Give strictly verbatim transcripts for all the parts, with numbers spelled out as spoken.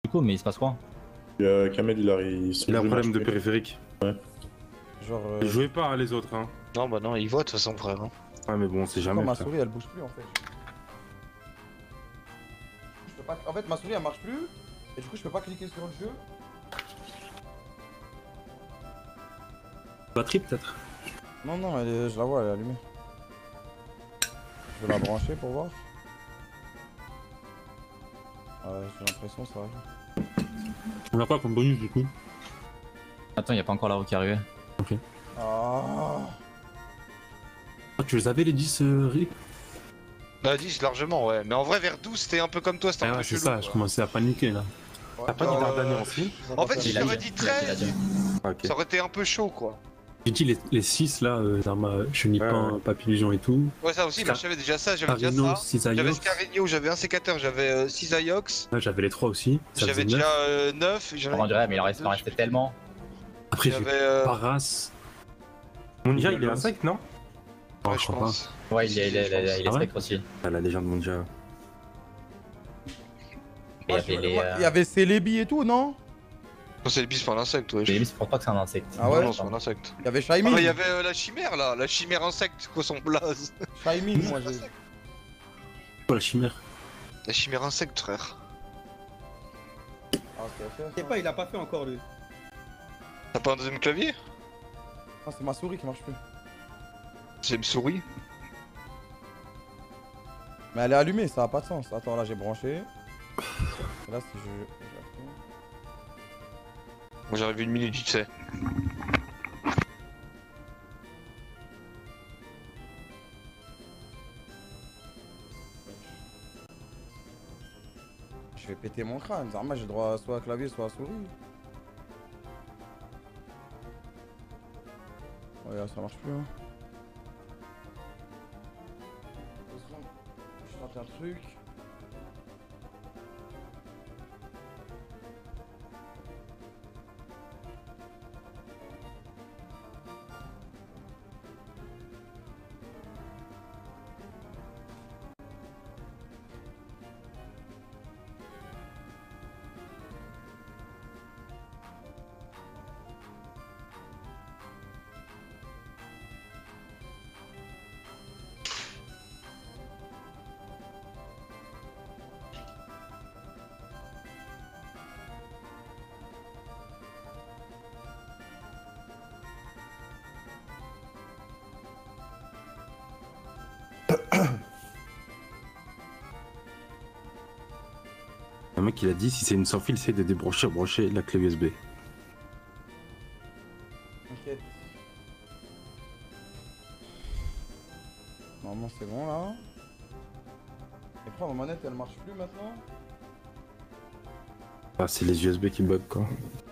Du coup, mais il se passe quoi? Il y a Kamel, il a, il, Il a un problème de périphérique. Ouais. Genre. Euh... Et jouez pas hein, les autres, hein. Non, bah non, il voit de toute façon, frère. Hein. Ouais, mais bon, c'est jamais. ma frère. souris elle bouge plus en fait. Je peux pas... En fait, ma souris elle marche plus. Et du coup, je peux pas cliquer sur le jeu. Batterie peut-être? Non, non, elle est... je la vois, elle est allumée. Je vais la brancher pour voir. Ouais, j'ai l'impression que ça arrive. On a quoi comme bonus du coup? Attends, y a pas encore la roue qui est arrivée. Ok. Ah. Ah, tu les avais les dix euh, Rip? Bah dix largement, ouais. Mais en vrai, vers douze, c'était un peu comme toi, c'était un Ah peu ouais, c'est chelou, ça, quoi. je commençais à paniquer là. T'as pas dit Euh, Dardani aussi? En fait, si Il a j'aurais dit, dit il a dit, il a treize, dit. Ah, ok. ça aurait été un peu chaud, quoi. J'ai dit les, les six là, euh, Zarma, Chenipan, Ouais, ouais. Papillusion et tout. Ouais, ça aussi, Scar- mais j'avais déjà ça, j'avais déjà Carino, ça. six J'avais Ayox. Scarigno, j'avais un sécateur, j'avais six Ayox. Là, j'avais les trois aussi. Ça J'avais faisait neuf. déjà euh, neuf. On dirait, mais il en reste, il en restait tellement. Après, j'ai J'avais. Euh... Paras. Mondia, il est insecte, non? Oh, Ouais, je je crois pense. Ouais, il est, il est, il est, il est Ah ouais spectre aussi. Ah, la légende Mondia. Et il y Ah, avait je- les. ouais, euh, Il y avait Celebi et tout, non? Non, c'est le bis, c'est pas un insecte, ouais. Les limites, je pense pas que c'est un insecte. Ah ouais Non, c'est pas un insecte. Il y avait Ah, Shaimin. mais il y avait euh, la chimère là, la chimère insecte, quoi, son blaze. Shaimin, moi j'ai. pas la chimère. La chimère insecte, frère. Ah, c'est Je sais pas, il a pas fait encore lui. T'as pas un deuxième clavier? Ah, c'est ma souris qui marche plus. C'est une souris. Mais elle est allumée, ça a pas de sens. Attends, là j'ai branché. Et là, si je. Moi j'arrive une minute, tu sais. Je vais péter mon crâne. Zarma, j'ai droit soit à clavier, soit à souris. Ouais, là, ça marche plus. Hein. Deux secondes. Je tente un truc. Un mec, il a dit si c'est une sans fil, c'est de débrancher, brancher la clé U S B. T'inquiète. Normalement, c'est bon là. Et après, ma manette elle marche plus maintenant. Ah, c'est les U S B qui bug, quoi.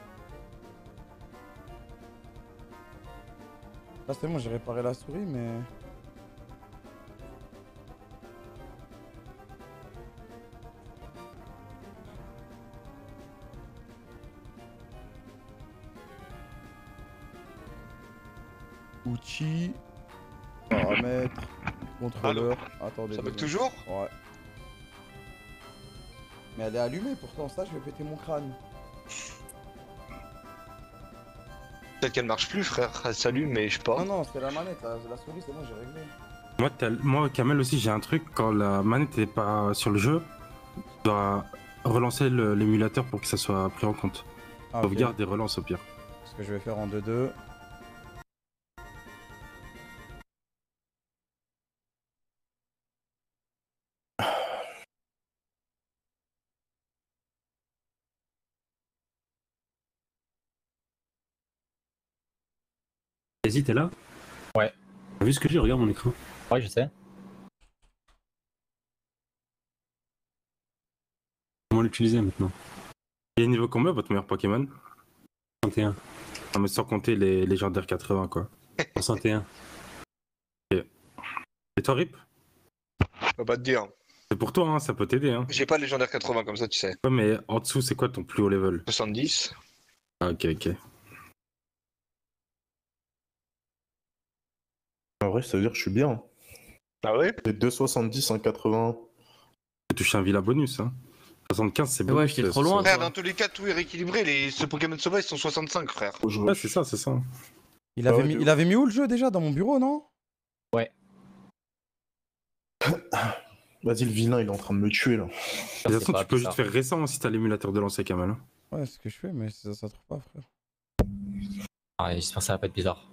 Là, c'est bon, j'ai réparé la souris, mais. Outils, paramètres, contrôleur. Attendez. Ça deux bug secondes. toujours? Ouais. Mais elle est allumée pourtant, ça je vais péter mon crâne. Peut-être qu'elle marche plus, frère. Elle s'allume, mais je sais pas. Non, non, c'est la manette, la, la souris, c'est bon, j'ai réglé. Moi, t'as- moi, Kamel aussi, j'ai un truc. Quand la manette n'est pas sur le jeu, tu dois relancer le- l'émulateur pour que ça soit pris en compte. Ah, ok. Sauvegarde et relance au pire. Ce que je vais faire en deux deux. Vas-y, t'es là? Ouais. T'as vu ce que j'ai? Regarde mon écran. Ouais, je sais. Comment l'utiliser maintenant? Il est niveau combien votre meilleur Pokémon? soixante et un. Non, mais sans compter les légendaires quatre-vingts, quoi. soixante et un. Et toi, Rip? Je peux pas te dire. C'est pour toi, hein, ça peut t'aider. Hein. J'ai pas le légendaire quatre-vingts comme ça, tu sais. Ouais, mais en dessous, c'est quoi ton plus haut level? soixante-dix. Ah, ok, ok. En vrai, ça veut dire que je suis bien. Ah ouais? J'ai deux soixante-dix, un quatre-vingts. Tu touches un villa bonus, hein. soixante-quinze, c'est Mais bon. ouais, j'étais trop loin. Frère, toi. dans tous les cas, tout est rééquilibré. Les... Ce Pokémon sauvage, ils sont soixante-cinq, frère. Faut que je Ouais, rush. c'est ça, c'est ça. Il avait, Ouais, mis, de il avait mis où le jeu déjà? Dans mon bureau, non? Vas-y, le vilain, il est en train de me tuer là. De toute C'est façon, pas tu peux bizarre. juste faire récent si t'as l'émulateur de lancer Kamel. hein. Ouais, c'est ce que je fais, mais ça, ça trouve pas, frère. Ah, j'espère que ça va pas être bizarre.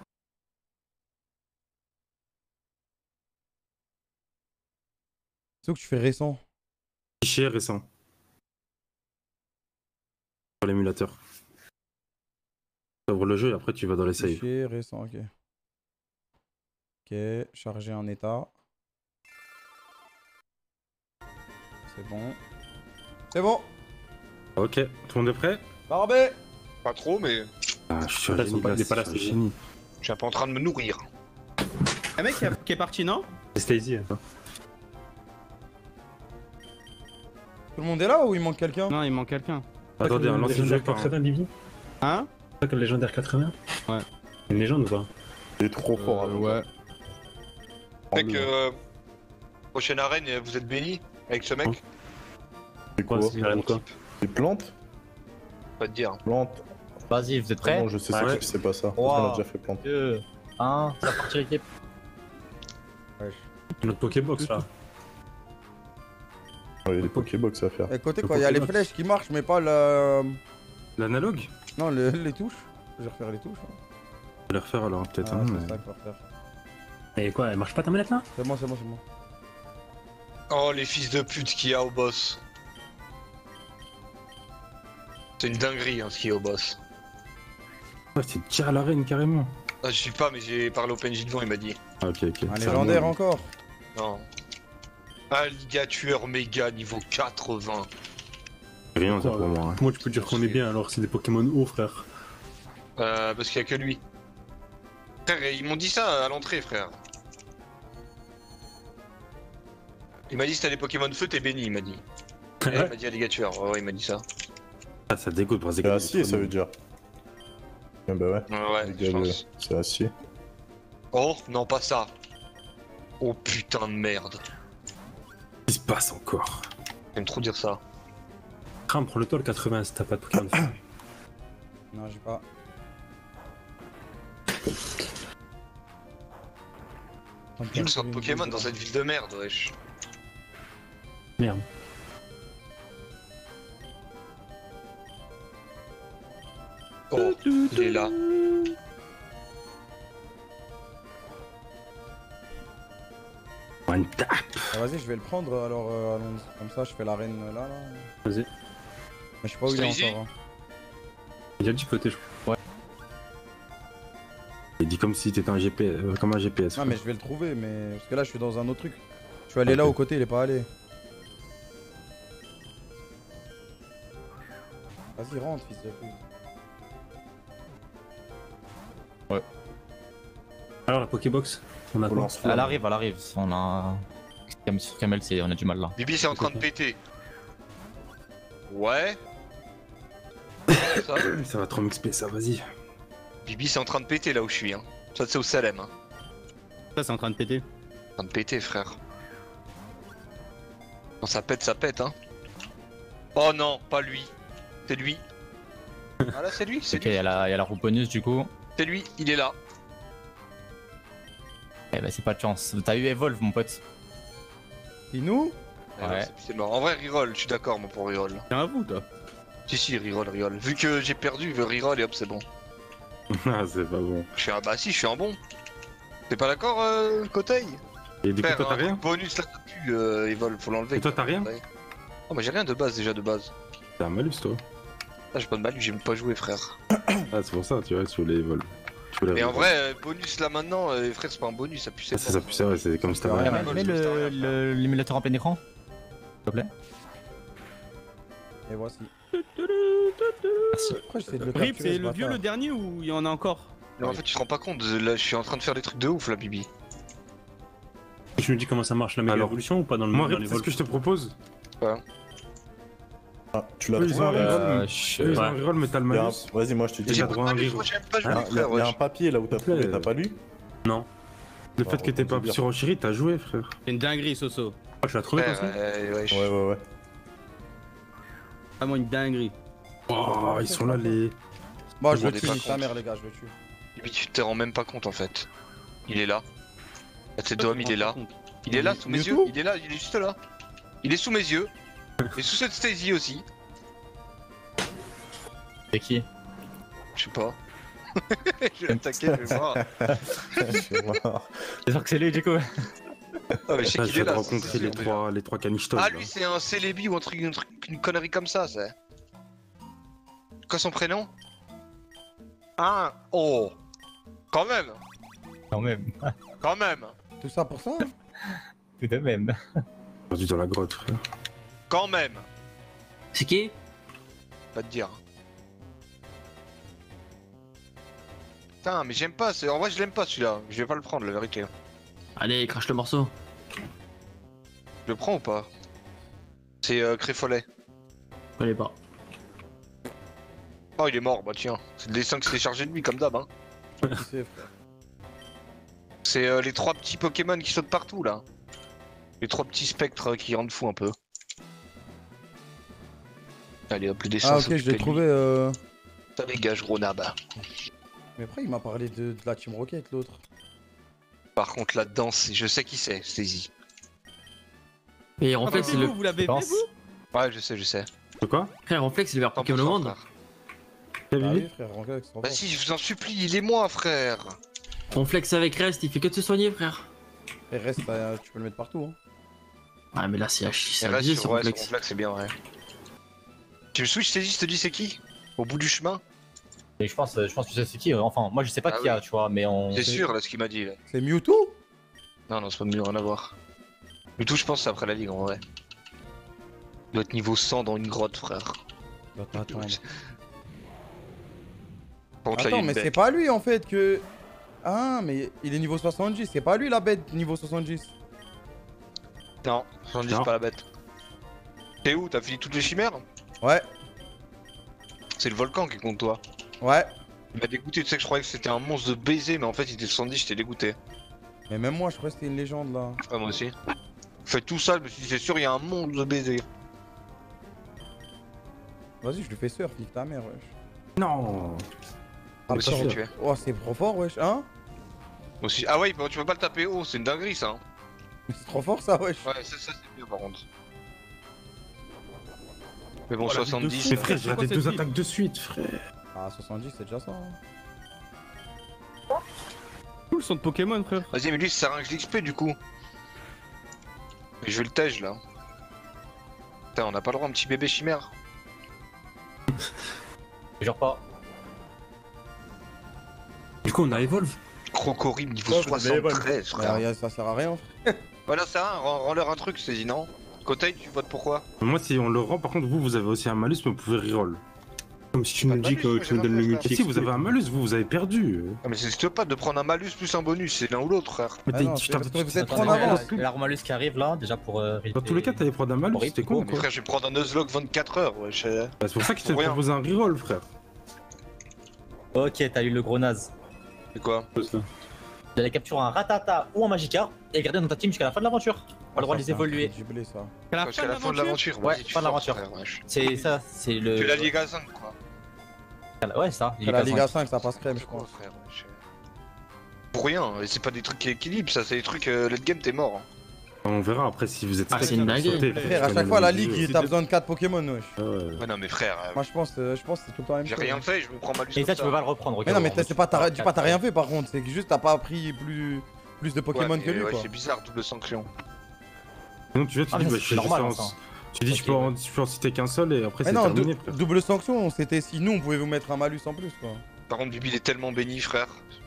C'est où que tu fais récent? Fichier récent. Sur l'émulateur. Tu ouvres le jeu et après tu vas dans les saves. Fichier récent, ok. Ok, charger en état. C'est bon. C'est bon. Ok, tout le monde est prêt? Barbé. Pas trop, mais Ah, je suis un Là, génie, il est pas- là, il est pas là, je c'est suis un génie. je suis un peu en train de me nourrir. Un mec qui, a- qui est parti, non? C'est Stacy. hein. Tout le monde est là ou il manque quelqu'un? Non, il manque quelqu'un. Attendez, un lancer de jeu légendaire pas. hein. quatre-vingts, Bibi. Hein? Pas comme légendaire quatre-vingts. Ouais. Une légende ou pas? Il est trop fort. Euh, hein. ouais. Mec, Prends-le. euh... prochaine arène, vous êtes béni avec ce mec? C'est quoi? Quoi, c'est rien de quoi? Des plantes? Pas te dire. Plantes. Vas-y, vous êtes Ah prêts? non, je sais Ouais. c'est qui, c'est pas ça. Wow. On a déjà fait plante. deux, un, c'est parti l'équipe. Notre Pokébox là. Ouais, il y a des Pokébox à faire. Et côté Le quoi, il y a les Pokémon. flèches qui marchent, mais pas le. L'analogue? Non, le- les touches. Je vais refaire les touches. hein. Je vais les refaire alors, peut-être. Ah, hein, c'est mais- ça qu'il faut refaire. Et quoi, elle marche pas ta manette là? C'est bon, c'est bon, c'est bon. Oh, les fils de pute qu'il y a au boss. C'est une dinguerie, hein, ce qu'il y a au boss. Ouais, c'est déjà à l'arène carrément. Ah, je suis pas, mais j'ai parlé au P N J devant, il m'a dit. Ah, ok, ok. Un C'est légendaire à moi. encore. Non. Alligator méga niveau quatre-vingts. Rien, ça Quoi, pour moi. hein. Comment tu peux dire qu'on est bien alors que c'est des Pokémon hauts, frère? Euh, parce qu'il y a que lui. Frère, ils m'ont dit ça à l'entrée, frère. Il m'a dit si t'as des Pokémon feu, t'es béni, il m'a dit. Et il m'a dit alligator, ouais, ouais, il m'a dit ça. Ah, ça dégoûte, C'est Brazil. acier, ça veut dire. Ah bah ouais. Ouais, ouais, je Regarde, pense. c'est acier. Oh, non, pas ça. Oh putain de merde. Qu'est-ce qui se passe encore? J'aime trop dire ça. Crame, prends le toi le quatre-vingts si t'as pas de Pokémon. Non, j'ai pas. J'ai besoin de Pokémon dans cette ville de merde, wesh. Merde. Oh, il est là. One tap. Ah, vas-y, je vais le prendre alors. euh, allons- comme ça, je fais l'arène là, là. Vas-y. Mais je sais pas où il est Stacy encore. hein. Il a dit côté, je crois. Il dit comme si t'étais un G P S, euh, comme un G P S. Non, mais je vais le trouver, mais. Parce que là, je suis dans un autre truc. Je suis allé là au côté, il est pas allé. Vas-y, rentre, fils de pute. Alors la Pokébox, on a Faut quoi? lance Elle arrive, elle arrive. On a. Comme sur Kamel, c'est- on a du mal là. Bibi, c'est en train de péter. Ouais. Ça. Ça va trop m'expliquer ça, vas-y. Bibi, c'est en train de péter là où je suis. Hein. Ça, c'est au Salem. Hein. Ça, c'est en train de péter. En train de péter, frère. Quand ça pète, ça pète, hein. Oh non, pas lui. C'est lui. Ah là, c'est lui, c'est Ok, lui. il y, a la- il y a la roue bonus du coup. C'est lui, il est là. Eh bah, c'est pas de chance. T'as eu Evolve, mon pote. Et nous? Ah non, Ouais. c'est- c'est mort. En vrai, reroll, je suis d'accord, moi, pour reroll. C'est un vous, toi. Si, si, reroll, reroll. Vu que j'ai perdu, il veut reroll et hop, c'est bon. Ah, c'est pas bon. Je suis un bah si, je suis un bon. T'es pas d'accord, euh, Coteil? Et du coup, Frère, toi, t'as un rien? truc bonus là dessus euh, Evol, faut l'enlever. Et toi, t'as rien? Ouais. Oh, bah j'ai rien de base déjà de base. T'as un malus, toi. Ah, j'ai pas de malus, j'aime pas jouer, frère. Ah, c'est pour ça, tu vois, tu voulais vol. Tu voulais Mais en vol. vrai, euh, bonus là maintenant, euh, frère, c'est pas un bonus, ça pue ses Ah, c'est ça, puis ça, ouais, c'est comme si t'avais Ouais, rien. mais- Kamel, Evolve, mets c'est le- rien, le- l'émulateur en plein écran. S'il te plaît. Et voici. Merci. Pourquoi j'essaie de le Rip, capturer, c'est ce le vieux, bâtard le dernier ou il y en a encore? Mais en fait, tu te rends pas compte, là, je suis en train de faire des trucs de ouf là, Bibi. Tu nous dis comment ça marche la méga Alors, évolution ou pas dans le Moi, dans Rip, les c'est ce vols? que je te propose. Ah, tu l'as Eux, ils trouvé ont un Alex reroll. Euh, Eux, je- ils ont Ouais. un reroll, mais t'as le Il y a un- malus. Vas-y, moi je te Et dis. j'ai Il le droit à un malus, reroll. moi, j'aime pas jouer, y a- il y a- frère, il y a un wesh. papier là où t'as trouvé, Ouais. t'as pas lu? Non. Le fait que t'étais pas bien. sur Oshiri, t'as joué, frère. C'est une dinguerie, Soso. Ah, tu l'as trouvé comme Frère, ça? euh, wesh. Ouais, ouais, ouais. Vraiment une dinguerie. Oh, ils sont là les. Bon, Je je me le rendais pas tue, sa compte. mère, les gars, je le tue. Et puis tu te rends même pas compte en fait. Il est là. La tête Toi, d'homme, tu il te est là. rends pas compte. Il est là sous mes yeux. Mewtwo Il est là, il est juste là. Il est sous mes yeux. Et sous cette Stacy aussi. C'est qui? Je sais pas. Je vais attaquer, je vais voir. Je suis mort. J'espère que c'est lui du coup. Ah, mais je sais Ah, qu'il je est viens de là. rencontrer c'est les sûr, déjà. trois, les trois canichetos. Ah, là. lui, c'est un Célébi ou un truc, un truc, une connerie comme ça, c'est. Quoi son prénom? Ah, oh. Quand même, Quand même. quand même, Tout ça pour ça? Tout de même. Perdu dans la grotte, frère. quand même. C'est qui? Pas te dire. Putain, mais j'aime pas, c'est- en vrai, je l'aime pas celui-là. Je vais pas le prendre, la vérité. Allez, crache le morceau. Je le prends ou pas? C'est euh, Créfolet. Je connais pas. Oh, il est mort, bah tiens. C'est le dessin qui s'est chargé de lui, comme d'hab, hein. Qui c'est, frère? C'est euh, les trois petits Pokémon qui sautent partout, là. Les trois petits spectres euh, qui rendent fou un peu. Allez, hop, le dessin. Ah, ok, s'occupe je l'ai de trouvé. lui. Euh... Ça dégage, Ronab. Mais après, il m'a parlé de, de la Team Rocket, l'autre. Par contre, la danse, je sais qui c'est, Stacy. Et Ah, bah, Ronflex, c'est c'est vous, le. vous l'avez fait, pense. vous? Ouais, je sais, je sais. De quoi? Frère, Ronflex, c'est le meilleur cent pour Pokémon au cent, monde. frère. T'as Ah vu? oui, frère, Rocket, c'est trop Bah fort. si, je vous en supplie, il est moi, frère. Ronflex avec Rest, il fait que de se soigner, frère. Et reste, euh, tu peux le mettre partout. Hein. Ah, mais là, c'est à chier, Et c'est reste abusé sur, sur ouais, sur Ronflex. Ronflex, c'est bien vrai. Tu me switch, Stacy, je te dis c'est qui? Au bout du chemin? Et je pense, je pense que je sais c'est qui. Enfin, moi je sais pas Ah qui a, oui. tu vois, mais on. C'est sûr, là, ce qu'il m'a dit, là. C'est Mewtwo? Non, non, c'est pas mieux, rien à voir. Le tout, je pense, c'est après la ligue, en vrai. Il doit être niveau cent dans une grotte, frère. Bah, attends, Par contre, là, il y a attends une mais bête. c'est pas lui en fait que. Ah, mais il est niveau soixante-dix, c'est pas lui la bête niveau soixante-dix. Non, soixante-dix, Non. pas la bête. T'es où? T'as fini toutes les chimères? Ouais, C'est le volcan qui compte, toi. ouais. Il m'a dégoûté, tu sais que je croyais que c'était un monstre de baiser, mais en fait, il était soixante-dix, j'étais dégoûté. Mais même moi, je crois que c'était une légende là. Ouais, moi aussi. Fait tout ça, je me suis dit, c'est sûr, il y a un monstre de baiser. Vas-y, je lui fais surf, nique ta mère, wesh. Non. Ah, Moi aussi, putain, je l'ai tué. oh, c'est trop fort, wesh, hein? Moi aussi. Ah ouais, il peut- tu peux pas le taper haut, c'est une dinguerie, ça. Hein. C'est trop fort ça, wesh. Ouais, ça, ça c'est mieux, par contre. Mais bon, Oh, la vie de soixante-dix. fou. Mais frère, c'est j'ai quoi raté cette deux ville attaques de suite, frère. Ah, soixante-dix, c'est déjà ça. Hein. Tout le son de Pokémon, frère. Vas-y, mais lui, ça sert à rien que je l'X P du coup. Mais je vais le tège là. Putain, on n'a pas le droit à un petit bébé chimère. Je jure pas. Du coup, on a Evolve. Crocorime niveau Ouais, vous avez soixante-treize, Mais frère. rien, ça sert à rien, frère. Voilà, ça, hein, rends- rends-leur un truc, c'est dit non. Côté, tu votes pourquoi? Moi, si on le rend, par contre, vous, vous avez aussi un malus, mais vous pouvez reroll. Comme si tu Pas nous de dis malus, que moi, tu j'ai nous donnes le rien fait, Et multi. si vous avez un malus, vous, vous avez perdu. Ah, mais c'est pas de prendre un malus plus un bonus, c'est l'un ou l'autre, frère. Mais Ah t'as- non, tu c'est t'as- parce que tu- vous êtes tu- trop en tu- avance. tu- La L'armalus qui arrive là, déjà pour. euh, Dans tous les cas, t'allais prendre un malus, Horrible, c'était con, trop quoi. Frère, je vais prendre un Nuzlocke vingt-quatre heures, ouais. je- Bah, c'est pour ça que je t'ai Pour rien. proposé un reroll, frère. Ok, t'as eu le gros naze. C'est quoi? Vous allez capturer un Ratata ou un Magikarp et garder dans ta team jusqu'à la fin de l'aventure. Pas le droit de les évoluer. Jubilé, ça. À la Jusqu'à fin de la fin de l'aventure. l'aventure, Ouais, vas-y, tu fin de forces, l'aventure. frère, wesh. C'est ça, c'est le. Tu la Ligue à cinq, quoi. Ouais, ça. il est Après la quinze. Liga cinq, ça passe crème, je C'est quoi, pense. frère, wesh. Pour rien, et c'est pas des trucs qui équilibrent, ça, c'est des trucs. Euh, late game, t'es mort. hein. On verra après si vous êtes. Ah, c'est une dinguerie. sauté, Frère, à comme chaque on fois, l'a la dit, ligue, euh, t'as besoin de quatre Pokémon, wesh. ah ouais. Ouais, non, mais frère, euh, Moi, je pense, euh, je pense que c'est tout le temps la même j'ai chose. rien fait, je me prends malus. Et comme ça, tu peux pas le reprendre. ok, Mais non, mais bon, t'as- c'est pas, t'as, tu- dis pas t'as rien fait par contre, c'est que juste t'as pas pris plus, plus de Pokémon Ouais, que mais lui, ouais, quoi. c'est bizarre, double sanction. Sinon, tu vois, tu Ah, dis, mais bah, c'est je fais normal, juste hein, en- ça. Tu dis, je Ok, peux, en, ouais. je peux en citer qu'un seul et après Mais c'est non, terminé, dou- frère. double sanction, c'était si nous on pouvait vous mettre un malus en plus, quoi. Par contre, Bibi, il est tellement béni, frère.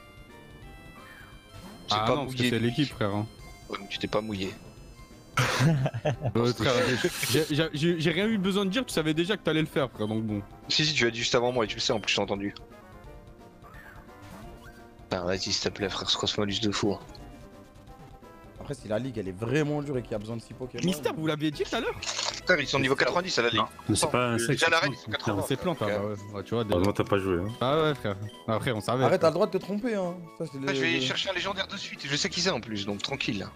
C'est Ah pas non, parce que mouillé. c'est l'équipe, frère. hein. Ouais, mais tu t'es pas mouillé. Ouais, frère, j'ai- j'ai- J'ai j'ai rien eu besoin de dire, tu savais déjà que t'allais le faire, frère, donc bon. Si, si, tu l'as dit juste avant moi et tu le sais, en plus, je t'ai entendu. Putain, vas-y, s'il te plaît, frère, ce cross malus de fou. hein. Après, si la ligue elle est vraiment dure et qu'il y a besoin de six Pokémon. Mister, vous l'aviez dit tout à l'heure? Frère, ils sont niveau quatre-vingt-dix à la ligue. Mais c'est pas un sexe. Déjà, la reine, ils sont On quatre-vingts. s'est planté, frère. ah bah ouais. Ouais, tu vois. déjà. Heureusement, t'as pas joué. Hein. Ah ouais, frère. Après, on savait. Arrête, t'as frère. le droit de te tromper, hein. Ça, c'est le- Ah, je vais le- chercher un légendaire de suite, et je sais qui c'est en plus, donc tranquille.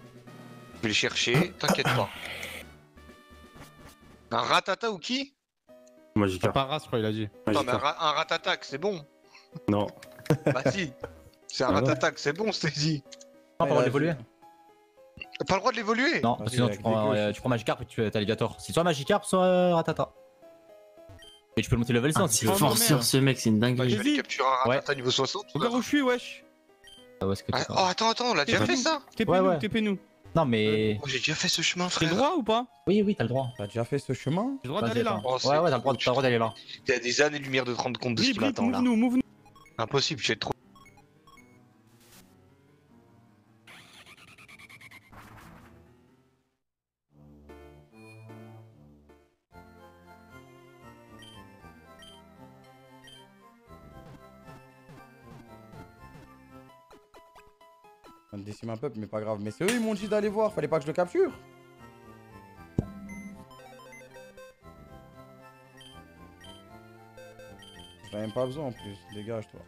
Je vais le chercher, t'inquiète pas. Un Ratata ou qui? Magikarp. Paras, je crois, il a dit. Attends, mais un, Magikarp. ra- un rat-attack, c'est bon. Non. Bah si. C'est un Ah ouais. rat-attack, c'est bon, c'est dit. Pas le droit il a- d'évoluer. T'as pas le droit de l'évoluer. Non, Vas-y, sinon tu avec prends, des euh, gauches. tu prends Magikarp et tu fais Alligator. C'est soit Magikarp, soit euh, Ratata. Et tu peux le monter level cent Ah, si tu c'est veux. fort. fort sur ce mec, c'est une Bah, je dinguerie. vais aller capturer un Ouais. ratata niveau soixante. Regarde où je suis, wesh. Ah ouais, ce que tu Ah, fais. oh, attends, attends, on l'a déjà Ouais. fait ça. T P Ouais, nous, ouais. T P nous. Non, mais. Oh, j'ai déjà fait ce chemin, J'ai frère. le droit ou pas? Oui, oui, t'as le droit. T'as déjà fait ce chemin? J'ai le droit Vas-y, d'aller là. attends. Oh, c'est Ouais, ouais, t'as le droit, trop- t'as le droit d'aller là. Il y a des années-lumière de te rendre compte de ce Rip, qui rip, m'attend là. move-nous, move-nous. Impossible, j'ai trop. On décime un peuple, mais pas grave. Mais c'est eux, ils m'ont dit d'aller voir. Fallait pas que je le capture. J'en ai même pas besoin en plus. Dégage, toi.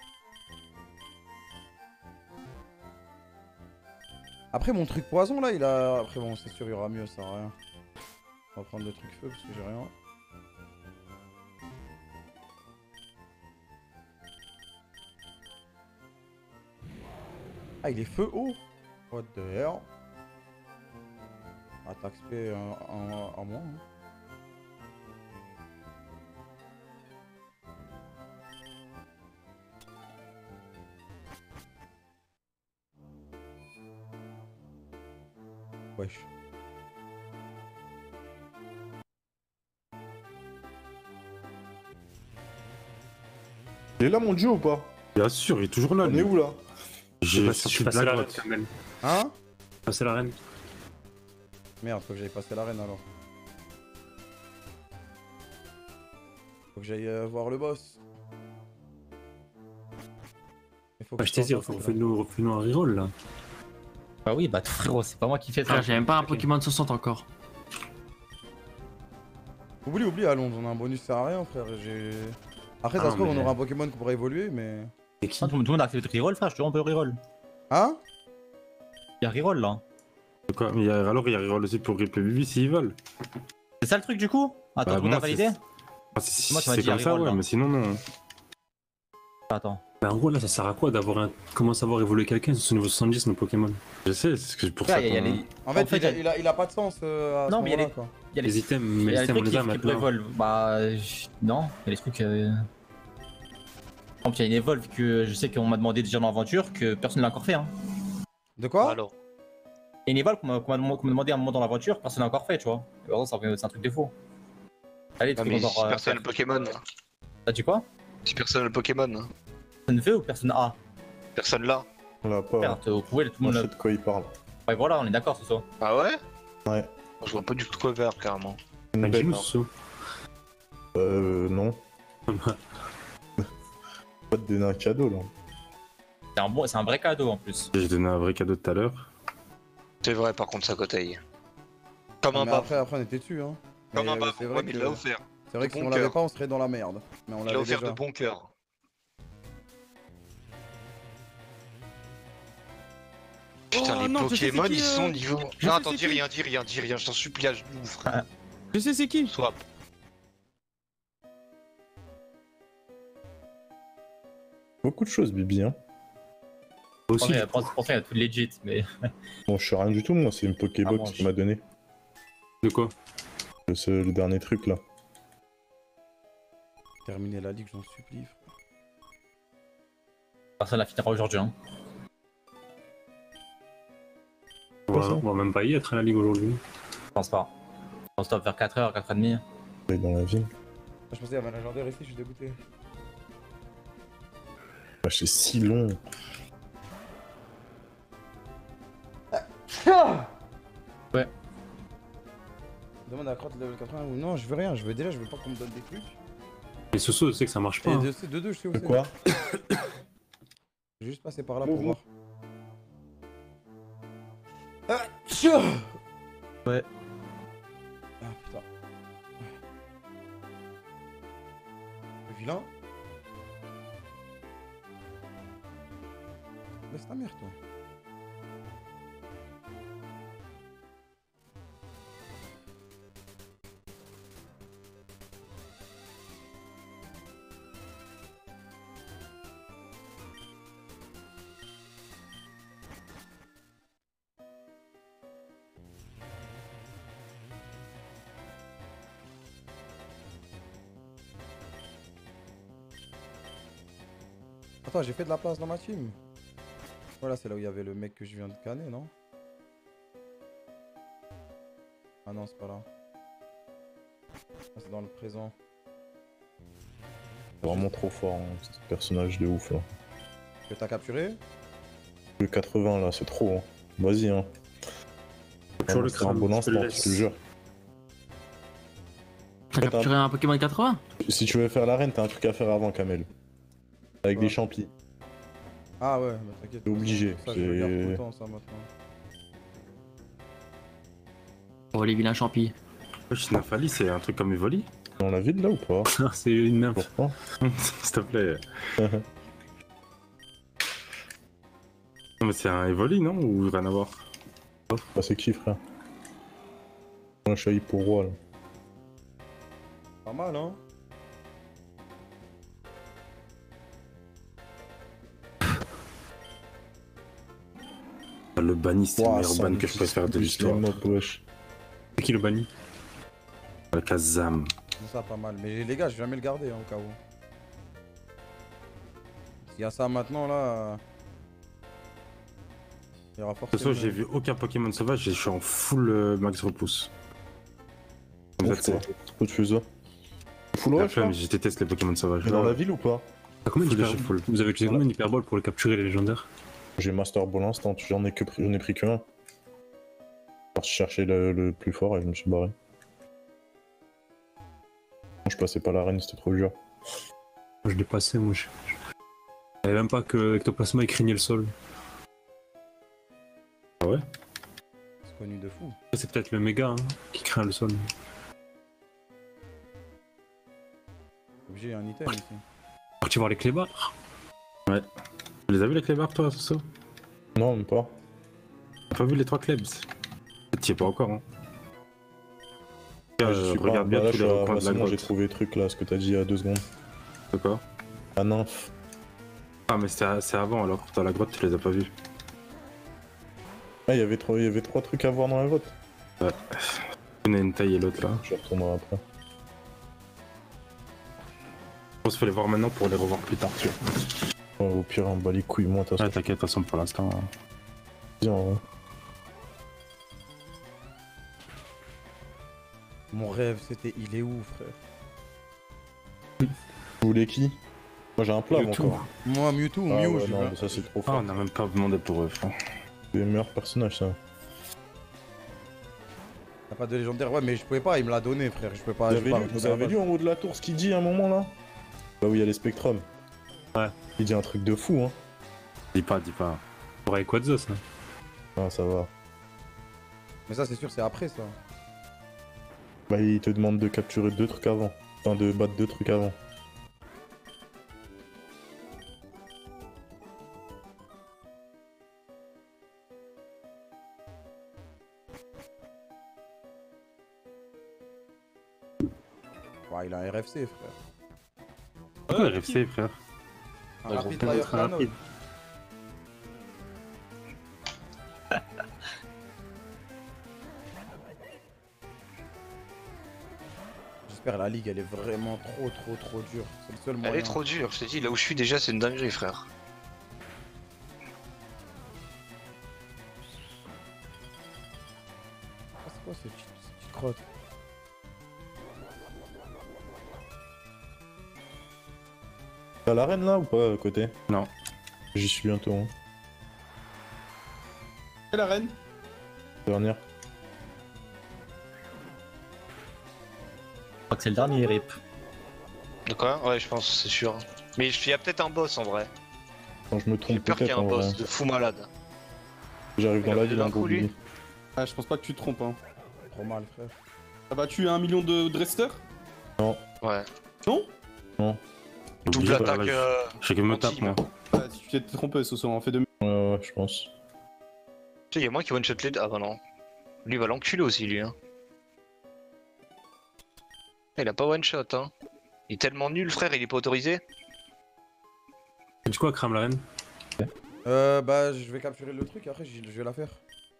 Après, mon truc poison là, il a. Après, bon, c'est sûr, il y aura mieux, ça sert à rien. On va prendre le truc feu parce que j'ai rien. Ah, il est feu haut. What the hell? Attaque spé en, en, en moins. Hein. Wesh. Il est là mon dieu ou pas? Bien sûr, il est toujours là. On lui. est où là? J'ai Je je suis suis de passé la la droite. reine, Kamel. Hein? Passer la reine. Merde, faut que j'aille passer l'arène alors. Faut que j'aille euh, voir le boss. Il faut que Bah, je t'ai sorte dit, un truc, là. refais-nous refais-nous un reroll là. Bah oui, bah frérot, c'est pas moi qui fais ça. Frère, j'ai même pas un Pokémon soixante encore. Oublie, oublie, à Londres, on a un bonus, ça sert à rien, frère. J'ai. Après, ça Ah, se trouve, on mais- aura un Pokémon qui pourra évoluer, mais. C'est qui? Ah, tout, le monde- tout le monde a accepté le reroll, frère, je te dis, on peut reroll. Hein? Il y a reroll là. De quoi? Mais il y a- alors il y a reroll aussi pour Rip et Bibi s'ils veulent. C'est ça le truc du coup? Attends, Bah, vous moi, t'as validé? c'est- Ah, si Moi, tu m'as c'est dit comme ça, reroll, ouais, là. mais sinon non. Attends. Bah, en gros, là, ça sert à quoi d'avoir un. Comment savoir évoluer quelqu'un sur ce niveau soixante-dix, nos Pokémon? Je sais, c'est ce que pour Frère, ça il y a- il y a qu'on- les- En fait, En fait, il, a, il y a- il, a, il a pas de sens euh, à Non, ce mais il y a moment-là, les- quoi. il y a les Les items, il mais y les a les items, on trucs les qui, a qui maintenant. evolvent. Bah. euh, non, il y a des trucs. Euh... Par exemple, il y a une evolve que je sais qu'on m'a demandé déjà dans l'aventure que personne ne l'a encore fait. Hein. De quoi? Alors. Et une evolve qu'on m'a qu'on m'a- qu'on m'a demandé à un moment dans l'aventure, personne n'a encore fait, tu vois. Et heureusement, ça- c'est un truc défaut. Allez, Ah, tu mais peux si encore. euh, personne faire. le Pokémon. T'as dit quoi? Si personne le Pokémon. hein. Personne veut ou personne a? Personne là. On l'a pas. Frère, vous pouvez, tout le Moi monde je l'a. sais de quoi il parle. Ouais, voilà, on est d'accord, c'est ça. Ah ouais? Ouais. Je vois pas du tout de quoi faire, carrément. Une Bah, bête, dis-nous, hein. Soso. Euh non. Pas te donner un cadeau là. C'est un, bon, c'est un vrai cadeau en plus. J'ai donné un vrai cadeau tout à l'heure. C'est vrai, par contre, ça coteille. Comme Ah, un mais baf. après, après, on était dessus, hein. Comme Mais, un euh, baf. c'est Ouais, vrai mais que, il l'a offert. c'est vrai que de si bon on l'avait cœur. pas, on serait dans la merde. Mais on Il l'a l'avait offert déjà. de bon cœur. Putain, Oh, les non, je sais c'est Pokémon, qui, ils euh, sont niveau. je Non, sais attends, c'est dis qui. rien, dis rien, dis rien, je t'en supplie, à genoux, frère. Je sais c'est qui? Swap. Beaucoup de choses, Bibi. Hein. Moi aussi, Pour du ça, coup. pour ça, il y a tout legit, mais. Bon, je sais rien du tout, moi, c'est une Pokébox Ah, bon, qui je- m'a donné. De quoi? Le, ce- le dernier truc là. Terminer la ligue, j'en supplie. frère. Personne la finira aujourd'hui. Hein. On va, on va même pas y être à la ligue aujourd'hui. Je pense pas. On stop vers quatre heures, quatre heures trente. Et dans la ville. Je pensais qu'il y avait un légendaire ici, je suis dégoûté. Ah, c'est si long. Ouais. Demande à crotte level quatre-vingts ou non, je veux rien, je veux déjà, je veux pas qu'on me donne des trucs. Mais Soso, je sais que ça marche pas. Et hein. de, de deux, je sais où De c'est. quoi? Je vais juste passer par là pour voir. Ah, tchou Ouais. Ah putain. Le vilain. Laisse ta mère toi. Attends, j'ai fait de la place dans ma team. Voilà, c'est là où il y avait le mec que je viens de canner, non? Ah non, c'est pas là. Ah, c'est dans le présent. C'est vraiment trop fort, hein, ce personnage de ouf là. Que t'as capturé? Le quatre-vingts là, c'est trop. Hein. Vas-y, hein. Toujours le C'est un crâne, bon je te instant, le je laisse. te jure. T'as Attends. capturé un Pokémon quatre-vingts? Si tu veux faire l'arène, t'as un truc à faire avant, Kamel. Avec Ouais. des champis. Ah ouais, bah t'inquiète. T'es obligé, Ça, je c'est- regarde tout le temps, ça, maintenant. Oh, les vilains champis. Wesh, Nafali, c'est un truc comme Evoli. On la vide là ou pas? C'est une nymphe. Pourquoi? S'il te plaît. Non, mais c'est un Evoli, non? Ou rien à voir? Bah, c'est qui, frère? Un chat pour roi là. Pas mal, hein? Le banni, c'est le Ouah, meilleur ça ban me que je fait préfère de plus l'histoire. les mobs, wesh. C'est qui le banni? Le Kazam. Bon, ça, pas mal. Mais les gars, je vais jamais le garder, hein, au cas où. S'il y a ça maintenant, là... Il y aura De toute forcément... façon, j'ai vu aucun Pokémon sauvage et je suis en full euh, max repousse. Comme Ouf, ça, tu sais. toi. Pourquoi tu fais ça? Full La rush là? flemme, je déteste les Pokémon sauvages. Mais dans la ville ou pas? Ah, combien Full de chez d'hyper- full. Vous avez utilisé combien d'hyperball pour le capturer les légendaires? J'ai Master Ball instant, j'en ai, que pris- j'en ai pris que un. Je cherchais le, le plus fort et je me suis barré. Je passais pas l'arène, c'était trop dur. Je l'ai passé, moi. Je je savais même pas que Ectoplasma il craignait le sol. C'est connu de fou. C'est peut-être le méga hein, qui craint le sol. Obligé, il y a un item ici. Parti voir les clébards. Tu les as vu les clébards, toi, Soso? Non, même pas. T'as pas vu les trois klebs? T'y es pas encore, hein. Ah, Euh, je suis regarde pas... bien bah, là, tous je les suis à- recoins bah, de la c'est bon, j'ai grotte. trouvé le truc là, ce que t'as dit il y a deux secondes. C'est quoi? La nymphe. Ah, mais c'est c'est avant alors. Dans la grotte, tu les as pas vus. Ah, il y avait trois, il y avait trois trucs à voir dans la grotte. Une a une taille et l'autre là. Je retournerai après. On se fait les voir maintenant pour les revoir plus tard, tu vois. Ouais, au pire, on bat les couilles, moi, t'as Ouais, t'inquiète, de toute façon, pour l'instant. hein. bien, ouais. Mon rêve, c'était il est où, frère? Vous voulez qui? Moi, j'ai un plat Mewtwo. encore. Moi, Mewtwo ou Ah, Mew, ouais, je non, veux. mais ça, c'est trop Ah, fort. on a même pas demandé pour eux, frère. C'est les meilleurs personnages, ça. T'as pas de légendaire? Ouais, mais je pouvais pas, il me l'a donné, frère. Je pouvais pas. Vous je avez, peux lu, pas- vous avez lu en haut de la tour ce qu'il dit à un moment là? Là où il y a les spectrums. Ouais. Il dit un truc de fou, hein. Dis pas, dis pas. Pour Rayquaza, ça. Ah, ça va. Mais ça, c'est sûr, c'est après ça. Bah, il te demande de capturer deux trucs avant. Enfin, de battre deux trucs avant. Ouais, il a un R F C, frère. Pourquoi R F C, frère? Un Ouais, rapide gros, fire très cannon. rapide. J'espère la ligue, elle est vraiment trop, trop, trop dure. C'est le seul moyen. Elle est trop dure, je te dis, là où je suis déjà, c'est une dinguerie, frère. Ah, c'est quoi cette petite, cette petite crotte? T'as l'arène là ou pas à côté? Non. J'y suis bientôt, hein. Et la reine? Dernière. Je crois que c'est le dernier rip. De quoi? Ouais, je pense, c'est sûr. Mais il y a peut-être un boss en vrai. Quand je me J'ai trompe peur qu'il y ait peut-être un en boss vrai. de fou malade. J'arrive dans Il a la fait ville d'un en coup, gros lui. Billy. Ah, je pense pas que tu te trompes, hein. Trop mal, frère. T'as battu un million de Drester? Ouais. Non? Double Obligé, attaque. voilà, euh, Je sais que me en tape, team. moi. Ah, tu t'es trompé, ce soir, on fait deux. Ouais, ouais, je pense. Tu sais, il y a moi qui one shot les deux. Ah bah non. Lui il va l'enculer aussi, lui. Hein. Il a pas one shot, hein. Il est tellement nul, frère, il est pas autorisé. Du coup, à crame la reine. Euh, bah, je vais capturer le truc, après, je je vais la faire.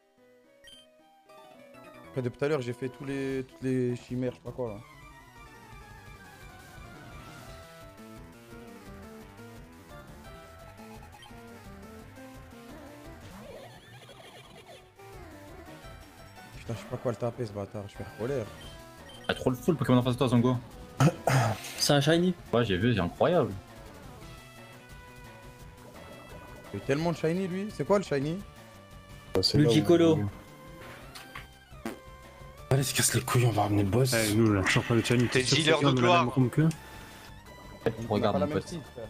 Après, depuis tout à l'heure, j'ai fait tous les, toutes les chimères, je sais pas quoi, là. Putain, je sais pas quoi le taper ce bâtard, je fais colère. Ah, trop le full Pokémon en face de toi, Zongo. C'est un shiny. Ouais, j'ai vu, c'est incroyable. Il y a tellement de shiny lui. C'est quoi le shiny? Bah, c'est là où- Multicolo. Allez, se casse les couilles, on va ramener le boss. Eh, nous, là, je sors pas le challenge. T'es Sûr, dealer c'est de on a la gloire. même room que On Regarde, a pas mon la même pote. style, frère.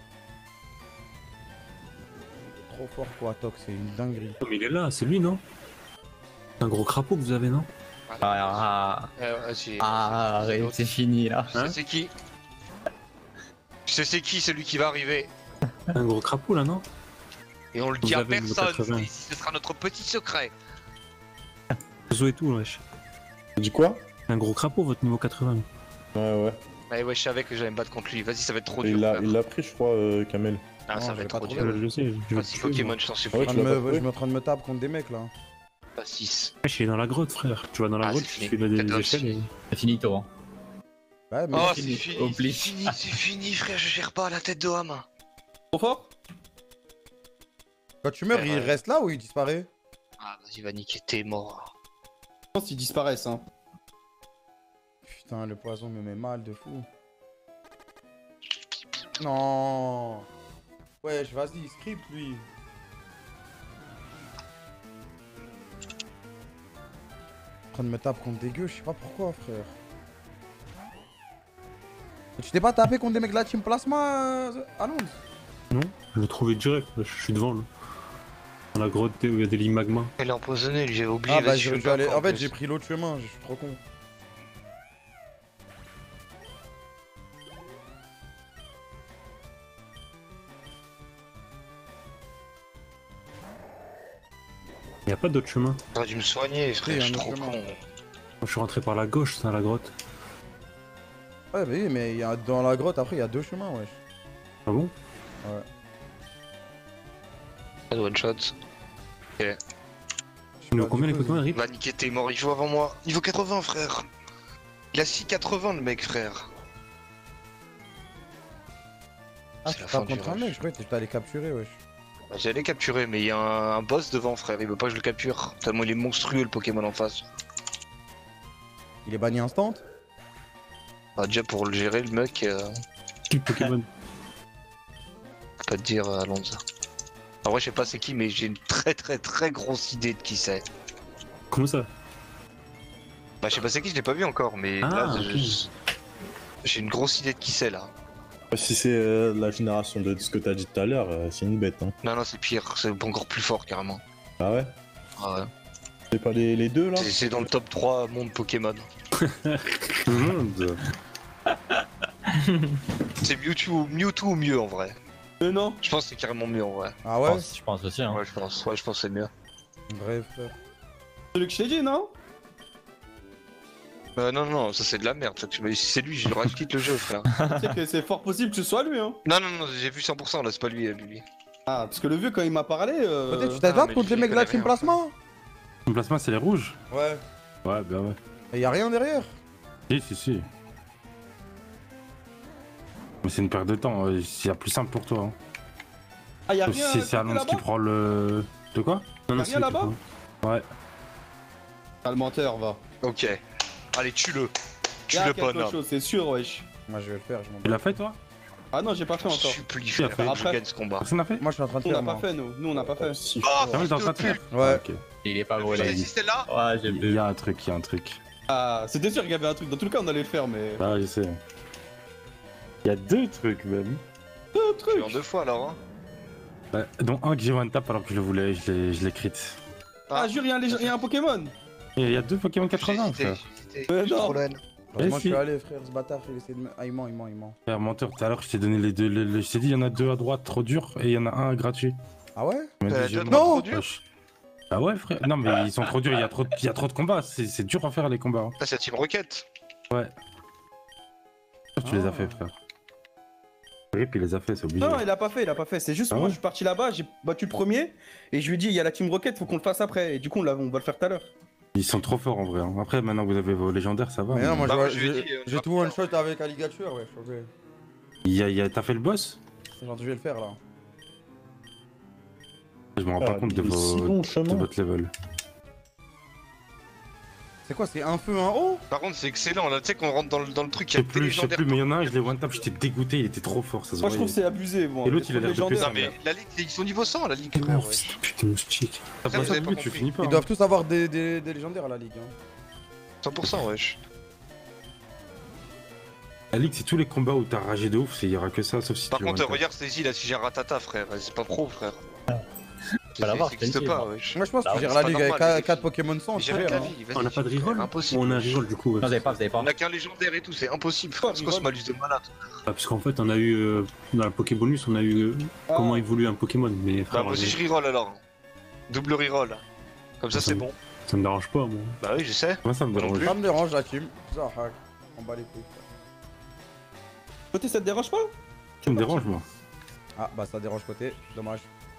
Trop fort quoi, Tox, c'est une dinguerie. Oh, mais il est là, c'est lui, non? C'est un gros crapaud que vous avez, non? Ah, Eh, vas-y. ah, arrête, c'est fini là. Je sais c'est qui. Je sais c'est qui celui qui va arriver. Un gros crapaud, là, non? Et on le Vous dit à avez le personne. quatre-vingts. Ici, ce sera notre petit secret. Zo et tout, wesh. Tu dis quoi? Un gros crapaud, votre niveau quatre-vingts. Ouais, ouais. Mais ouais, je savais que j'allais me battre contre lui. Vas-y, ça va être trop Et dur. il l'a frère. il l'a pris, je crois, euh, Kamel. Ah, Non, ça je va l'ai être pas trop trouvé. dur. Je le sais, je vais Vas-y, te tuer, Pokémon, moi. je t'en Ouais, supplie. Je tu me, l'as pas je trouvé me en train de me taper contre des mecs là. Pas six. Wesh, il est dans la grotte, frère. Tu vas dans la Ah, grotte, c'est tu fini. fais des, des Peut-être échelles et... C'est finito. Hein. Ouais, mais Oh, fini. c'est fini. Oublie. C'est fini, c'est fini, frère. Je gère pas la tête de Ham. Trop fort? quand tu meurs, Ouais, il ouais. reste là ou il disparaît? Ah, vas-y, va niquer, t'es mort. Je pense qu'ils disparaissent, hein. Putain, le poison me met mal de fou. Non. Wesh, vas-y, script lui. En train de me taper contre des gueux, je sais pas pourquoi, frère. Mais tu t'es pas tapé contre des mecs de la team Plasma, euh, Alonso? Non, je l'ai trouvé direct, wesh, je suis devant, là. Dans la grotte où il y a des lignes magma. Elle est empoisonnée, lui, j'avais oublié. Ah bah vas-y, je, fais je pas aller- encore en fait plus. j'ai pris l'autre chemin, je suis trop con. Il y a pas d'autre chemin. T'aurais dû me soigner, frère, Oui, je suis un trop autre con. chemin. Moi, je suis rentré par la gauche, c'est dans la grotte. Ouais bah oui mais il y a, dans la grotte après il y a deux chemins wesh. Ah bon? Pas de one shot. Je sais Il pas, a combien du les coup, Pokémon, Rip? Va niquer, t'es mort, il joue avant moi. Niveau quatre-vingts, frère. Il a six quatre-vingts, le mec, frère. Ah C'est tu la fin tapes du contre un rush. mec, je croyais que t'allais capturer wesh. Bah, J'allais capturer, mais il y a un, un boss devant, frère. Il veut pas que je le capture. Tellement il est monstrueux, le Pokémon en face. Il est banni instant? Bah, déjà, pour le gérer, le mec, euh, Qui Pokémon? faut pas te dire, euh, Alonso. En vrai, je sais pas c'est qui, mais j'ai une très très très grosse idée de qui c'est. Comment ça? Bah, je sais pas c'est qui, je l'ai pas vu encore, mais Ah, là, ok. je- j'ai une grosse idée de qui c'est là. Si c'est euh, la génération de ce que t'as dit tout à l'heure, euh, c'est une bête, hein. Non, non, c'est pire, c'est encore plus fort carrément. Ah ouais? Ah ouais. C'est pas les, les deux là? C'est- C'est dans le top trois monde Pokémon. Monde. C'est Mewtwo, Mewtwo ou mieux en vrai. Mais non. Je pense que c'est carrément mieux en vrai. Ah Je ouais? pense, je pense aussi. Hein. Ouais, je pense, ouais, je pense que c'est mieux. Bref frère. Celui que je t'ai dit, non? Euh, non, non, ça c'est de la merde. ça que je me dis, si c'est lui, je le quitte le jeu, frère. Tu sais que c'est fort possible que ce soit lui, hein. Non, non, non, j'ai vu cent pour cent là, c'est pas lui, euh, lui. Ah, parce que le vieux, quand il m'a parlé. Euh... Peut-être tu t'as ah, battu mais contre je les mecs de la connais team rien. Plasma? Mon plasma, c'est les rouges? Ouais. Ouais, bah ouais. Et y a rien derrière? Si, si, si. Mais c'est une perte de temps, euh, c'est plus simple pour toi. Hein. Ah, y'a Sauf rien. si à c'est côté Alonso qui là-bas prend le. De quoi? Non, Y'a c'est rien lui qui là-bas prend. Ouais. Ah, le menteur, va. Ok. Allez, tue-le. Tue Y'a le quelque bonhomme. chose, c'est sûr, wesh. Moi je vais le faire, je m'en Tu bats. l'as fait toi? Ah non, j'ai pas fait Je encore. supplie, Qui a frère, fait faut que je Après- gagne ce combat. Personne n'a fait? Moi je suis en train de Nous, on faire n'a pas moi. fait, nous. Nous, on n'a pas fait. Si. Oh, Kamel, t'es en train de faire? Ouais. Ok. Il est pas Vous gros là. il- résistez là? Ouais, j'ai Il vu. y a un truc, il y a un truc. Ah, c'était sûr qu'il y avait un truc. Dans tout le cas, on allait le faire, mais. Ah, je sais. Il y a deux trucs même. Deux Je suis en trucs. deux fois alors, hein. Bah, dont un que j'ai one tap alors que je le voulais, je l'ai je l'ai crit. Ah, jure, y'a un, lég- y'a un Pokémon. Et il y a deux Pokémon quatre-vingts, J'ai frère. hésité, j'ai hésité. Mais J'ai non. trop la haine. Heureusement Eh, que je si. suis allé frère, ce bâtard il essaie de me. Ah il ment, il ment, il ment. Frère, menteur, tout à l'heure je t'ai donné les deux. le- le- je t'ai dit, il y en a deux à droite trop dur et il y en a un gratuit. Ah ouais? Il m'a Euh, dit, j'ai- deux à droite, trop Non dur Wesh. Ah ouais, frère. Non, mais ils sont trop durs, il y a trop, il y a trop de combats. C'est c'est dur à faire les combats. hein. Ça, c'est la Team Rocket. Tu les Ah. as fait, frère. Rip, il les a fait, c'est obligé. Non, il a pas fait, il a pas fait. C'est juste Ah moi, ouais je suis parti là-bas, j'ai battu le premier. Et je lui ai dit, il y a la Team Rocket, faut qu'on le fasse après. Et du coup, on, l'a- on va le faire tout à l'heure. Ils sont trop forts en vrai. hein. Après, maintenant vous avez vos légendaires, ça va. Mais mais- non, moi Bah, je moi, vois- je lui ai j'ai dit, euh, j'ai pas tout plus one tard. shot avec Alligator, ouais, ok. Il y a- il y a- T'as fait le boss? C'est genre je vais le faire là. Je me rends pas Ah, compte de, il est vos... si long, le de chemin. votre level. C'est quoi, c'est un feu, un haut? Par contre, c'est excellent, là, tu sais qu'on rentre dans le, dans le truc, Je il y sais a plus, je sais légendaire. plus, mais il y en a un, je l'ai one tap, j'étais dégoûté, il était trop fort, ça se Moi je voyait. trouve que c'est abusé, moi. Et l'autre, il a l'air de légendaire. Non, mais la ligue, ils sont niveau cent, la ligue, Oh, frère, ouais. c'est putain de moustique. T'as Après, pas vous ça avez le pas but, tu compris. finis pas. Ils hein. doivent tous avoir des, des, des légendaires à la ligue. Hein. cent pour cent, wesh. La ligue, c'est tous les combats où t'as ragé de ouf, il y aura que ça, sauf si Par tu contre, one tap. regarde, Stacy, là, si j'ai Ratata, frère, c'est pas pro, frère. Pas l'avoir, Ça je t'ai existe dit, pas, moi. wesh. Moi je pense que Bah tu ouais, gères c'est la pas ligue avec normal, les quatre filles. Pokémon cent, Mais tu jamais de gères. la Hein. vie, vas-y. On n'a pas de reroll Impossible. Ou on a un reroll du coup ouais. Non, vous avez pas, vous avez pas. On a qu'un légendaire et tout, c'est impossible, frère. C'est quoi ce reroll. malus de malade? Ah, Parce qu'en fait, on a eu. euh, dans la Pokébonus, on a eu. euh, Ah. Comment évoluer un Pokémon. Mais Bah, frère, moi aussi, euh, je reroll alors. Double reroll. Comme ça, c'est bon. ça me dérange pas, moi. Bah oui, je sais. Moi, ça me Moi non dérange. plus. Ça me dérange la team. Ça, hack. On bat les couilles. Côté, ça te dérange pas? Ça me dérange, moi. Ah bah ça dérange côté, dommage.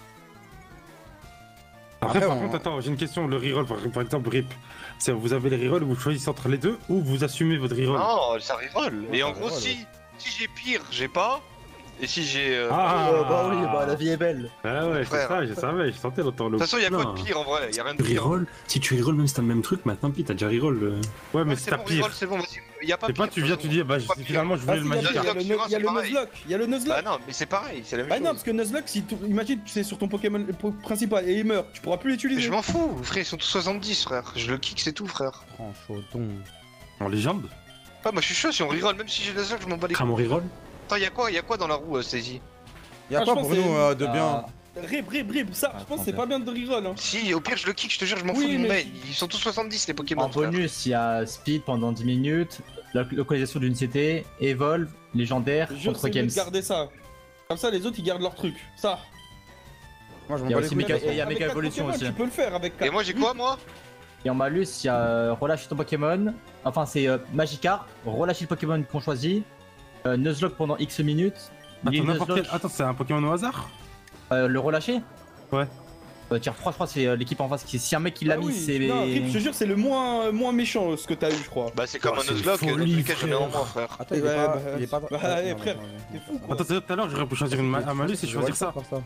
Après, Après, par on- contre, attends, j'ai une question. Le reroll, par, par exemple, R I P. C'est vous avez les rerolls, vous choisissez entre les deux ou vous assumez votre reroll? Non, ça reroll. Ouais, Et ça en gros, reroll, si, si j'ai pire, j'ai pas. Et si j'ai. euh, Ah, Oh, bah oui, bah la vie est belle. Ah ouais, c'est frère. ça, je savais, je sentais l'autant le. De toute façon, y'a quoi Non. de pire en vrai? Y'a rien de Tu pire. reroll, si tu reroll même si t'as le même truc, bah tant pis, t'as déjà reroll. euh. Ouais, mais Ouais, si c'est t'as bon, pire. reroll, c'est bon, vas-y. Y'a pas C'est pire. pas, tu viens, tu dis, bah, Pas pire. finalement, je Ah voulais si, le il y a- il y a Magikarp. le Magikarp. no- il y a le C'est pareil. Nuzlocke, il y a le Bah Nuzlocke. non, mais c'est pareil, c'est la même Bah non, chose. parce que Nuzlocke, si tu- imagine tu c'est sur ton Pokémon principal et il meurt, tu pourras plus Mais l'utiliser. je m'en fous, frère, ils sont tous soixante-dix, frère. Je le kick, c'est tout, frère. Franchodon. En légende? Ah, moi je suis chaud si on reroll, même si j'ai les autres, je m'en bats les couilles. Crame en reroll. Attends, y'a quoi, y'a quoi dans la roue, euh, Stacey? Y'a Ah, quoi je pour pense nous que c'est- euh, de bien? Rib, rib, rib, ça, Ah, je pense que c'est trente. pas bien de reroll. Hein. Si, au pire, je le kick, je te jure, je m'en Oui, fous de mon mais- mail. Ils sont tous soixante-dix, les Pokémon. En bonus, il y a Speed pendant dix minutes, la localisation d'une C T, Evolve, légendaire, Je jure, contre c'est mieux Games. de garder ça. Comme ça, les autres ils gardent leur truc. Ça. Moi je m'en Il y a bats les aussi couilles. Méca- de toute et il y a façon. Avec Méga quatre Evolution Pokémon, aussi. Tu peux le faire avec Et moi, j'ai quoi, moi? Et en malus, il y a euh, relâcher ton Pokémon, enfin c'est euh, Magikarp, relâcher le Pokémon qu'on choisit, euh, Nuzlocke pendant X minutes, Attends, Lille n'importe quel- Nuzlocke, Attends, c'est un Pokémon au hasard? euh, le relâcher. Ouais. Euh, tier trois, je crois, c'est euh, l'équipe en face qui. Si un mec qui l'a Ah mis, oui. c'est. Non, Rip, je te jure, c'est le moins, moins méchant euh, ce que t'as eu, je crois. Bah, c'est comme Oh, un c'est une Nuzlocke, dans tous folie, les cas, j'en ai en frère. moins, frère. Attends, il est Ouais, pas. bah, Il est pas. bah, Ah, eh, non, frère, non, non, t'es non, fou, non, quoi. Attends, tout à l'heure, j'aurais pu choisir une ma- un malus et Je choisir vois ça. faire ça.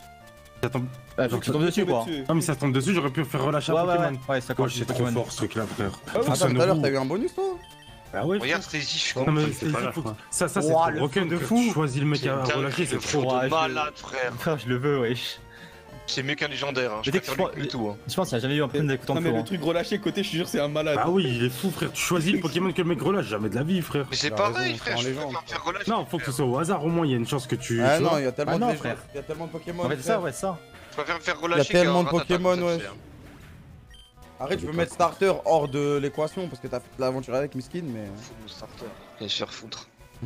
Ça tombe- Ouais, faut que tu tombes dessus quoi. Non, mais ça tombe dessus, j'aurais pu faire relâcher Ouais, un ouais, Pokémon. ouais, ouais, ça Ouais, colle, c'est c'est trop Pokémon. fort ce truc-là, frère. Ah oui, Attends, Fonctionne tout à l'heure roue. t'as eu un bonus toi? Bah ouais, Regarde, Stacey, je suis Non, content. mais c'est c'est pas là, faut- quoi. ça, ça, c'est Ouah, trop le broken fou de que fou. tu choisis le mec C'est à dingue, relâcher, c'est le trop. fou de Ouais, je- malade, frère. Frère, je le veux, wesh. C'est mieux qu'un légendaire, hein. Je Mais dès que préfère je lui que tout, hein. Je pense qu'il n'y a jamais eu un prune avec autant Non, de mais flow. le hein. truc relâché côté, je te jure, c'est un malade. Ah oui, il est fou, frère. Tu choisis le Pokémon que le mec relâche, jamais de la vie, frère. Mais c'est T'as pareil, raison, frère, c'est en je légende. préfère me faire relâcher. Non, faut que ce soit au hasard, au moins, il y a une chance que tu. Ah tu non, vois. il y a tellement Ah de non, légendes, frère. il y a tellement de Pokémon. En fait, c'est ça, ouais, ça. Je préfère me faire relâcher. tellement qu'un de ratata, Pokémon, comme ça, ouais. tu sais, hein. Arrête, je veux mettre starter hors de l'équation parce que t'as fait l'aventure avec Miskin, mais. Fous mon starter. Viens se faire foutre.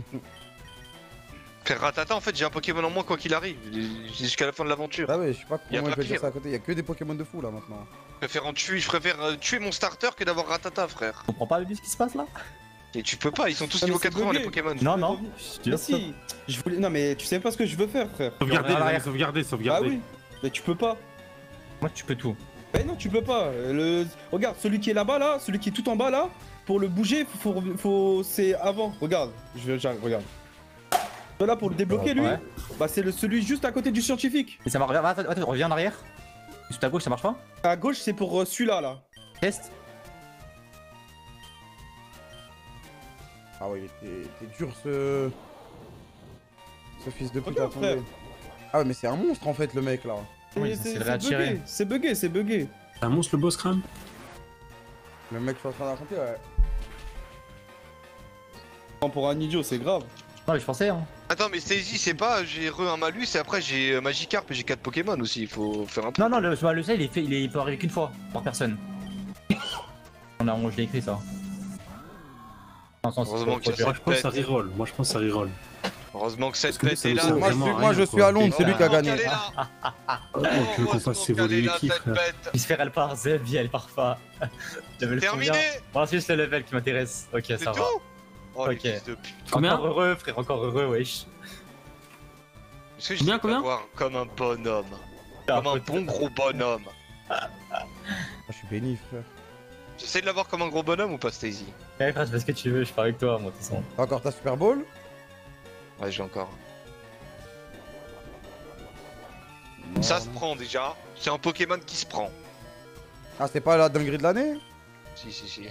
Frère Ratata, en fait, j'ai un Pokémon en moins quoi qu'il arrive. Jusqu'à la fin de l'aventure. Bah ouais, je sais pas Y a comment il pas peut dire pire. ça à côté, y a que des Pokémon de fou là maintenant. Je préfère en tuer, je préfère euh, tuer mon starter que d'avoir Ratata, frère. Tu comprends pas Baby, ce qui se passe là? Et tu peux pas, ils sont tous Ah, mais niveau c'est quatre-vingts les bugué. Pokémon. Non, peux non. revenir. Je te Mais jure, si, je voulais. Non, mais tu sais pas ce que je veux faire, frère. Sauvegarder, Regarde, les amis, regarde. sauvegarder, Ah sauvegarder. oui, mais tu peux pas. Moi, tu peux tout. Eh non, tu peux pas. Le... Regarde, celui qui est là-bas, là, celui qui est tout en bas, là, pour le bouger, faut, faut, faut- c'est avant. Regarde, je vais, j'arrive, regarde. Là, pour le débloquer, lui, Ouais. bah c'est le, celui juste à côté du scientifique. Et ça marche. Attends, attends, attends, reviens en arrière. Juste à gauche, ça marche pas? À gauche, c'est pour euh, celui-là, là. Test. Ah ouais, il était, il était dur ce. Ce fils de pute à Regarde, tomber. frère. Ah ouais, mais c'est un monstre en fait le mec là. Oui, Et c'est c'est le c'est réattirer. bugué, c'est bugué, c'est bugué. C'est un monstre le boss crame. Le mec que je suis en train d'affronter, ouais. Non, pour un idiot, c'est grave. Non, mais je pensais, hein. Attends, mais Stacey, c'est pas j'ai re un malus et après j'ai euh, Magikarp et j'ai quatre Pokémon aussi, il faut faire un truc. Non, non, le, le sel, il, est fait, il, est, il peut arriver qu'une fois par personne. On a, on, je l'ai écrit ça. Dans le sens, Heureusement faut- faut qu'il y a le Moi, je pense que ça reroll. Moi, je pense que ça reroll. Heureusement que cette Parce que bête ça est nous là. sert Moi je, vraiment suis, à moi rien, je suis à quoi. Londres, c'est lui qui a Heureusement gagné. qu'elle est là. Oh, tu veux qu'on fasse Heureusement qu'elle évoluer est là, l'équipe, cette frère. bête. Puis se faire elle part, Zeb, elle part pas. Level Terminé. combien? Bon, c'est juste le level qui m'intéresse. Ok, C'est ça tout va. Oh, les Ok. fils de pute. Combien? Encore heureux, frère, encore heureux, wesh. Est-ce que je Combien, sais combien voir comme un bonhomme? Ah, Comme un faut- bon gros bonhomme. Ah, je suis béni frère. J'essaie de l'avoir comme un gros bonhomme ou pas, Stacey? Ouais, frère, tu fais ce que tu veux, je suis pas avec toi, moi, de toute façon. T'as encore ta Super Bowl? Ouais, j'ai encore. Non, Ça se non. prend déjà. C'est un Pokémon qui se prend. Ah c'est pas la dinguerie de l'année? Si, si, si.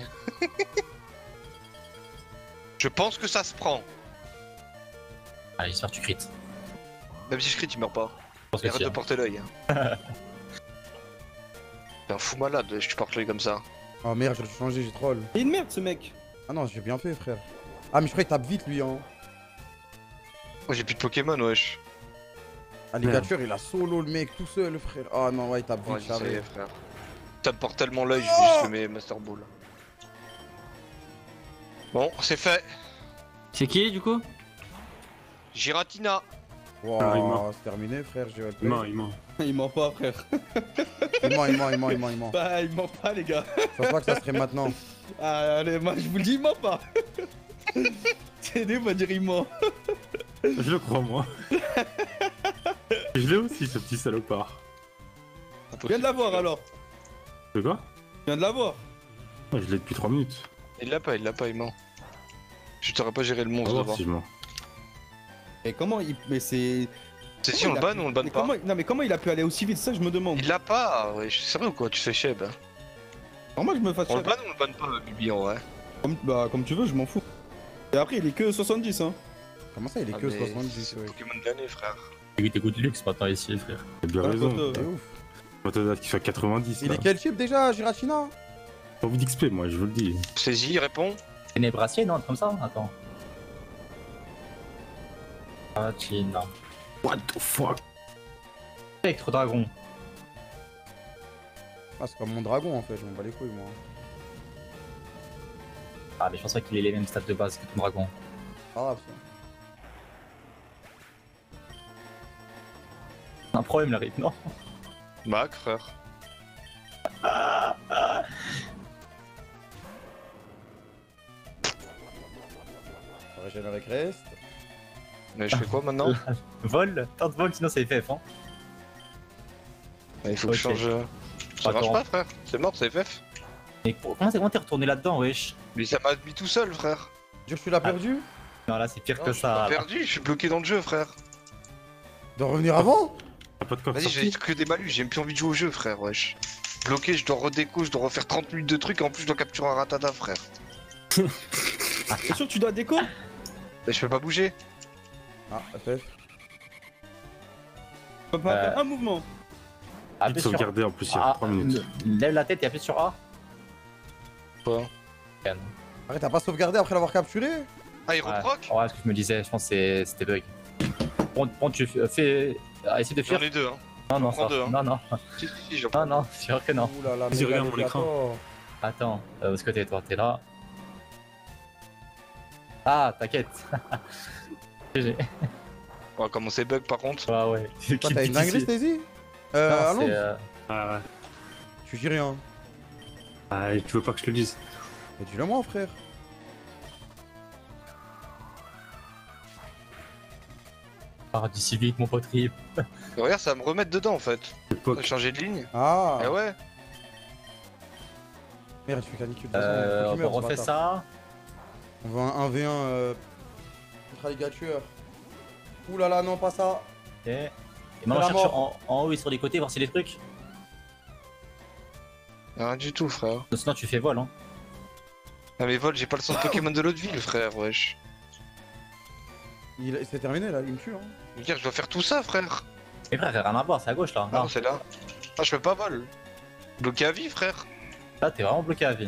Je pense que ça se prend. Allez, j'espère que tu crites. Même si je crie, tu meurs pas. Je pense que Et arrête tu de as. porter l'œil. Hein. T'es un fou malade, je te porte l'œil comme ça. Oh merde, j'ai changé, j'ai troll. Il est une merde ce mec. Ah non, j'ai bien fait, frère. Ah, mais je crois qu'il tape vite, lui, hein. Oh, j'ai plus de Pokémon, wesh. Alligator, il a solo le mec tout seul, frère. Ah non, ouais, il tape Ouais, vite, ça y j'avais. est, frère. Ça me porte tellement l'œil, je vais juste fumer Master Ball. Bon, c'est fait. C'est qui du coup? Giratina. Wow, Ah, il ment. c'est terminé, frère, j'ai Il ment, il ment. Il ment pas, frère. Il ment, il ment, il ment, il ment, il ment. Bah, il ment pas, les gars. Je pense pas que ça serait maintenant. Ah, allez, moi, je vous le dis, il ment pas. T D va dire il ment. Je le crois, moi. Je l'ai aussi, ce petit salopard. Je viens de l'avoir alors. De quoi? Je viens de l'avoir. Ouais, je l'ai depuis trois minutes. Il l'a pas, il l'a pas, il ment. Je t'aurais pas géré le On va monstre voir devant. si je mens. Mais comment il. Mais c'est. C'est si on le Comment il a banne pu- ou on le banne mais pas? comment... Non, mais comment il a pu aller aussi vite? Ça, je me demande. Il l'a pas, ouais, c'est vrai ou quoi? Tu fais cheb. Normal, je me fasse On le chier. banne ou on le banne pas, Bibi, en vrai? Comme... Bah, comme tu veux, je m'en fous. Et après, il est que soixante-dix, hein. Comment ça, il est Ah, que mais soixante-dix, c'est ouais. Pokémon de l'année, frère. Écoute, écoute luxe maintenant ici, frère. T'as bien Ah, raison. photo. C'est ouf. Moi, t'as qu'il soit quatre-vingt-dix. Il là. est quel chip déjà, Giratina? Pas envie d'X P, moi, je vous le dis. Saisis, réponds. Ténébracier, non? Comme ça? Attends. Ah, China. What the fuck? Spectre dragon. Ah, c'est comme mon dragon en fait, je m'en bats les couilles, moi. Ah, mais je pense pas qu'il ait les mêmes stats de base que ton dragon. Pas grave, ça. Un problème, la rip, non? Mac, frère. Ça régène avec reste. Mais je fais quoi maintenant? Vol? Tente vol, sinon c'est F F, hein? Il faut que je Ok. change. euh, Ça Attends. marche pas, frère. C'est mort, c'est F F. Mais pour- comment c'est- comment t'es retourné là-dedans, wesh? Mais ça m'a mis tout seul, frère. Dire que tu l'as perdu? Non, là, c'est pire Non, que je suis pas ça. là. perdu, je suis bloqué dans le jeu, frère. De revenir avant? T'as pas de quoi Vas-y, sortir. j'ai que des malus, j'ai même plus envie de jouer au jeu, frère, wesh. Bloqué, je dois redéco, je dois refaire trente minutes de trucs, et en plus je dois capturer un ratata, frère. T'es sûr que tu dois déco? Mais je peux pas bouger. Ah, F F. Tu peux pas Euh. faire un mouvement. Appuie Vite sur- sauvegarder en plus, il y a Ah, trois minutes. lève la tête et appuie sur A. Quoi? Arrête, t'as pas sauvegardé après l'avoir capturé? Ah, il Ouais. reproc? Ouais, ce que je me disais, je pense que c'est- c'était bug. Bon, bon, tu fais. fais- ah, essaie de J'en fuir. ai deux, hein. Non, non, prends ça- deux, hein. non, non, Si, si, si, j'en non, non, sûr que non. Ouh là là, Vas-y, méga regarde mon alligator. Attends, euh, où est-ce que t'es, toi? T'es là. Ah, t'inquiète. G G. On va commencer bug par contre. Ouais, ouais. Toi, t'as une dinguerie, Stacy? Euh, Non, allons. c'est, euh, Ah ouais. Tu dis rien. Ah, tu veux pas que je te le dise? Mais dis-le moi, frère. Ah, d'ici vite, mon pote Rip. Et regarde, ça va me remettre dedans en fait. C'est On pas va changer de ligne. Ah, Eh ouais. merde, je fais canicule. de toute façon, Euh, faut on qu'il meure, ce refait bâtard. ça. On veut un un v un euh, contre alligator. Ouh là là, non, pas ça. Ok. Et maintenant, la on cherche mort. en, en haut et sur les côtés, voir s'il y a des trucs. Rien du tout, frère. Sinon, tu fais vol, hein. Ah, mais vol, j'ai pas le son de Pokémon de l'autre ville, frère, wesh. Il... C'est terminé là, il me tue. Hein. Je veux dire, je dois faire tout ça, frère. Mais frère, rien à voir, c'est à gauche là. Ah, Non, c'est là. Ah, je peux pas vol. Bloqué à vie, frère. là, t'es vraiment bloqué à vie.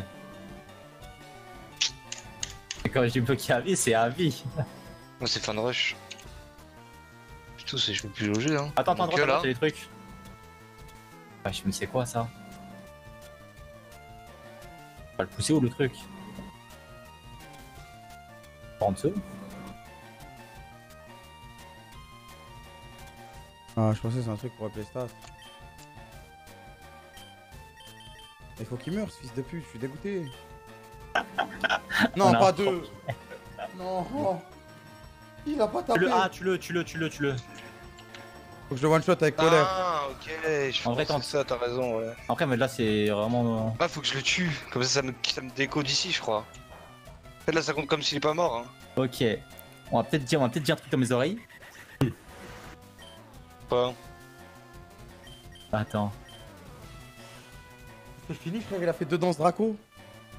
Et quand je dis bloqué à vie, c'est à vie. Moi, c'est fan rush. Putain, c'est je peux plus loger, hein. Attends, attends, Donc, droite, là. droite, il y a des trucs. Ah, je me sais quoi ça? On va le pousser où le truc? En dessous? Ah, je pensais que c'est un truc pour appeler stats. Il faut qu'il meure, ce fils de pute, je suis dégoûté. non, On a pas un deux. Non. oh. Il a pas tapé. Tu le, ah, tu le, tu le, tu le, tu le. Faut que je le one shot avec colère. Ah, ok. Je En vrai, pense quand- que c'est ça, t'as raison, ouais. Après, mais là, c'est vraiment. Ah, faut que je le tue. Comme ça, ça me, ça me déco d'ici, je crois. En fait, là, ça compte comme s'il est pas mort, hein. Ok. On va peut-être dire, on va peut-être dire un truc dans mes oreilles. Pas. Attends. C'est fini, frère, il a fait deux danses Draco.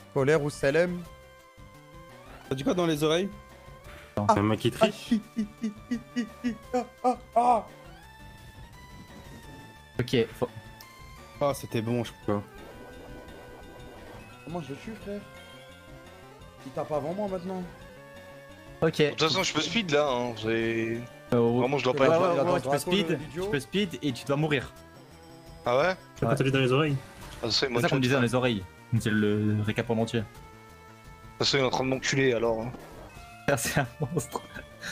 Colère ou Salem. T'as dit quoi dans les oreilles? C'est un mec qui triche. Ah, ah, ah. Ok, faut... Ah, c'était bon, je crois. Comment je le tue, frère? Il tape avant moi maintenant. Ok. De toute façon, je peux speed là. Hein. j'ai- Euh, Vraiment, je dois ouais, pas ouais, être là. ouais, dans ouais, tu peux Draco, speed, l'idiot. tu peux speed et tu dois mourir. Ah ouais? T'as pas entendu dans les oreilles? Ah, ça, il C'est m'a ça qu'on me tué. disait dans les oreilles. C'est le récap en entier. De toute façon, il est en train de m'enculer alors. hein. C'est un monstre.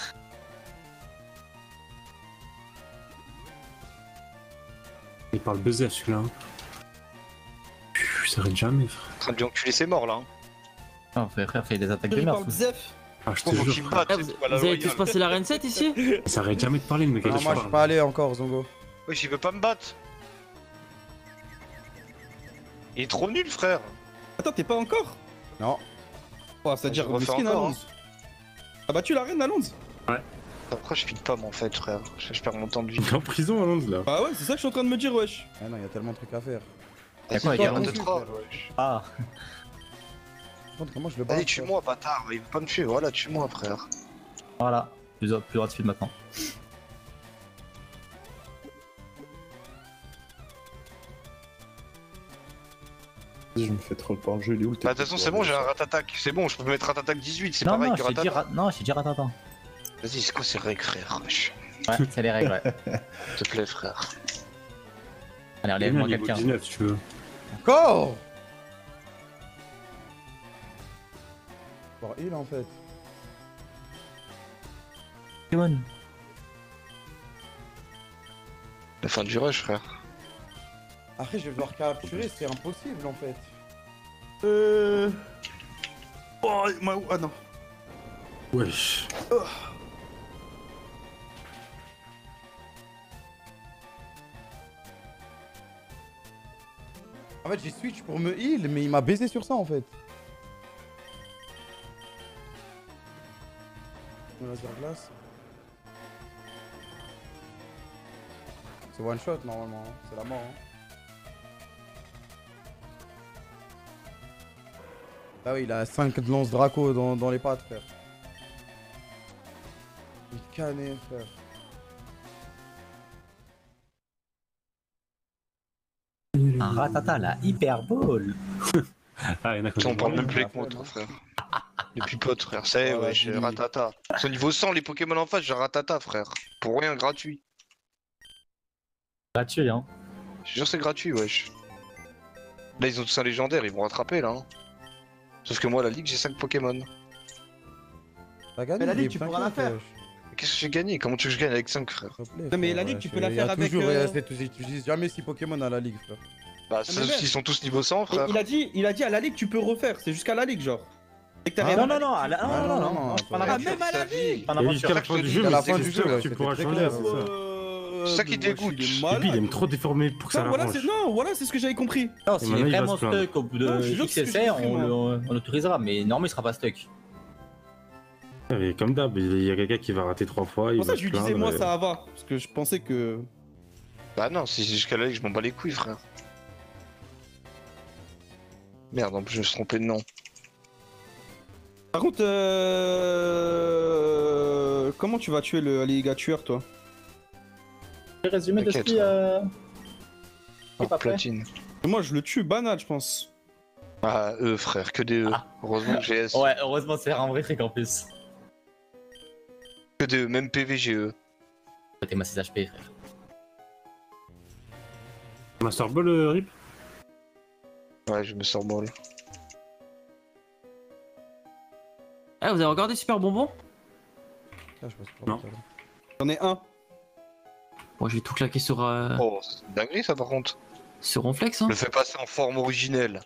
Il parle buzzer celui-là. hein. Pfff, il s'arrête jamais, frère. En train de lui enculer ses morts là. hein. Non, frère, frère, fait des attaques de Il merde. parle Zef. Ah, je te Faut qu'il jure. me batte, Ah, c'est vous, tout, à la vous avez loyale. tous passé la reine sept ici? Il s'arrête jamais de parler, le mec. Non, avec moi qui je suis parle. pas allé encore, Zongo. Wesh, il veut pas me battre. Il est trop nul, frère. Attends, t'es pas encore? Non. Oh, c'est-à-dire, Je refais Miskin à encore, Londres. T'as battu la reine à Londres? Après, je file pas, moi, en fait, frère. Je je perds mon temps de vie. Il est en prison à Londres là. Bah ouais, c'est ça que je suis en train de me dire, wesh. Ah non, il y a tellement de trucs à faire. Y'a quoi, Vas-y, y'a toi, un de truc, trois, frère. wesh. Ah, Par contre, comment je le bats? Allez, tue-moi, bâtard. Il veut pas me tuer. Voilà, tue-moi, frère. voilà. Plus, plus droit de speed maintenant. Je me fais trop par le jeu, il est où le Bah, de toute façon, c'est bon, j'ai un rat-attaque. C'est bon, je peux me mettre rat-attaque dix-huit. C'est Non, pareil non, que j'ai dit, rat-attaque. ra- non, j'ai dit ratata. Vas-y, c'est quoi ces règles, frère? Wesh. Ouais, c'est les règles, ouais. S'il te plaît, frère. Allez, Il est relève-moi niveau quelqu'un. dix-neuf, si tu veux. Encore. Par il en fait. Pokémon. La fin du rush, frère. Après, je vais devoir capturer, c'est impossible en fait. Euh. Oh, moi, ah non. Wesh. En fait, j'ai switch pour me heal, mais il m'a baisé sur ça en fait. Le laser glace. C'est one shot normalement, hein. C'est la mort. Hein. Ah oui, il a cinq de lance Draco dans, dans les pattes, frère. Il est cané, frère. Un ratata, la hyperbole. Ah, il y en a qui On ont parle dit- même plus avec moi, toi, frère. Les plus potes, frère. C'est, Voilà, wesh, dis-lui. ratata. Au niveau cent, les Pokémon en face, j'ai ratata, frère. Pour rien, gratuit. Gratuit, hein. Je te jure, c'est gratuit, wesh. Là, ils ont tous un légendaire, ils vont rattraper, là. hein. Sauf que moi, la ligue, j'ai cinq Pokémon. T'as gagné, Mais la il est ligue, tu pourras la t'inquiète, faire. wesh. Mais Qu'est-ce que j'ai gagné? Comment tu veux que je gagne avec cinq, frère? S'il te plaît, Non, mais frère, la ligue, ouais, tu c'est- peux la il y a faire avec, toujours, euh, c'est- tu utilises jamais six Pokémon à la ligue, frère. Bah, mais sauf merde. s'ils sont tous niveau cent, Et frère. il a dit, il a dit à la ligue, tu peux refaire. C'est jusqu'à la ligue, genre. Dès que Ah, t'arrives Non, à la non, non, à la- Ah, non, non, non, non, non, non, je prends Ah, l'aventure. même à la ligue. Pas Il y a l'aventure. jusqu'à la fin du jeu, à la mais fin c'est du jeu, sûr ouais, que tu c'était pourras très changer, clair, c'est ouais. ça. Euh, C'est ça qui mais dégoûte. wesh, il est Et malade. puis il aime trop déformer pour que ça Non, voilà, l'arrange. c'est non, voilà, c'est ce que j'avais compris. Non, Et s'il maintenant, est il va vraiment se plaindre. stuck au bout Non, je de jure que c'est ce que j'ai X S R, compris, on, moi. le- on l'autorisera, mais normalement il sera pas stuck. Et comme d'hab, il y a quelqu'un qui va rater trois fois. Il Pour ça, va je se lui disais, plaindre moi, et- ça va. Parce que je pensais que. Bah non, si c'est jusqu'à la ligue, je m'en bats les couilles, frère. Merde, en plus, je me suis trompé de nom. Par contre, euh... comment tu vas tuer le Liga tueur, toi? Résumé de T'inquiète, ski, euh... Oh, pas prêt. platine. Moi, je le tue banal, je pense. Ah, eux, frère, que des E. Ah. Heureusement que j'ai S. Ouais, heureusement c'est un vrai trick en plus. Que des E, même P V G E. T'es ma six H P, frère. Master Ball, euh, Rip. Ouais, je me sors molle. Ah, vous avez regardé Super Bonbon? Ah, je passe pas, Non. tout à l'heure. J'en ai un. Moi, j'ai tout claqué sur, euh, Oh, c'est une dinguerie ça par contre. sur Ronflex, hein. Le fais passer en forme originelle.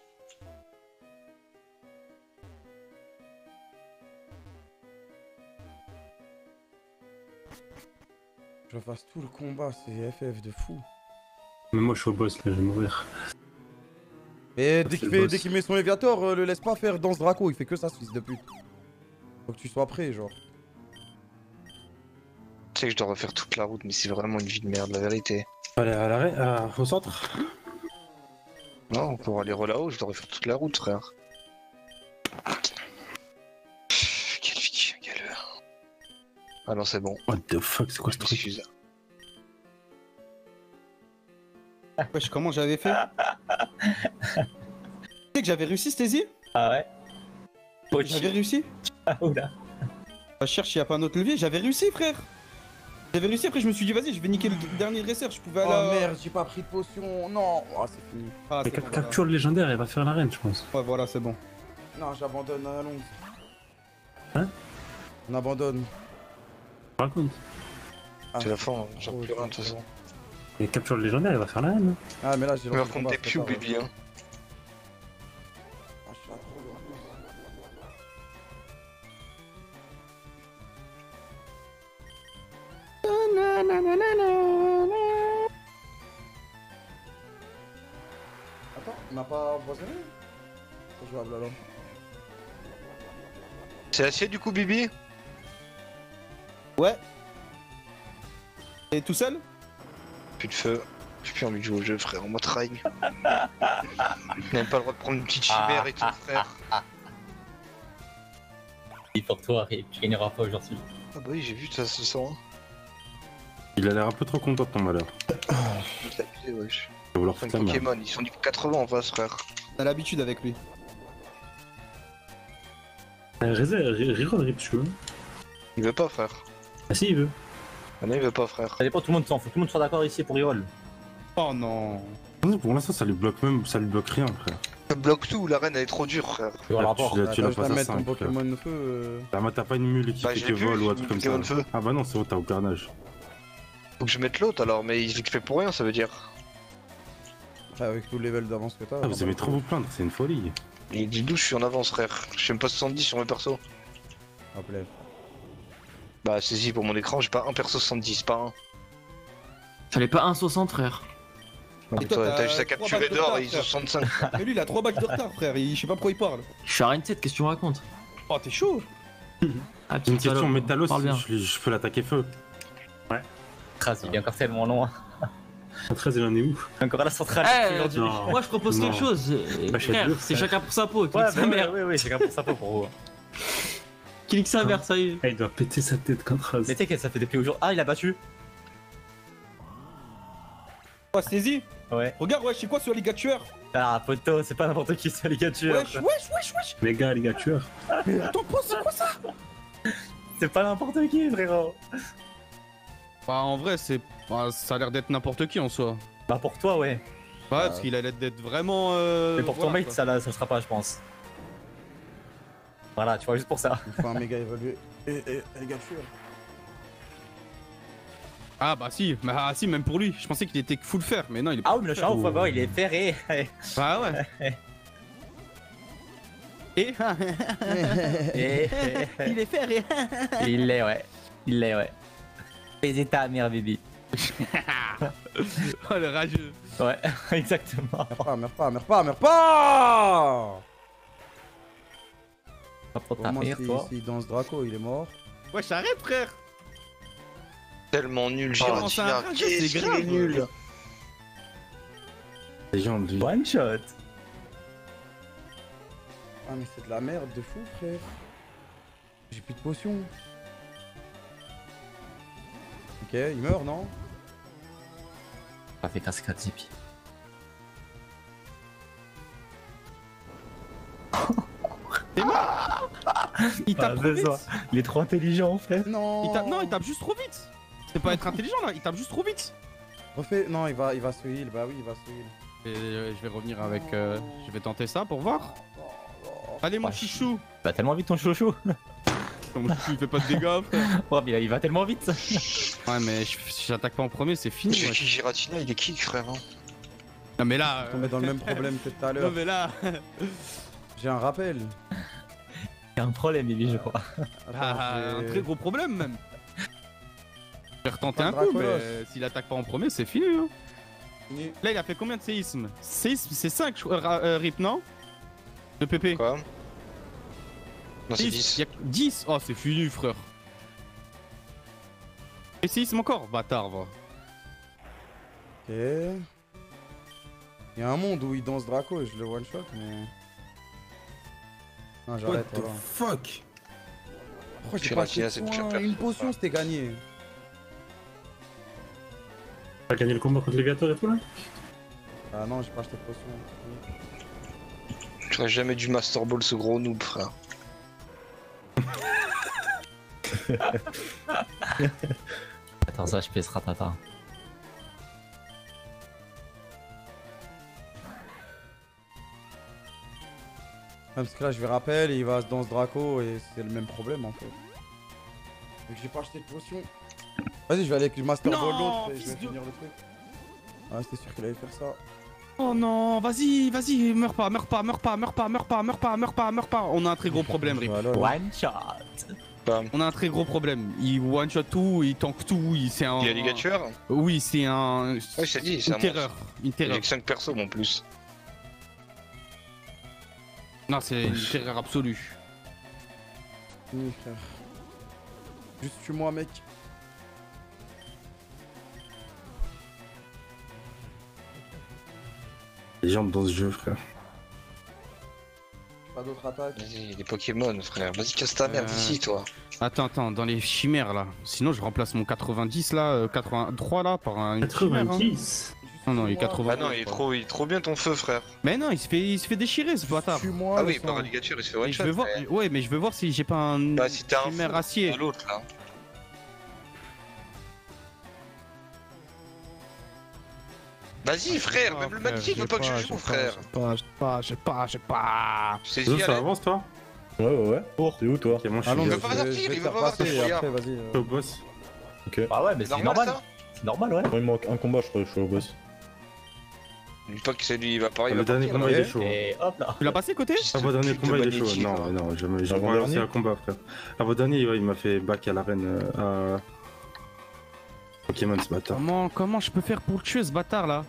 Je fasse tout le combat, c'est F F de fou. Mais moi je suis au boss là, je vais mourir. Et Ah, dès c'est qu'il le fait- boss. dès qu'il met son Léviator, euh, le laisse pas faire danse Draco, il fait que ça, ce fils de pute. Faut que tu sois prêt, genre. Tu sais que je dois refaire toute la route, mais c'est vraiment une vie de merde, la vérité. Allez, à l'arrêt, à- au centre. Non, pour aller là-haut, je dois refaire toute la route, frère. Ah non, c'est bon. What the fuck, c'est quoi ce truc? Excuse. Wesh, comment j'avais fait? Tu sais que j'avais réussi, Stézy? Ah ouais. J'avais réussi? Ah, oula. Bah, je cherche, y'a pas un autre levier. J'avais réussi, frère. J'avais réussi, après je me suis dit, vas-y, je vais niquer le dernier dresseur. Je pouvais aller. Oh à- merde, j'ai pas pris de potion. Non. Oh, c'est fini. Ah, Mais c'est cap- bon, voilà. capture le légendaire, elle va faire la reine, je pense. Ouais, voilà, c'est bon. Non, j'abandonne à longue. Hein? On abandonne. Raconte. Ah, C'est la fin, hein, j'en oh, peux plus rien de c'est toute façon. bon. Mais capture le légendaire, elle va faire la reine. Ah, mais là, j'ai On va lancé le contre combat, des c'est piou, pas grave. baby. Hein. Ah, je suis à trop loin. Attends, on n'a pas empoisonné? C'est jouable alors. C'est acier du coup, Bibi? Ouais. Et tout seul? Plus de feu. J'ai plus envie de jouer au jeu, frère. On m'a trahi. Je n'ai pas le droit de prendre une petite chimère et tout, frère. Et pour toi, Rip, tu gagneras pas aujourd'hui. Ah bah oui, j'ai vu ça ce soir. Il a l'air un peu trop content de ton malheur. Il t'a abusé, wesh. Il va vouloir Enfin, foutre la merde. Pokémon, ils sont du quatre-vingts en face, frère. On a l'habitude avec lui. Euh, Réserve, reroll Rip, tu veux. Il veut pas, frère. Ah si, il veut. Ah non, il veut pas, frère. Ça dépend, tout le monde s'en fout. Tout le monde soit d'accord ici pour reroll. Oh non. Non, pour l'instant, ça lui bloque même, ça lui bloque rien, frère. Ça bloque tout, la reine elle est trop dure, frère. Tu vois le Là, rapport. tu l'as- tu l'as Attends, je pas vais à mettre ton cinq, frère. Pokémon feu. euh. Ah, mais t'as pas une mule équipée Bah, je que l'ai vu, vol ou un j'ai truc mis comme le ça. Pokémon feu. Ah bah non, c'est bon, t'as au carnage. Faut que je mette l'autre alors, mais il fait pour rien, ça veut dire. Après, avec tout le level d'avance que t'as. Ah, vous aimez trop vous plaindre, c'est une folie. Il dit d'où je suis en avance, frère. Je suis même pas soixante-dix sur mes persos. Rappelez. Bah, saisis pour mon écran, j'ai pas un perso soixante-dix, pas un. Fallait pas un soixante, frère. Mais toi, toi, t'as t'as juste à trois capturer bacs de d'or retard, et ils ont frère. soixante-cinq. Mais lui, il a trois bacs de retard, frère. Il... Je sais pas pourquoi il parle. Je suis à Rennes sept, qu'est-ce que tu me racontes? Oh, t'es chaud. Ah, J'ai une petite question, salope, Métalos, parle bien. je, je peux l'attaquer feu. Trace, il est encore tellement loin. treize, il en est où? Encore à la centrale Eh, aujourd'hui. non. Moi je propose Non. quelque chose. euh, Bah, je fais frère, deux, c'est frère. chacun pour sa peau. Qui Ouais, nique sa ouais, mère. ouais, ouais, j'ai qu'un pour sa peau pour vous. Qui nique sa mère, ça y est. Ah, il doit péter sa tête contre Raz. Mais tu sais que ça fait depuis aujourd'hui. Ah, il a battu. Oh, saisis. Ouais. Regarde, ouais, je sais quoi sur les gars tueurs. Ah, poteau, c'est pas n'importe qui sur les ligatures. Wesh, wesh, wesh, wesh. Les gars, les gars, tueurs. Mais attends, quoi, c'est quoi ça? C'est pas n'importe qui, frérot. Bah, en vrai, c'est. bah, ça a l'air d'être n'importe qui en soi. Bah, pour toi, ouais. Ouais, parce qu'il a l'air d'être vraiment. Euh... Mais pour ton voilà, mate, quoi. ça, là, ça le sera pas, je pense. Voilà, tu vois, juste pour ça. Il faut un méga évolué. Et, et, et les gars, je suis là. Ah, bah si, bah, ah, si, même pour lui. Je pensais qu'il était full fer, mais non, il est Ah pas. oui, mais le chat, faut voir, il est ferré. Ah ouais. Et. Et- Il est ferré. Il l'est, ouais. Il l'est, ouais. Baiser ta mère, baby. Oh, le rageux. Ouais, exactement. Meurs pas, meurs pas, meurs pas, meurs pas. Pas pour Au ta moins, mère, si, toi. si danse Draco, il est mort. Wesh, arrête, frère. Tellement nul, Oh, Giratina. c'est un rageux, c'est Qu'est-ce qu'il grave. est nul. Les gens, lui. One shot. Ah, mais c'est de la merde de fou, frère. J'ai plus de potions. Ok, il meurt, non? Ça fait casser quatre zippies. Il tape trop vite. Il est trop intelligent, frère. Non. Il tape... Non, il tape juste trop vite. C'est pas être intelligent là, il tape juste trop vite. Refais. Non, il va, il va se heal. Bah oui, il va se heal. Et euh, je vais revenir avec. euh, Je vais tenter ça pour voir. Allez, mon Ouais. chichou. Il va tellement vite, ton chouchou. Ton chichou, il fait pas de dégâts, frère. Oh, mais il va tellement vite. Ouais, mais je- si j'attaque pas en premier, c'est fini. Celui ouais. qui Giratina, il est kick, frère. hein. Non, mais là. On euh, est dans le même problème que tout à Non, l'heure. mais là. J'ai un rappel. Il y a un problème, Bibi, je crois. Attends, Ah, j'ai- un très gros problème même. Je vais retenter Pas un de coup, mais Dracolos. euh, s'il attaque pas en premier, c'est fini. Hein. Fini. Là, il a fait combien de séismes Séisme, c'est cinq euh, rip, non De P P. Quoi Non, c'est dix. dix. Y a dix. Oh, c'est fini, frère. Et séisme encore Bâtard, va. Ok. Il y a un monde où il danse Draco et je le one shot, mais. Non, What j'arrête. the voilà. fuck? Pourquoi j'ai Chez pas acheté de Ratina, c'est pire soin? perso. Une potion, c'était gagné. T'as gagné le combat contre Léviator et tout là? Ah non, j'ai pas acheté de potion. J'aurais jamais dû Master Ball ce gros noob, frère. Attends, ça, je pèse ratata. Parce que là, je vais rappel et il va dans ce Draco et c'est le même problème en fait. Donc j'ai pas acheté de potion. Vas-y, je vais aller avec le Master Ball Non, l'autre et je fils vais de- finir le truc. Ah, c'était sûr qu'il allait faire ça. Oh non, vas-y, vas-y, meurs pas, meurs pas, meurs pas, meurs pas, meurs pas, meurs pas, meurs pas, meurs pas. On a un très gros problème, Rip. Voilà, là. One shot. Bam. On a un très gros problème. Il one shot tout, il tank tout, il c'est un. Il y a ligature. Oui, c'est un. Ouais, je t'ai dit, c'est Une un terreur, une terreur. J'ai que cinq persos en plus. Non, c'est une terreur absolue. Oui, frère. Juste tue-moi, mec. Les jambes dans ce jeu, frère. Pas d'autres attaques. Vas-y, les Pokémon, frère. Vas-y, casse ta merde Euh, ici, toi. Attends, attends, dans les chimères là. Sinon, je remplace mon quatre-vingt-dix là, euh, quatre-vingt-trois là par un. une chimère, hein. quatre-vingt-dix. Non, non, il est Ah quatre-vingts. non, il est trop, il est trop bien ton feu, frère. Mais non, il se fait, il se fait déchirer ce bâtard. Tue-moi. Ah le oui, sang. par la ligature, il se fait one Et je shot. veux voir, mais- ouais, mais je veux voir si j'ai pas un Bah, si t'as un chimère fou, acier. de l'autre, là. Vas-y, frère, même le magnifique veut pas que je joue, frère. pas, j'ai pas, j'ai pas, j'ai pas. Je t'ai Zou, dit, ça allez. avance, toi? Ouais, ouais, ouais. T'es où, toi? Ok, moi, je Allons, suis Il je veut pas vais- sortir, je vais il te veut faire pas voir passer tes et fouillards. après, vas-y. euh. au boss. Ok. Ah ouais, mais c'est Normal, normal. ça C'est normal, ouais. Moi, il manque un combat, je crois, je suis au boss. Une fois que c'est lui, il va pareil, il Le va dernier partir, combat, là. il est chaud. hein. Et hop là. Tu l'as passé côté Fils Ah, de votre dernier pute de combat, il est chaud. magnétique, Non, là. non, jamais. J'ai Avant relancé dernier un combat, frère. Ah, votre dernier, ouais, il m'a fait back à l'arène euh, à. Pokémon, ce bâtard. Comment, comment je peux faire pour le tuer ce bâtard là?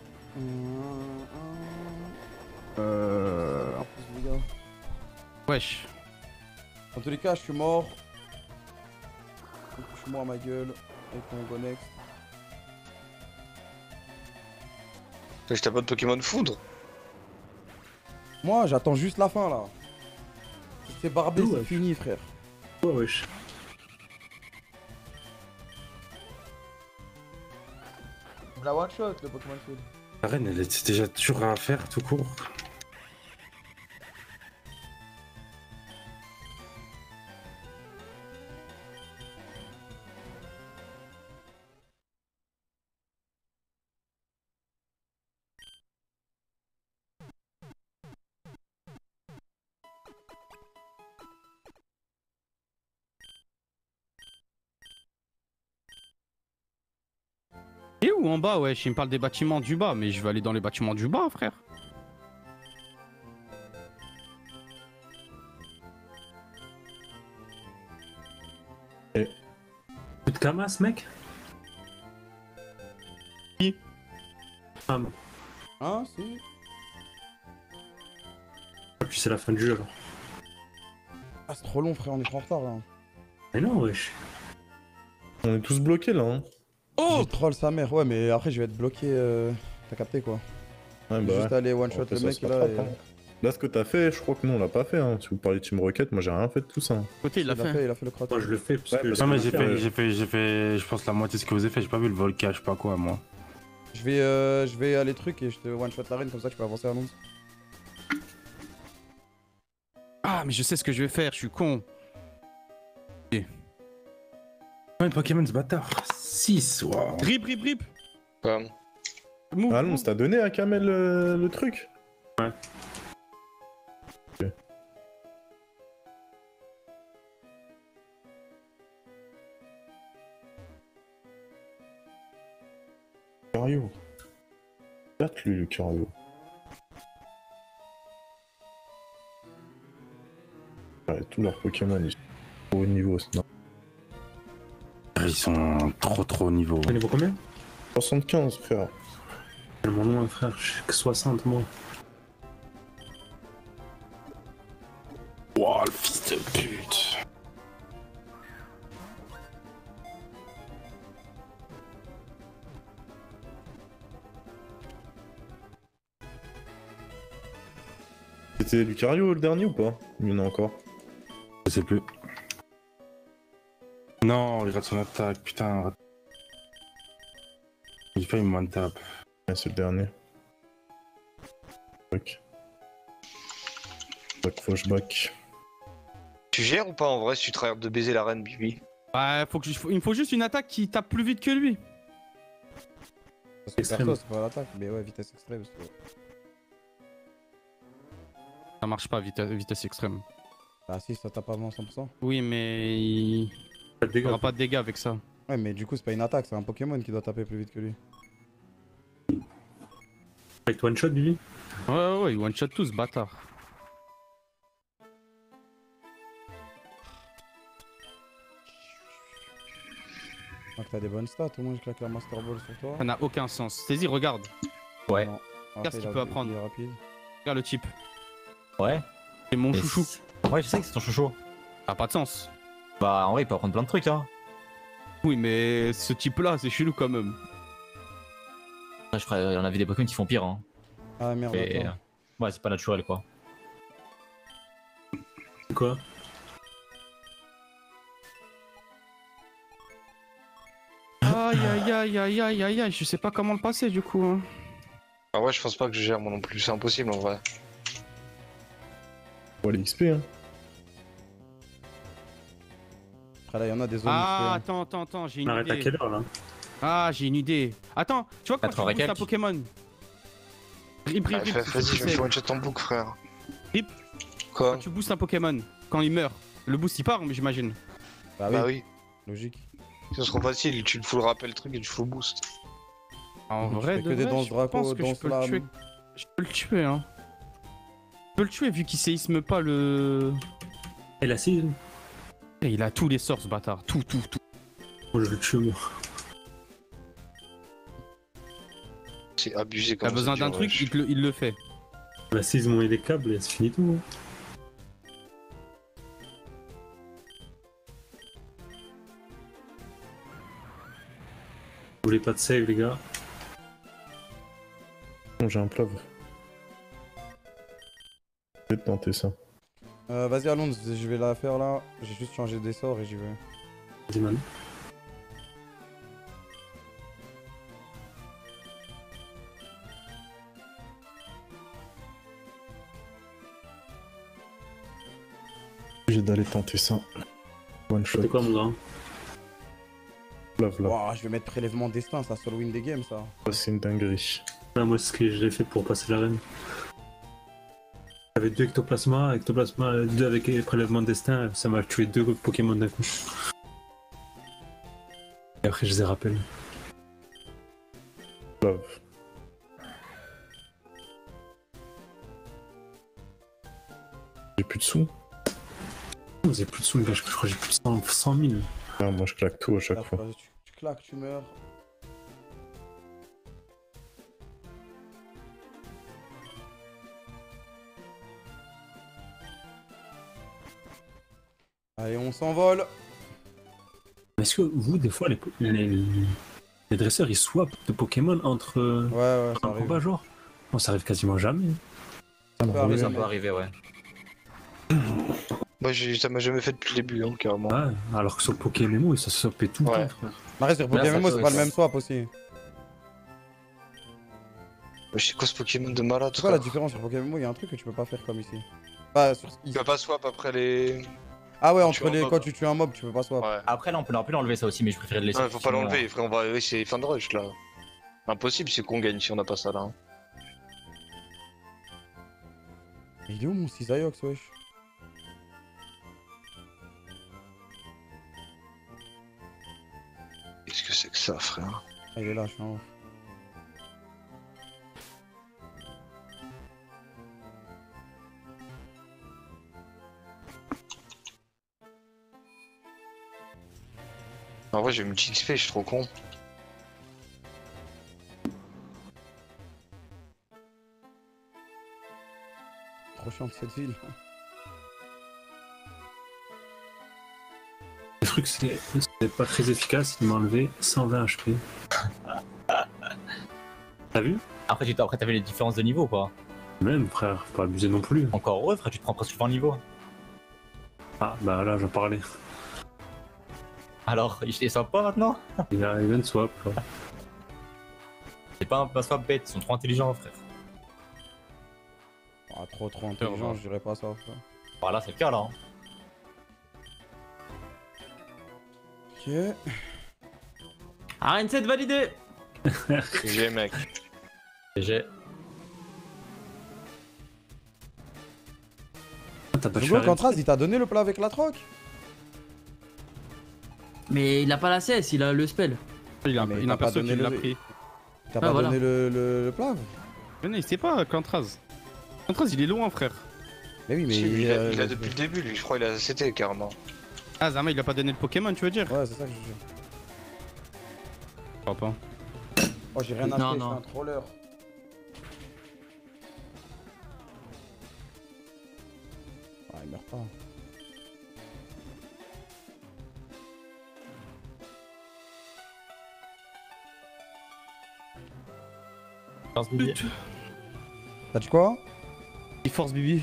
Euh. En plus, les gars. Wesh. Dans tous les cas, je suis mort. Donc, touche-moi à ma gueule avec mon Gonex. Je t'ai pas de Pokémon foudre. Moi, j'attends juste la fin là. Si c'est barbé, Ouais. c'est fini, frère. Ouais, wesh. La one shot, le Pokémon Food. L'arène, elle est déjà dure à faire, tout court. Et où en bas, wesh? Il me parle des bâtiments du bas, mais je vais aller dans les bâtiments du bas, frère. Coup de Kamas, mec? Qui? Ah, non. Hein, si. Puis c'est la fin du jeu, là. Ah, c'est trop long, frère, on est trop en retard là. Mais non, wesh. On est tous bloqués, là, hein. Oh! Je troll sa mère, ouais, mais après, je vais être bloqué. Euh... T'as capté quoi? Ouais, Je vais bah juste ouais. aller one On shot fait le ça, mec c'est là. pas Et... grave, hein. Là, ce que t'as fait, je crois que nous, on l'a pas fait, hein. Si vous parlez de Team Rocket, moi, j'ai rien fait de tout ça. hein. Côté, il Il l'a a fait. fait, il a fait le crotch. Moi, je le fais parce Ouais, que. parce Non, mais que j'ai faire, fait, euh, j'ai fait, j'ai fait, je pense la moitié de ce que vous avez fait. J'ai pas vu le Volca, je sais pas quoi, moi. Je vais, euh, je vais aller truc et je te one shot l'arène comme ça tu peux avancer à Londres. Ah, mais je sais ce que je vais faire, je suis con. Ouais, Pokémon, ce bâtard. six, waouh. Rip, rip, rip. Bam. Move. Ah non, move. t'as donné à Kamel euh, le truc? Ouais. Ok. Lucario. Batte lui, Lucario. Ouais, tous leurs Pokémon, ils sont au haut niveau, c'est normal. Ils sont trop trop au niveau. Au niveau combien? soixante-quinze, frère. Tellement loin, frère. Je suis que soixante, moi. Wow, le fils de pute. C'était Lucario le dernier ou pas? Il y en a encore. Je sais plus. Non, il rate son attaque, putain. Il fait une one tap. Ouais, c'est le dernier. Back. Back, fauche, back. Tu gères ou pas en vrai si tu travailles de baiser la reine, Bibi? Bah, faut que je- faut- il me faut juste une attaque qui tape plus vite que lui. Parce que Extrême. perso, c'est pas l'attaque, mais ouais, vitesse extrême. c'est- Ça marche pas, vitesse, vitesse extrême. Ah si, ça tape avant cent pour cent. Oui, mais il Pas de dégâts. aura pas de dégâts avec ça. Ouais, mais du coup, c'est pas une attaque, c'est un Pokémon qui doit taper plus vite que lui. Avec one shot, lui. Ouais, ouais, ouais, il one shot tous, bâtard. Donc t'as des bonnes stats, au moins je claque la Master Ball sur toi. Ça n'a aucun sens. Saisis, regarde. Ouais. Non. Regarde ce Après, qu'il il peut a- apprendre. il est rapide. Regarde le type. Ouais. C'est mon Et chouchou. c'est- Ouais, je sais que c'est ton chouchou. Ça a pas de sens. Bah, en vrai, il peut apprendre plein de trucs, hein. Oui, mais ce type-là, c'est chelou quand même. Après, je ferais, on a vu des Pokémon qui font pire, hein. Ah merde, Mais, attends. euh, ouais, c'est pas naturel, quoi. C'est quoi? Aïe, aïe, aïe, aïe, aïe, aïe, aïe, je sais pas comment le passer du coup. Hein. Ah ouais, je pense pas que je gère moi non plus, c'est impossible en vrai. Ouais, les X P, hein. Après là, il y en a des zones. Ah, X P, attends, attends, attends, j'ai une On arrête à idée. quelle heure là? Ah, j'ai une idée. Attends, tu vois quand Quatre tu heures et boostes un quelques. Pokémon. Rip, rip, Ah, rip, fais- c'est Vas-y, ce que je me c'est. fais one shot ton book, frère. Rip. Quoi? Quand tu boostes un Pokémon, quand il meurt, le boost il part, mais j'imagine. ouais. Bah oui, Bah oui, logique. c'est trop facile, tu le fous le rappel le truc et tu fous le boost. En Tu vrai, fais de que des vrai, danses je Draco, pense que je danses peux le lame. tuer. Je peux le tuer, hein. Je peux le tuer vu qu'il séisme pas le. Et la six? Et il a tous les sorts, ce bâtard. Tout, tout, tout. Moi je le tue moi. C'est abusé comme T'as ça. besoin dur, d'un truc, wesh. il, te le, il le fait. La six, mon les câbles et c'est fini tout. Vous voulez pas de save les gars? Bon, j'ai un plove. Je vais tenter ça. Euh, Vas-y, Alonso, je vais la faire là. J'ai juste changé des sorts et j'y vais. Vas-y man. J'ai d'aller tenter ça. One shot. C'est quoi mon grand? Plove là. Ouah, je vais mettre prélèvement destin, ça seul win des games ça. Ça, c'est une dinguerie. Ah, moi c'est ce que j'ai fait pour passer l'arène. J'avais deux ectoplasma, ectoplasma deux avec prélèvement de destin, ça m'a tué deux Pokémon d'un coup. Et après je les ai rappelés. Plove. J'ai plus de sous. Vous avez plus de sous les gars, je crois que j'ai plus de cent, cent mille. Ah, moi je claque tout à chaque Là, fois. tu, tu claques, tu meurs. Allez, on s'envole. Est-ce que vous, des fois, les, les, les dresseurs ils swappent de Pokémon entre euh, Ouais, ouais, ça un arrive. combat genre? Bon, ça arrive quasiment jamais. Ça peut Oui, arriver, ça mais- peut arriver, ouais. Moi, j'ai- ça m'a jamais fait depuis le début, hein, carrément. Ouais, alors que sur Pokémon M M O, ça se swappait tout le Ouais. temps, frère. Arrête, sur Là, Pokémon, ça c'est peut- pas le ça- même swap aussi. Je sais quoi ce Pokémon de malade, C'est quoi la frère. différence sur Pokémon? Il y a un truc que tu peux pas faire comme ici. Pas sur Tu peux pas swap après les. Ah ouais, tu entre tues un les mob. quand tu tues un mob, tu peux pas swap. Ouais. Après, là, on peut, on peut l'enlever ça aussi, mais je préférais le laisser. Ouais, faut pas sinon, l'enlever, frère, on va. Oui, c'est fin de rush là. Impossible, c'est qu'on gagne si on a pas ça là. hein. Mais il est où mon Cisaiox, wesh? Qu'est-ce que c'est que ça, frère? Ah, il est là, je suis en haut. En vrai, j'ai multi-X P, je suis trop con. Trop chiant de cette ville. Le truc, c'est c'est pas très efficace, il m'a enlevé cent vingt H P. T'as vu? Après, tu après, t'avais les différences de niveau, quoi. Même, frère, faut pas abuser non plus. Encore heureux, frère, tu te prends presque vingt niveau. Ah, bah là, j'en parlais. Alors, il est sympa maintenant? Il a event swap. Quoi. C'est pas un pas swap bête, ils sont trop intelligents, frère. Ah, trop trop intelligent, je dirais pas ça, frère. Voilà, c'est le cas là. Hein. Ok. Ah, une set validé. J'ai mec. G G. T'as pas Hugo, Cantraz, il t'a donné le plat avec la troc? Mais il a pas la C S, il a le spell. Il a, Mais il t'as a pas perso donné qui l'a le- pris. T'as Ah, pas voilà. donné le, le, le plat? Mais non, il sait pas, Cantraz. Cantraz, il est loin, frère. Mais oui, mais. Si, lui, il, a, euh, il a depuis le début, lui, je crois il a C T carrément. Ah, Zama, il a pas donné le Pokémon, tu veux dire? Ouais, c'est ça que je dis. Je crois pas. Oh, j'ai rien Non, acheté, je non. suis un troller. Ah, il meurt pas. quinze billets. T'as dit quoi? Il force Bibi.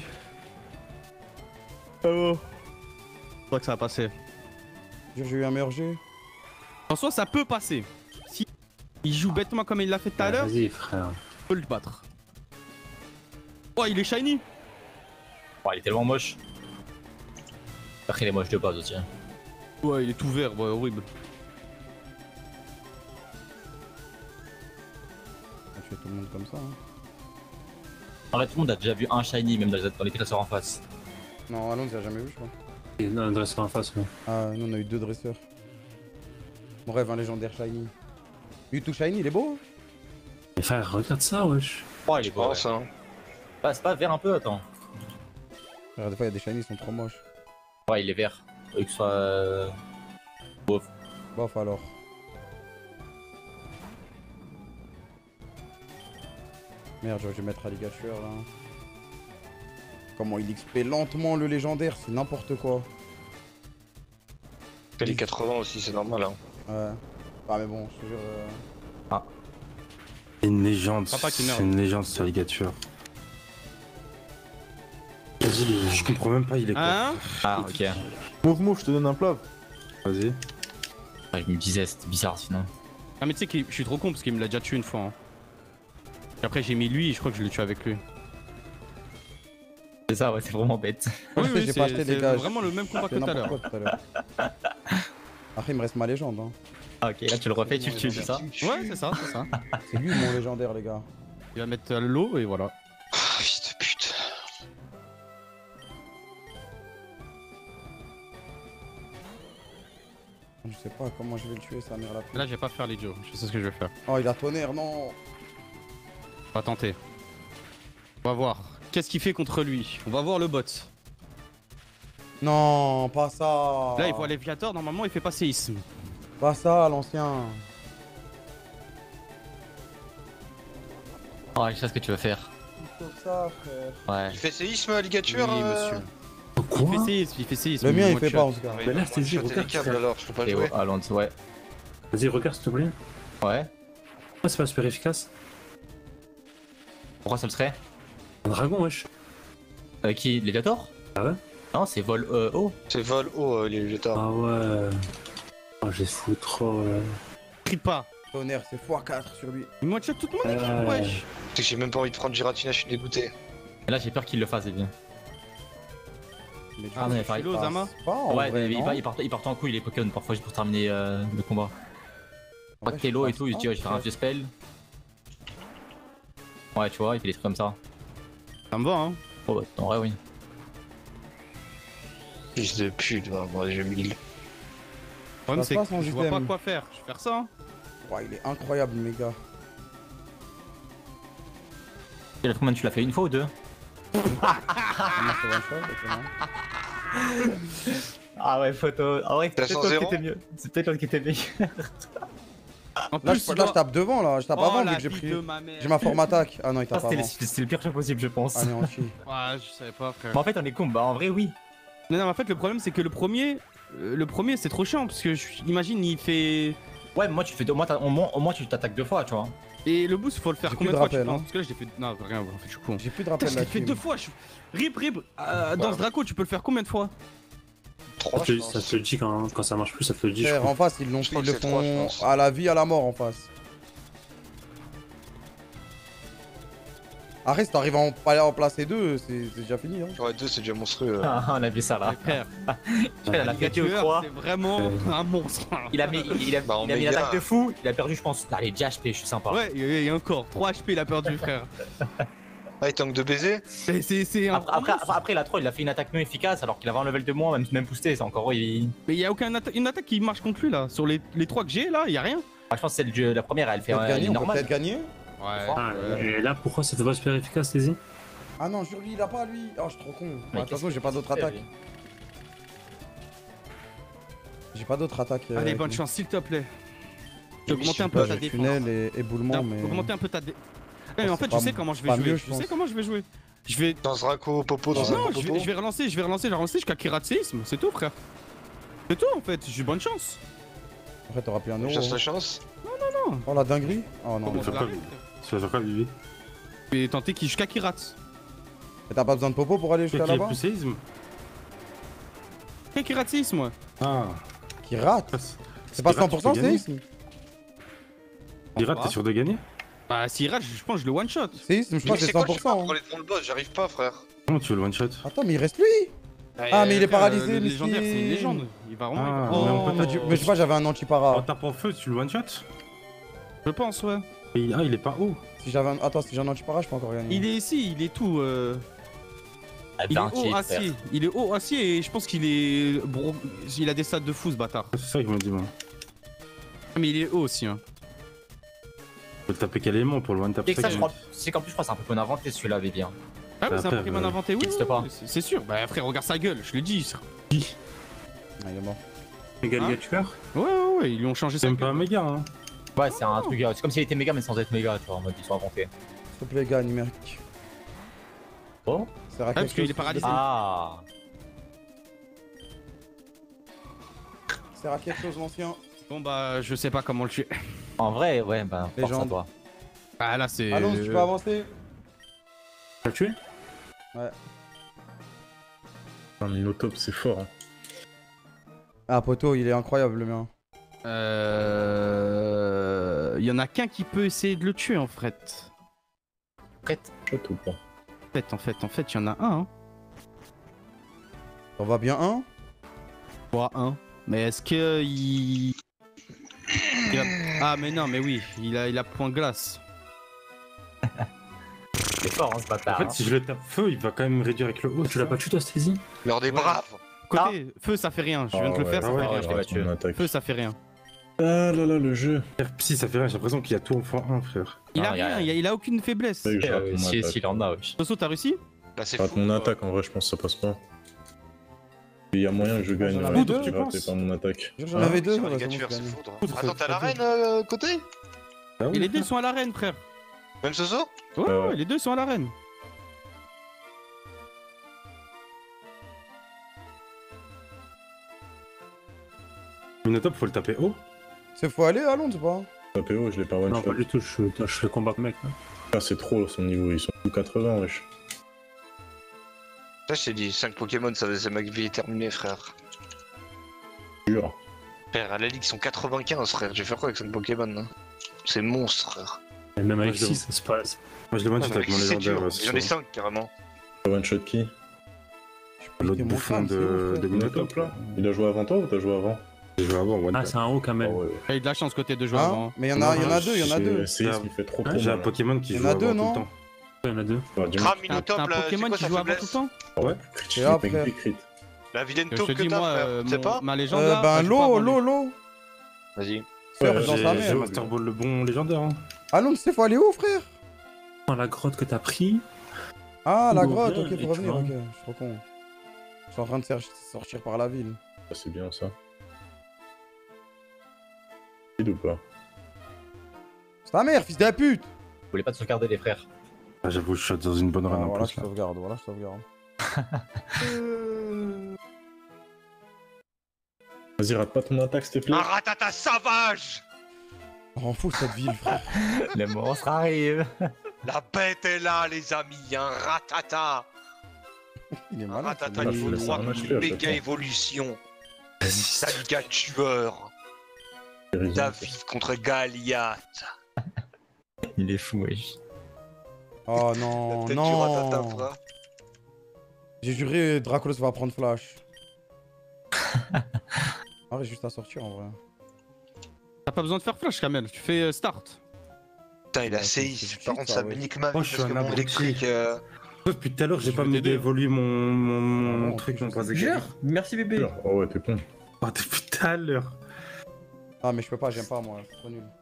Oh. Je crois que ça va passer. Dire j'ai eu un meilleur G. En soi, ça peut passer. Si il joue bêtement comme il l'a fait tout à l'heure, Vas-y, frère. on peut le battre. Oh, il est shiny. Oh, il est tellement moche. Après, il est moche de base aussi. Hein. Ouais, il est tout vert, ouais, horrible. On fait tout le monde comme ça. Hein. Alors là, tout le monde a déjà vu un shiny, même dans les, dans les dresseurs en face. Non, Alonso, il a jamais vu, je crois. Il y a un dresseur en face, ouais. Ah, nous on a eu deux dresseurs. Mon rêve, un légendaire shiny. YouTube shiny, il est beau. Hein. Mais frère, regarde ça, wesh. Oh, il est Je beau. pense, Ouais. hein. Bah, c'est pas vert un peu, attends. Frère, des fois, il y a des shiny, ils sont trop moches. Ouais, il est vert. Au lieu que ce soit. Euh... Bof. Bof alors. Merde, j'aurais dû mettre alligature là. Comment il X P lentement le légendaire, c'est n'importe quoi. Fait les quatre-vingts aussi, c'est normal. Hein. Ouais. Ah, mais bon, je te jure. euh, C'est une légende, Papa qui meurt. c'est une légende cette alligature. Vas-y, Je comprends même pas, il est quoi. Hein? Ah, ok. Ouais, Move, move, je te donne un plat. Vas-y. je me disais, c'était bizarre sinon. Ah, mais tu sais que je suis trop con parce qu'il me l'a déjà tué une fois. Hein. Et après, j'ai mis lui et je crois que je l'ai tué avec lui. C'est ça, ouais, c'est vraiment bête. Oui, J'ai oui, pas c'est acheté des c'est gages. vraiment le même combat que c'est tout à l'heure. n'importe quoi tout à l'heure. Après, il me reste ma légende. Hein. Ah, ok, là tu le refais, tu le tues, c'est ça? Ouais, c'est ça, c'est ça. C'est lui mon légendaire, les gars. Il va mettre euh, l'eau et voilà. Ah, fils de pute. Je sais pas comment je vais le tuer, sa mère la Là, je vais pas faire les Joe. Je sais ce que je vais faire. Oh, il a tonnerre, non. On va tenter. On va voir. Qu'est-ce qu'il fait contre lui? On va voir le bot. Non, pas ça. Là, il voit l'éviateur. Normalement, il fait pas séisme. Pas ça, l'ancien. Oh, je sais ce que tu veux faire. Comme ça, frère. Ouais. Il fait séisme, alligature Oui, euh monsieur. quoi? Il fait séisme, il fait séisme. Le mien, il Moi, fait tu pas as- en tout cas. Ouais, Mais là, moi, je t'ai dit, je suis regarde, câbles frère. alors, je peux pas Et jouer. Alonso, ouais. Vas-y, regarde s'il te plaît. Ouais. Pourquoi c'est pas super efficace? Pourquoi ça le serait? Un dragon, wesh. euh, Qui? Léviator? Ah ouais? Non, c'est vol euh, haut. C'est vol haut, euh, les légendaires. Ah ouais. Oh, j'ai fou trop. Là. Crie pas. Tonnerre, c'est fois quatre sur lui. Il m'a tué toute mon équipe, Euh. wesh. C'est que j'ai même pas envie de prendre Giratina, je suis dégoûté. Et là, j'ai peur qu'il le fasse, bien. Mais du Ah, coup, mais ça pareil. Philo, passe Zama pas, en Ouais, vrai, mais il, non part, il, part, il part en couille les Pokémon parfois juste pour terminer euh, le combat. Pas Ouais, que t'es low et je tout, il se dit ouais, je vais faire un pense vieux spell. Ouais, tu vois, il fait des trucs comme ça. Ça me va, hein. Oh, bah, en vrai, oui. Fils de pute, bah, moi j'ai mis. Le problème, Ça c'est se que passe, son je vois pas système. quoi faire. Je vais faire ça. Hein. Ouais, il est incroyable, mes gars. Et la combien tu l'as fait une fois ou deux? Comment c'est one shot, ok, non Ah ouais, photo. Ah ouais, T'as c'est cent peut-être l'autre qui zéro était mieux. C'est peut-être l'autre qui était mieux. En Là, plus, je, il là, doit- je tape devant, là. Je tape Oh, avant, la vu que j'ai vie pris. de ma mère. J'ai ma forme attaque. Ah non, il Ah, tape c'était le, avant. c'était le pire choix possible, je pense. Anéanti. Ouais, je savais pas, frère. Bah, en fait, on est con. Bah, en vrai, oui. Non, non, mais en fait, le problème, c'est que le premier, euh, le premier, c'est trop chiant parce que je- imagine, il fait. Ouais, mais moi, tu fais deux, au moins, t'as- au moins, au moins, tu t'attaques deux fois, tu vois. Et le boost, faut le faire J'ai combien plus de de fois, tu rappel, penses hein. Parce que là, je l'ai fait. Non, rien, en fait, je suis con. J'ai plus de Putain, rappel je là l'ai fait deux fois. Je... Rip, rip. euh, dans Ouais. ce Draco, tu peux le faire combien de fois trois, Ça je te, pense. ça te le dit quand, quand ça marche plus, ça te le dit. je Frère, crois. en face, ils l'ont Je fait, crois ils que le c'est trois, je font pense. à la vie, à la mort en face. Arrête, si t'arrives à en, pas à en placer deux, c'est c'est déjà fini. Hein. Ouais, deux, c'est déjà monstrueux. Ah, on a vu ça là. Frère, Elle a le pété au tueur, croix. c'est vraiment un monstre. Il a mis, il a, Bah, en il a mis une méga. attaque de fou. Il a perdu, je pense. Allez, déjà H P, je suis sympa. Ouais, et, et encore, trois H P il a perdu, frère. Ah, il tank de baiser. C'est- C'est c'est un Après, après, monstre. après, après, la troll, il a fait une attaque non efficace alors qu'il avait un level de moins, même, même boosté. C'est encore. Il... Mais y a aucune atta une attaque qui marche contre lui là. Sur les, les trois que j'ai là, y a rien. Ah, je pense que c'est le jeu- la première, elle fait Peut-être euh, gagner, elle est on peut peut-être normale. gagner. Ouais. Ah, et là, pourquoi ça fait pas super efficace, Daisy? Ah non, sur lui, il a pas lui. Oh, je suis trop con. Bah, De Mais toute façon, qu'est-ce j'ai pas d'autres qu'il fait, attaques. J'ai pas d'autres attaques. euh, Allez, avec bonne lui. chance, s'il te plaît. J'ai Oui, augmenté un je peu sais ta J'ai défense. tunnel et éboulement, Non, mais. augmenter un peu ta dé... Eh, mais en c'est fait, pas- je sais comment je vais pas jouer. mieux, je je sais pense. comment je vais jouer. Je vais. Dans ce Draco, Popo, dans un Non, Popo. je vais, je vais relancer, je vais relancer, je vais relancer jusqu'à Kiratséisme. C'est tout, frère. C'est tout en fait. J'ai bonne chance. Après, t'auras plus un euro. Chasse la hein. chance. Oh la dinguerie. Oh non. Comment mais- ça va Tu vas faire quoi, Vivi? Je vais tenter qu'il jusqu'à Kirat. Mais t'as pas besoin de popo pour aller jusqu'à Qui est là-bas plus séisme? Quel Kiratséisme, moi. Ah. Qui rate. C'est pas Qui rate, cent pour cent tu peux gagner. séisme. Pirate, pas. t'es sûr de gagner? Bah, s'il rate, je pense que je le one shot. Séisme, je crois Mais que c'est c'est quoi, cent je pour sais pas cent. pour aller devant le boss, j'arrive pas, frère. Comment tu veux le one shot? Attends, mais il reste lui. Ah, mais il est paralysé, Le mais légendaire, c'est une si- légende. Il va vraiment. Ah, il va- mais on peut Oh, Mais, tu- mais je sais pas, j'avais un En anti-para. tapant feu, tu le one shot? Je pense, ouais. Et il- Ah, il est pas haut. Si j'avais un... Attends, si j'ai un anti-para, je peux encore gagner. Il est ici, il est tout. euh, Ah, Il est t'as un haut cheat, acier. frère. Il est haut acier et je pense qu'il est. bro- Il a des stats de fou ce bâtard. C'est ça qu'il m'a dit, moi. Mais il est haut aussi. Hein. Faut le taper quel élément pour le one tap? Et que ça, ça je que- crois, c'est qu'en plus, je crois que c'est un peu inventé celui-là, avait bien. Ah oui, c'est un Après, Pokémon euh, inventé, oui. n'existe oui, pas. oui, c'est- C'est sûr. Bah frère, regarde sa gueule, je le dis. Ah, il est mort. Méga Hein tueur. Ouais, ouais, ouais, ils lui ont changé C'est sa même pas un gueule. méga, hein. Ouais, c'est un truc. euh, C'est comme s'il était méga, mais sans être méga, tu vois, en mode ils sont inventés. S'il te plaît, gars, numérique. Oh C'est à parce quelque qu'il chose. est paralysé. Ah C'est à quelque chose, l'ancien. Bon bah, je sais pas comment le tuer. En vrai, ouais, bah, force à Légende. toi. Ah là, c'est. Allons, tu peux avancer. Tu l'as tué? Un Minotop, c'est fort. Hein. Ah, poteau, il est incroyable, le mien. Euh. Il y en a qu'un qui peut essayer de le tuer en fait. Prête. Shot ou pas? En fait, en fait, en fait, il y en a un. Hein. On va bien un. Ouais, un. Mais est-ce que il... il a... Ah mais non, mais oui, il a, il a point glace. C'est fort, hein, ce En bâtard. fait, hein. si je le tape feu, il va quand même réduire avec le haut. Tu l'as pas tué, toi, Stacy? L'heure des Ouais. braves. Côté feu, ça fait rien. Je viens de le Ah faire, ouais, ça ah fait ouais, rien. je l'ai rate battu. mon attaque. Feu, ça fait rien. Ah là là, le jeu. Si, ça fait rien, j'ai l'impression qu'il y a tout en fois un, frère. Il a Ah, y a- rien, il a, il a aucune faiblesse. Ouais, je rate Euh, mon Si, attaque. s'il en a, wesh. Soso, t'as réussi? Là, c'est Je rate fou. mon quoi. attaque, en vrai, je pense que ça passe pas. Il y a moyen que je gagne. j'en ouais, avais deux, si tu raté penses par mon attaque. J'en Hein avais deux. C'est ouais, pas c'est bon, ligature, j'ai c'est gagné. foudre. Foudre, Attends, faut- t'as la faut- reine euh, côté Ah oui, Et les deux sont à l'arène, frère. Même Soso Ouais, Ouais, ouais. ouais, les deux sont à l'arène. Minotop, faut le taper haut. C'est faut aller, allons, c'est pas. A P O, je l'ai pas one Non, shot. pas du tout, je, je fais combat mec. Là. Ah, c'est trop son niveau, ils sont tous quatre-vingts, wesh. Là, je t'ai dit, cinq Pokémon, ça c'est ma vie est terminée, frère. Dur. Frère, à la ligue, ils sont quatre-vingt-quinze, frère. Je vais faire quoi avec cinq Pokémon hein C'est monstre, frère. Et même avec Ouais, je- six, ça se passe. Moi, je l'ai one Ah, shot mais avec mon c'est légendaire. dur. euh, ce J'en ai soir. cinq, carrément. One shot qui? L'autre T'es mon bouffon fan, c'est de, ouf, de frère. Minotop, Minotop là? Il a joué avant toi ou t'as joué avant? Je vais avoir one Ah, tap. c'est un haut quand Ah même. ouais. Il a de la chance côté de jouer Hein avant. Mais il y en a, il y en a deux, il y en a C'est- deux. C'est il fait trop trop J'ai un mal. Pokémon qui Il y en joue a avant deux, tout non le temps. Il y en a deux. Ouais, dis-moi. Cram T'as Minotop, t'as un là, c'est Pokémon quoi qui sa joue avant tout le faiblesse temps? Ouais, Et là, crit, frère. crit, crit. La vilaine Je taupe te que dis, t'as, moi, frère. euh, Tu sais mon- pas ma légende Euh, là. ben, elle joue pas l'eau, avant l'eau, lui. l'eau. Vas-y. Surf Ouais, dans J'ai sa j'ai mère. Master Ball le bon légendaire. Hein. Allons, tu sais, faut aller où, frère? Dans la grotte que t'as pris. Ah, la Bon, grotte, bien, ok, et faut tu revenir, vois. ok. Je suis trop con. Je suis en train de ser- sortir par la ville. Ah, c'est bien ça. Vide ou pas? C'est ta mère, fils de la pute! Vous voulez pas te sauvegarder les frères? Ah, j'avoue, je shot dans une bonne Ah, run en voilà, plus. je Là. sauvegarde, voilà, je sauvegarde. Vas-y, rate pas ton attaque, s'il te plaît. Un ratata sauvage. On rend fou cette ville, frère. Les monstres arrivent. La bête est là, les amis. Un ratata. Il est Un malade. ratata là, niveau je laisse trois, un H P à chaque méga fois. évolution. Saliga tueur. David contre Goliath. Il est fou, wesh. Oh non, Peut-être tu rates non. J'ai juré, Dracolos va prendre flash. Arrête juste à sortir en vrai. T'as pas besoin de faire flash, Kamel. Tu fais euh, start. Putain, il a Ouais, séi. c'est- c'est Par cheat, contre, ça, ça me ouais. nique ma vie. Moi, je suis parce un que mon abruti. électrique. euh, Depuis tout à l'heure, j'ai Je pas vais mis t'aider. d'évoluer mon, mon, mon Non, truc, je mon sais. bras de Jure, merci bébé. Oh ouais, t'es con. Oh, depuis tout à l'heure. Ah, mais je peux pas, j'aime pas moi, c'est trop nul.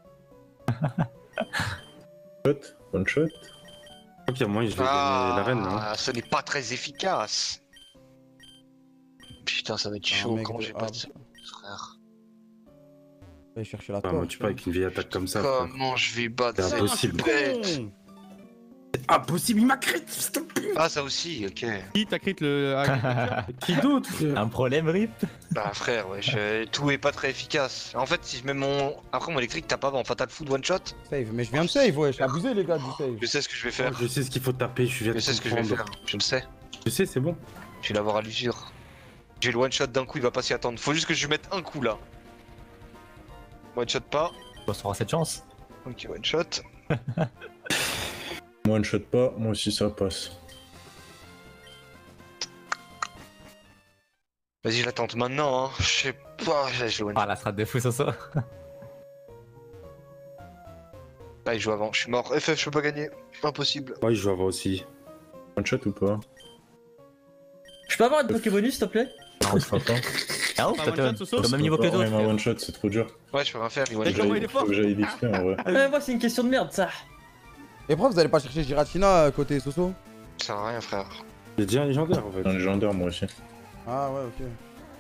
Shot, one shot. Ok, moi, je vais gagner la reine. Hein. Ah, ce n'est pas très efficace. Putain, ça va être Un chaud mec quand de j'ai pas hard. de frère. Allez chercher la Ah, moi, torche. tu pas avec une vieille attaque comme ça. frère. Comment je vais battre C'est cette impossible. bête? Impossible, il m'a crit, s'il te plaît. Ah, ça aussi, ok. Qui t'a crit le. ah, Qui d'autre, frère? Un problème, Rip? Bah, frère, ouais, je- tout est pas très efficace. En fait, si je mets mon. Après, mon électrique tape avant Fatal Food one shot, Save, mais je viens de save, ouais, j'ai abusé les gars du save. je sais ce que je vais faire. Je sais ce qu'il faut taper, je viens Je de sais ce que je vais comprendre. faire. Je le sais. Je sais, c'est bon. Je vais l'avoir à l'usure. Je vais le one shot d'un coup, il va pas s'y attendre. Faut juste que je lui mette un coup là. One shot pas. On aura cette chance. Ok, one shot. Moi, one shot pas, moi aussi ça passe. Vas-y, je la tente maintenant, hein. Je sais pas, je je le one shot. Ah, la strat de fou, ça, ça. Là, il joue avant. Je suis mort. F F, je peux pas gagner. Impossible. Ouais, je joue avant aussi. One shot ou pas? Je peux avoir une Pokébonus s'il te plaît? Non, on se fera pas. Ah, Pas t'as one t'as- shot, Soso t'as le même niveau que les Ouais, autres. mais frère. one shot, c'est trop dur. Ouais, je peux rien faire. Il one Mais shot. comment il est fort? Faut que j'aille d'X P en vrai. Ouais, moi c'est une question de merde ça. Et pourquoi vous allez pas chercher Giratina à côté Soso? Ça sert à rien, frère. J'ai déjà un légendaire en fait. Un légendaire, moi aussi. Ah ouais, ok.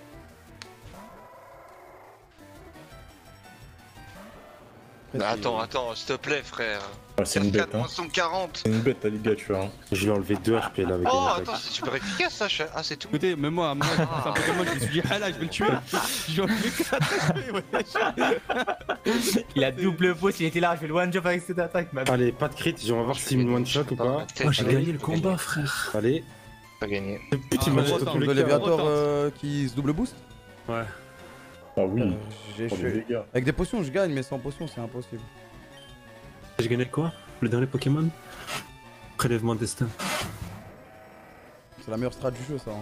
Après, Bah, c'est- attends, attends, s'il te plaît, frère. Ah, c'est une bête, quatre hein. moins cent quarante. C'est une bête, ta liga, tu vois. Hein. Je lui ai enlevé deux H P là avec Oh, une attaque. attends, c'est super efficace ça. je- Ah, c'est tout. Écoutez, même moi, moi, c'est un Pokémon, je me suis dit, ah là, je vais le tuer. Je vais enlever quatre H P, Il a double pause, il était là, je fais le one jump avec cette attaque, man. Allez, pas de crit, on va voir Je s'il vais me one gagner, shot je ou peux pas. ma tête, Moi, j'ai allez, gagné le je vais combat, gagner. frère. Allez. Pas gagné. Putain, Ah, il m'a on jeté retente. tous de les Léviator cœurs. euh, qui se double boost? Ouais. Ah oui, Euh, j'ai- je oh, les suis- dégâts. Avec des potions je gagne, mais sans potions c'est impossible. J'ai gagné quoi? Le dernier Pokémon? Prélèvement destin. C'est la meilleure strat du jeu ça. Hein.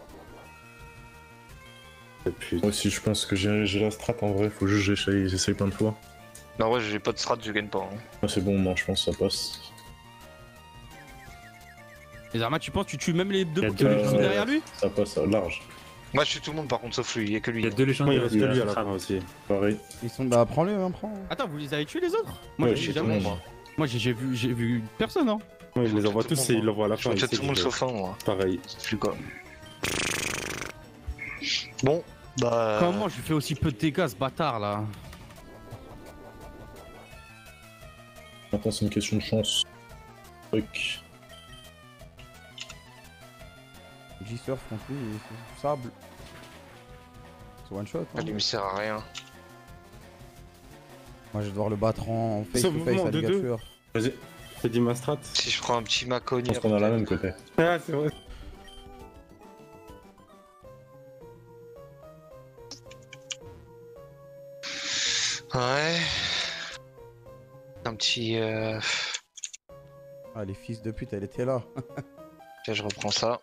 Et puis, Moi aussi, je pense que j'ai j'ai la strat en vrai, faut juste que j'essaye j'essaye plein de fois. Non, ouais, j'ai pas de strat, je gagne pas. hein. Ah, c'est bon, non, je pense que ça passe. Les Arma, tu penses, tu tues même les deux Il y a Pokémon deux qui sont légendaires. derrière lui? Ça passe à large. Moi, je suis tout le monde par contre, sauf lui. Il y a que lui. Il y a deux moi, il légendaires. reste que lui à la fin aussi. Pareil. Ils sont. Bah prends-le, hein, prends. Attends, vous les avez tués les autres? Moi, Ouais, j'ai j'ai jamais. tout le monde. Moi, j'ai j'ai vu, j'ai vu personne, hein. Moi, il les envoie Tout le tous et monde, il l'envoie à la Je fin. me il fais sait tout le monde qu'il sauf un, moi. fait. Pareil. Je suis quoi. Bon, bah. Comment je lui fais aussi peu de dégâts, ce bâtard là? Maintenant, c'est une question de chance. Truc. G-Surf contre lui, et c'est du sable. C'est one shot. Ça Hein. lui sert à rien. Moi je vais devoir le battre en face Ce to face mouvement à de deux. ligature. Vas-y. T'as dit ma strat? Si je prends un petit Je Maconi. pense qu'on a la même côté. Ah, c'est vrai. Ouais. Un petit. Euh... Ah les fils de pute, elle était là. Tiens, je reprends ça.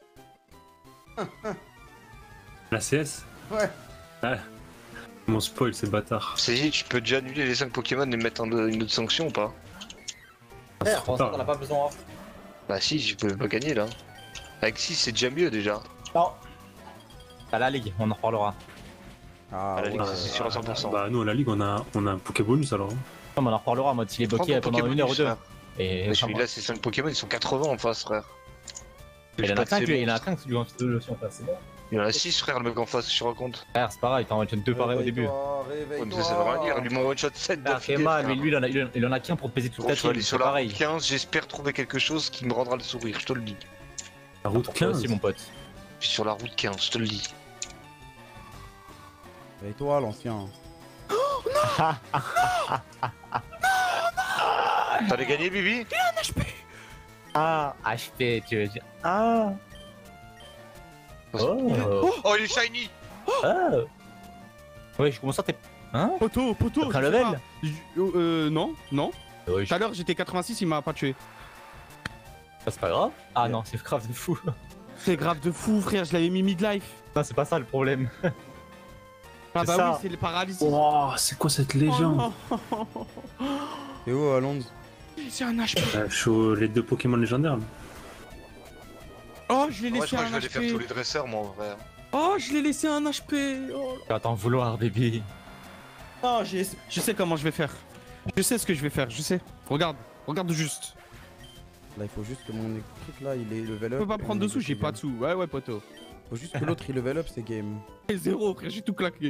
La C S? Ouais. Ouais. Mon spoil, c'est bâtard. C'est dit, tu peux déjà annuler les cinq Pokémon et mettre un- une autre sanction ou pas? Frère, pour l'instant, t'en as pas besoin. Bah, si, je peux pas gagner là. Avec six, c'est déjà mieux déjà. Non. T'as la ligue, on en reparlera. Ah À la ouais. ligue, c'est sûr à cent pour cent. Bah, nous, à la Ligue, on a, on a un Pokébonus alors. hein. Non, mais on en reparlera en mode s'il est Prends bloqué ton pendant Pokémon une heure ou plus, deux. frère. Et Mais celui-là, ces cinq Pokémon, ils sont quatre-vingts en face, frère. il y en Pas a de qu'un ces qui- il y en a monstres. qu'un qui lui en fait aussi en face, c'est bon. Il y en a six, frère, le mec en face, je te raconte. Frère, c'est pareil, t'en as deux pareils au début. Réveille-toi, Ouais, mais réveille-toi. ça, ça veut rien dire, lui, mon one shot sept Frère, c'est d'affilée, mal, frère. mais lui, il en a, il en- il en a qu'un pour te peser tout Bon, le je vais aller team, sur c'est la pareil. route quinze, j'espère trouver quelque chose qui me rendra le sourire, je te le dis. La route Toi quinze. aussi, mon pote. Je suis sur la route quinze, je te le dis. Réveille-toi, l'ancien. T'allais gagner, Bibi? Ah, H P, tu veux dire. Ah. Oh. Oh, il est shiny! Oh. Ouais, je commence à t'es. Hein? Poto, poto. T'as pris un je sais level? pas. Je- Euh, non, non. Ouais, Tout à l'heure, j'étais quatre-vingt-six, il m'a pas tué. c'est pas grave. Ah non, c'est grave de fou. C'est grave de fou, frère, je l'avais mis mid-life. Non, c'est pas ça le problème. Ah C'est bah ça. oui, c'est le paralysis. Oh, c'est quoi cette légende? T'es où, Alonso? C'est un H P. Euh, Je suis au- les deux Pokémon légendaires. là. Oh, je l'ai Ouais, je laissé crois que un je vais aller faire H tous P. les dresseurs, moi, en vrai. Oh, je l'ai laissé un H P. Oh. Tu vas t'en vouloir, bébé. Oh, j'ai- je sais comment je vais faire. Je sais ce que je vais faire, je sais. Regarde, regarde juste. Là, il faut juste que mon truc là, il est level up. Je peux pas et prendre on dessous, est j'ai game. pas de sous. Ouais, ouais, poteau. Faut juste que l'autre il level up, c'est game. Et zéro, frère, j'ai tout claqué.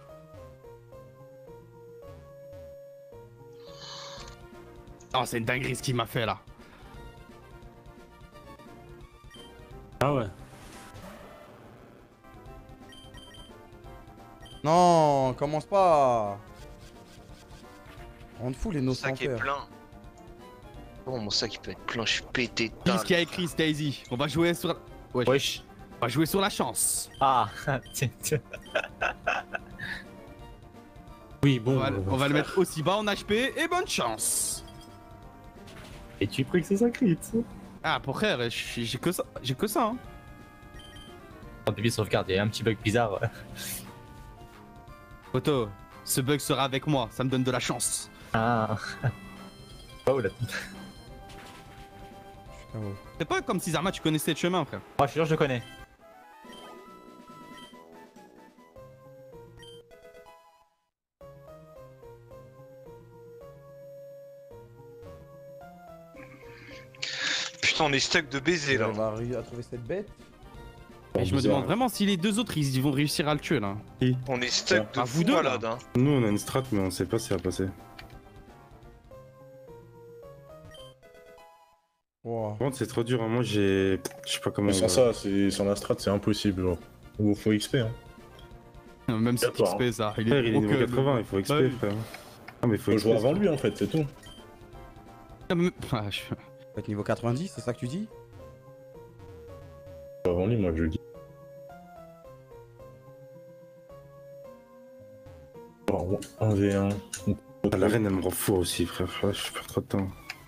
Oh, c'est une dinguerie ce qu'il m'a fait là. Ah ouais. Non, commence pas. Rendre fou les Mon innocents sac est pères. plein. Bon, mon sac il peut être plein, je suis pété de Dis dalle. ce qu'il y a écrit, Stacy. On va jouer sur. Wesh. Wesh. On va jouer sur la chance. Ah, tiens, tiens. Oui, bon. On va, euh, on va le mettre aussi bas en H P et bonne chance. Et tu pries que c'est ça crit. Ah, pour frère, j'ai j'ai que ça. J'ai que ça. Hein. Quand bébé sauvegarde, il y a un petit bug bizarre. Poto, ce bug sera avec moi, ça me donne de la chance. Ah. Oh là. Je suis K O. C'est pas comme si Zarma tu connaissais le chemin, frère. Moi, je suis sûr, je connais. Putain, on est stuck de baiser là. On va arriver à trouver cette bête. Et je me demande vraiment si les deux autres ils vont réussir à le tuer là. On est stuck de À fou vous deux, là. malade. Hein. Nous, on a une strat, mais on sait pas si ça va passer. Wow. Par contre, c'est trop dur. Hein. Moi, j'ai. Je sais pas comment. Mais on sans va- ça, c'est sans la strat, c'est impossible. Genre. Ou faut X P, hein. Même si D'accord. X P ça, il Frère, est il est niveau broken. quatre-vingts, il faut X P, Bah oui. frère. Ah, mais il faut Faut X P. jouer avant ça. lui en fait, c'est tout. Ah, je- Faut être niveau quatre-vingt-dix, c'est ça que tu dis? Avant lui, moi je le dis. Oh, un v un. Ah, la reine, elle me rend fou aussi, frère. Ah, je perds trop de temps.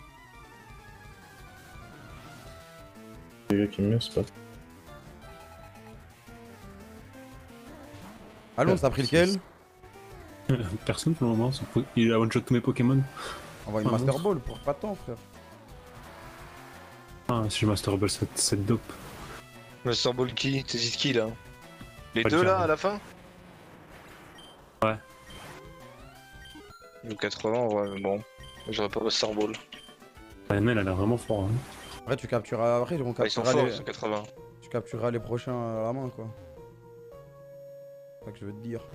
Les gars qui me c'est pas. Alonso, t'as pris lequel? Personne pour le moment. son po- Il a one-shot tous mes Pokémon. Envoie une Ah, Master non. Ball pour pas de temps, frère. Ah, si je Master Ball cette, cette dope. Master Ball qui? T'hésites qui là? Les Pas deux le là faire. à la fin? Ouais. Ou quatre-vingts, ouais, mais bon. J'aurais pas Master Ball. La N L, elle a vraiment fort. Hein. Après, tu captureras. Après, on Ah, ils sont capturera forts, les... ils sont quatre-vingts. tu captureras les prochains à la main, quoi. C'est ça que je veux te dire.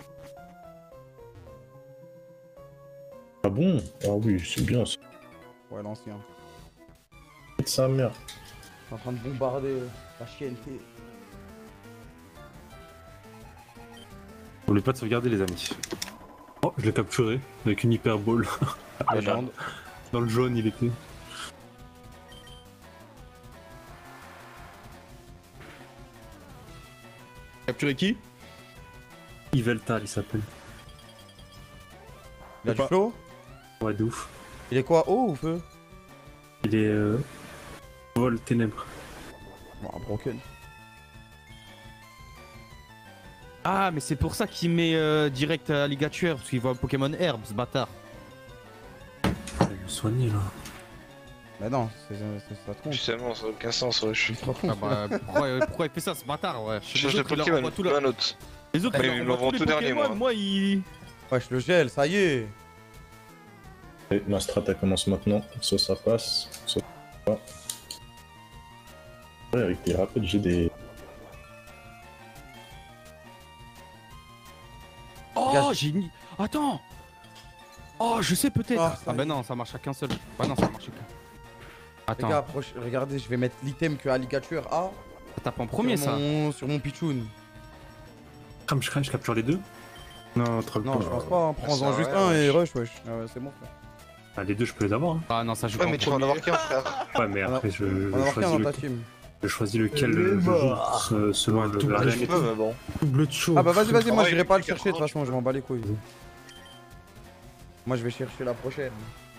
Ah bon? Ah oui, c'est bien ça. Ouais, l'ancien. C'est sa mère. T'es en train de bombarder la chienneté. N'oubliez pas de sauvegarder, les amis. Oh, je l'ai capturé avec une Hyper Ball. Légende. Dans le jaune, il était. Capturer qui? Yveltal, il s'appelle. Il a Pas- du flow? Ouais, de ouf. Il est quoi, haut ou feu? Il est. Euh... Vol ténèbres. Bon, un broken. Ah, mais c'est pour ça qu'il met euh, direct à Ligature, parce qu'il voit Pokémon Herbe, ce bâtard. Je vais le soigner là. Mais non, c'est c'est- ça te compte. Justement, ça n'a aucun sens, ouais. Je Il se rend compte. Ah bah, pourquoi, pourquoi il fait ça, ce bâtard, ouais. Je change Les de autres, il leur Pokémon, envoie tout leur- un autre. Les autres, Ouais, ils ils leur me envoient l'envoient tous tout les dernier, Pokémon, moi. moi, il... Wesh, le gel, ça y est. Et ma strat elle commence maintenant. Ça, ça passe. Ça, ça pas. Ouais, avec tes rappels, j'ai des. Oh, Gage. j'ai mis... Attends. Oh, je sais peut-être. Ah, Ah, ça y bah est. non, ça marche à qu'un seul. Bah non, ça marche qu'un. Les Attends, gars, proche- regardez, je vais mettre l'item que Alligature a ça tape en premier, sur ça. mon, sur mon Pichoun. Crame, je crame, je capture les deux. Non, trop Non, je pense pas, hein. prends-en Ça, juste ouais, un wesh. et rush, wesh. Ah ouais, c'est bon, frère. Ah, les deux, je peux les avoir. Hein. Ah non, ça joue Ouais, pas mais en tu vas en premier. avoir qu'un, frère. Ouais, mais On a- après, je, On je va avoir qu'un choisis dans ta le. team. Je choisis lequel je joue euh, selon le, la Je réalité. peux, mais bon. Double de chaud. Ah bah vas-y, vas-y, moi Ah ouais, j'irai il pas est le hyper chercher de toute grand. façon, je m'en bats les couilles. Moi je vais chercher la prochaine.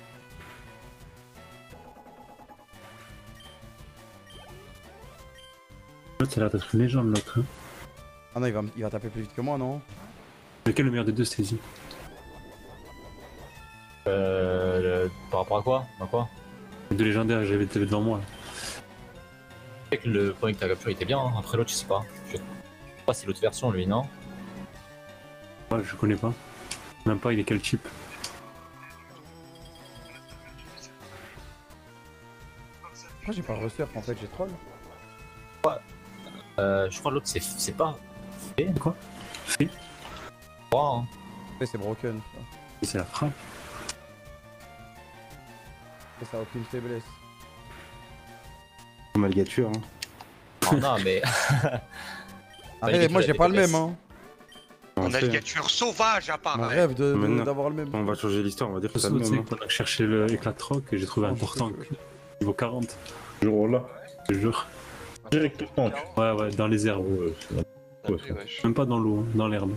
L'autre, ça a l'air d'être une légende, l'autre. Hein. Ah non, il va, me- il va taper plus vite que moi, non? Lequel est le meilleur des deux, Stacy? Euh. le- Par rapport à quoi À quoi Les deux légendaires, j'avais j'avais devant moi. Je sais que le premier que t'as capturé était bien, hein. Après l'autre, je sais pas. Je sais pas si l'autre version, lui, non? Ouais, je connais pas. Même pas, il est quel type? Pourquoi j'ai pas resurf en fait, j'ai troll? Euh, je crois que l'autre, c'est c'est pas. Fait, Quoi? Fait? je crois, hein. Ouais, c'est broken. ça. Et c'est la frappe. Ça, ça a aucune faiblesse. Malgature. Hein. Oh, non, mais. Arrête, moi j'ai pas le même, hein. On a fait, une hein. gature sauvage à Mon part. rêve de- de- Maintenant. d'avoir le même. On va changer l'histoire, on va dire que Tu c'est le sais, même. hein. pendant que je cherchais le éclat de rock, j'ai trouvé Oh, important. je sais, je Niveau quarante, Ce jour-là. je te jure. Direct le tank. Ouais, ouais, dans les herbes. Ouais, c'est la- Après, wesh. Même pas dans l'eau, hein, dans l'herbe.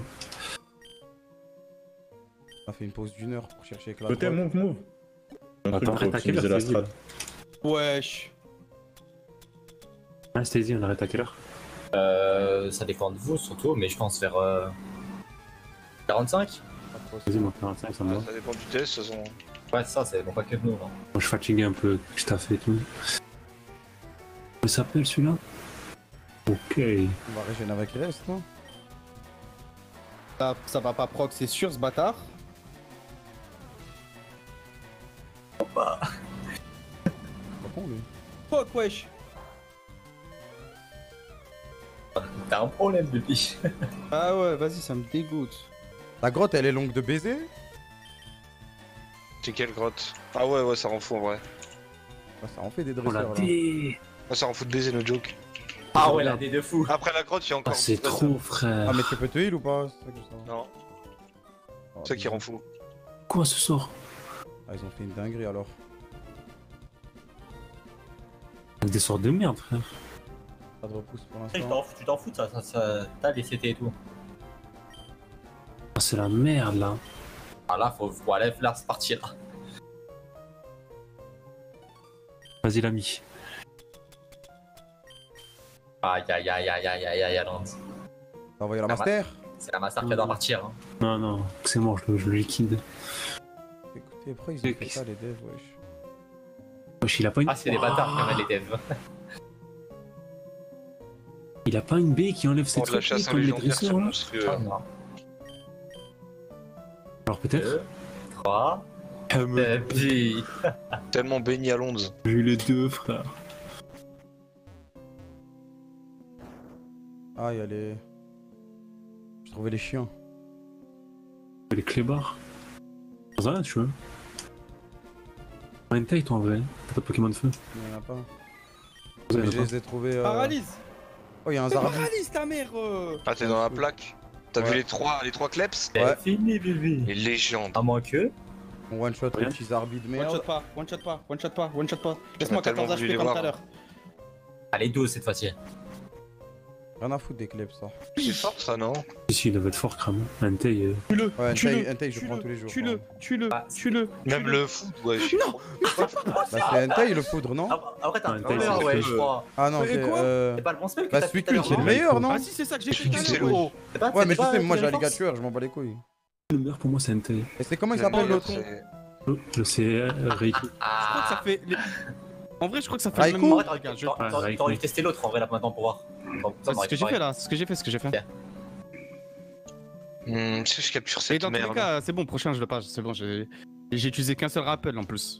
On a fait une pause d'une heure pour chercher avec la Côté, droite. move, move. Un Attends, truc pour arrête, à quelle optimiser heure la c'est strat. Wesh. Ah, Stacy, on arrête à quelle heure? Euh, ça dépend de vous surtout, mais je pense vers. Euh... quarante-cinq. Pas trop, Vas-y, moi, quarante-cinq, ça me va. Ça dépend du test, de toute façon. Ouais, ça, c'est bon, pas que de nous. Hein. Moi, je suis fatigué un peu, je t'ai fait et tout. Il s'appelle celui-là? Ok. On va régénérer avec le reste, non? Ça, ça va pas proc, c'est sûr ce bâtard. Pas con lui. Fuck, wesh. T'as un problème, depuis. Ah ouais, vas-y, ça me dégoûte. La grotte elle est longue de baiser? C'est quelle grotte? Ah ouais, ouais, ça rend fou en vrai. Ah, ça en fait des On l'a dresseurs là. dé... Ah, ça rend fou de baiser, no joke. Ah ouais, la dé de fou. Après la grotte, il y a Ah, encore. c'est des dresseurs. trop, frère. Ah mais tu peux te heal ou pas? C'est ça que je sais. Non, Oh, c'est ça qui rend fou. Quoi, ce sort? Ah ils ont fait une dinguerie alors. Avec des sorts de merde, frère. Pas de repousse pour Tu l'instant. t'en fous- tu t'en fous de ça, ça, ça t'as les C T et tout. Ah, c'est la merde, là. Ah là, faut, faut aller là, c'est partir. Vas-y, l'ami. Aïe aïe aïe aïe aïe aïe aïe aïe, T'as envoyé la Ah, master? c'est la master qui doit partir. Hein. Non, non, c'est mort, je le, je le liquide. Écoutez, pourquoi ils ont fait ça les devs, wesh? Wesh, il a pas une... Ah, c'est des bâtards qui mettent les devs. Il a pas une baie qui enlève ses Pour de la trucs chasse en comme les légendaire, c'est dresseurs, là? monstrueux. Ah, non. Alors peut-être? deux, trois, Ah, mais- et puis. Tellement béni à Londres. J'ai eu les deux, frère. Ah il y a les... J'ai trouvé les chiens. Les clébards. Dans un, tu veux? En taille, toi, en vrai. T'as pas de Pokémon de feu? Il y en a pas. Vous Mais avez je pas. les ai trouvés... Euh... Paralyse. Oh il y a un Mais Zarbi. paralyse ta mère. euh. Ah, t'es dans la plaque. T'as Ouais. vu les trois, les trois kleps? C'est Ouais. fini, bébé. Les légendes. À moins que. On one shot le Rien. petit Zarbi de One merde. shot pas, one shot pas, one shot pas, one shot pas. Laisse-moi tellement quatorze voulu H P les comme voir. tout à l'heure. Allez, douze cette fois-ci. Rien à foutre des clips ça. C'est fort ça, non? Si, si, il doit être fort, crame. Un taille. euh, Tue-le, Ouais, tue-le, Entei, Entei, je tue-le, prends tous les jours. Tue-le, tue-le, Ah, tue-le. Même tue-le. le foot, ouais. je suis trop- Bah c'est Entei le poudre, non? Après, t'as Ouais, un taille, meilleur, c'est ouais, le je jeu. crois. Ah non, Mais c'est... quoi Euh... C'est pas le bon spell que Bah t'as celui fait tout à c'est le l'heure, meilleur, non? Ah si, c'est ça que j'ai fait tout à C'est l'heure. le wesh. haut. C'est pas- Ouais c'est mais je pas sais, moi j'ai la Force. ligature, je m'en bats les couilles. Le meilleur pour moi, c'est un taille. Et c'est comment il Le s'appelle meilleur, l'autre? c'est- Le le- c'est euh, Reiki. Je crois que ça fait. les- En vrai, je crois que ça fait Raikou le même. En vrai, t'aurais- Regarde, je- t'aurais- Ouais, t'aurais Raikou. t'aurais dû tester l'autre en vrai là maintenant pour voir. Bon, ça C'est m'aurait ce que été j'ai fait pareil. là, c'est ce que j'ai fait, ce que j'ai fait. Hmm, si je capture Et cette dans tous les merde. cas, c'est bon, prochain je le passe, c'est bon, j'ai j'ai utilisé qu'un seul rappel en plus.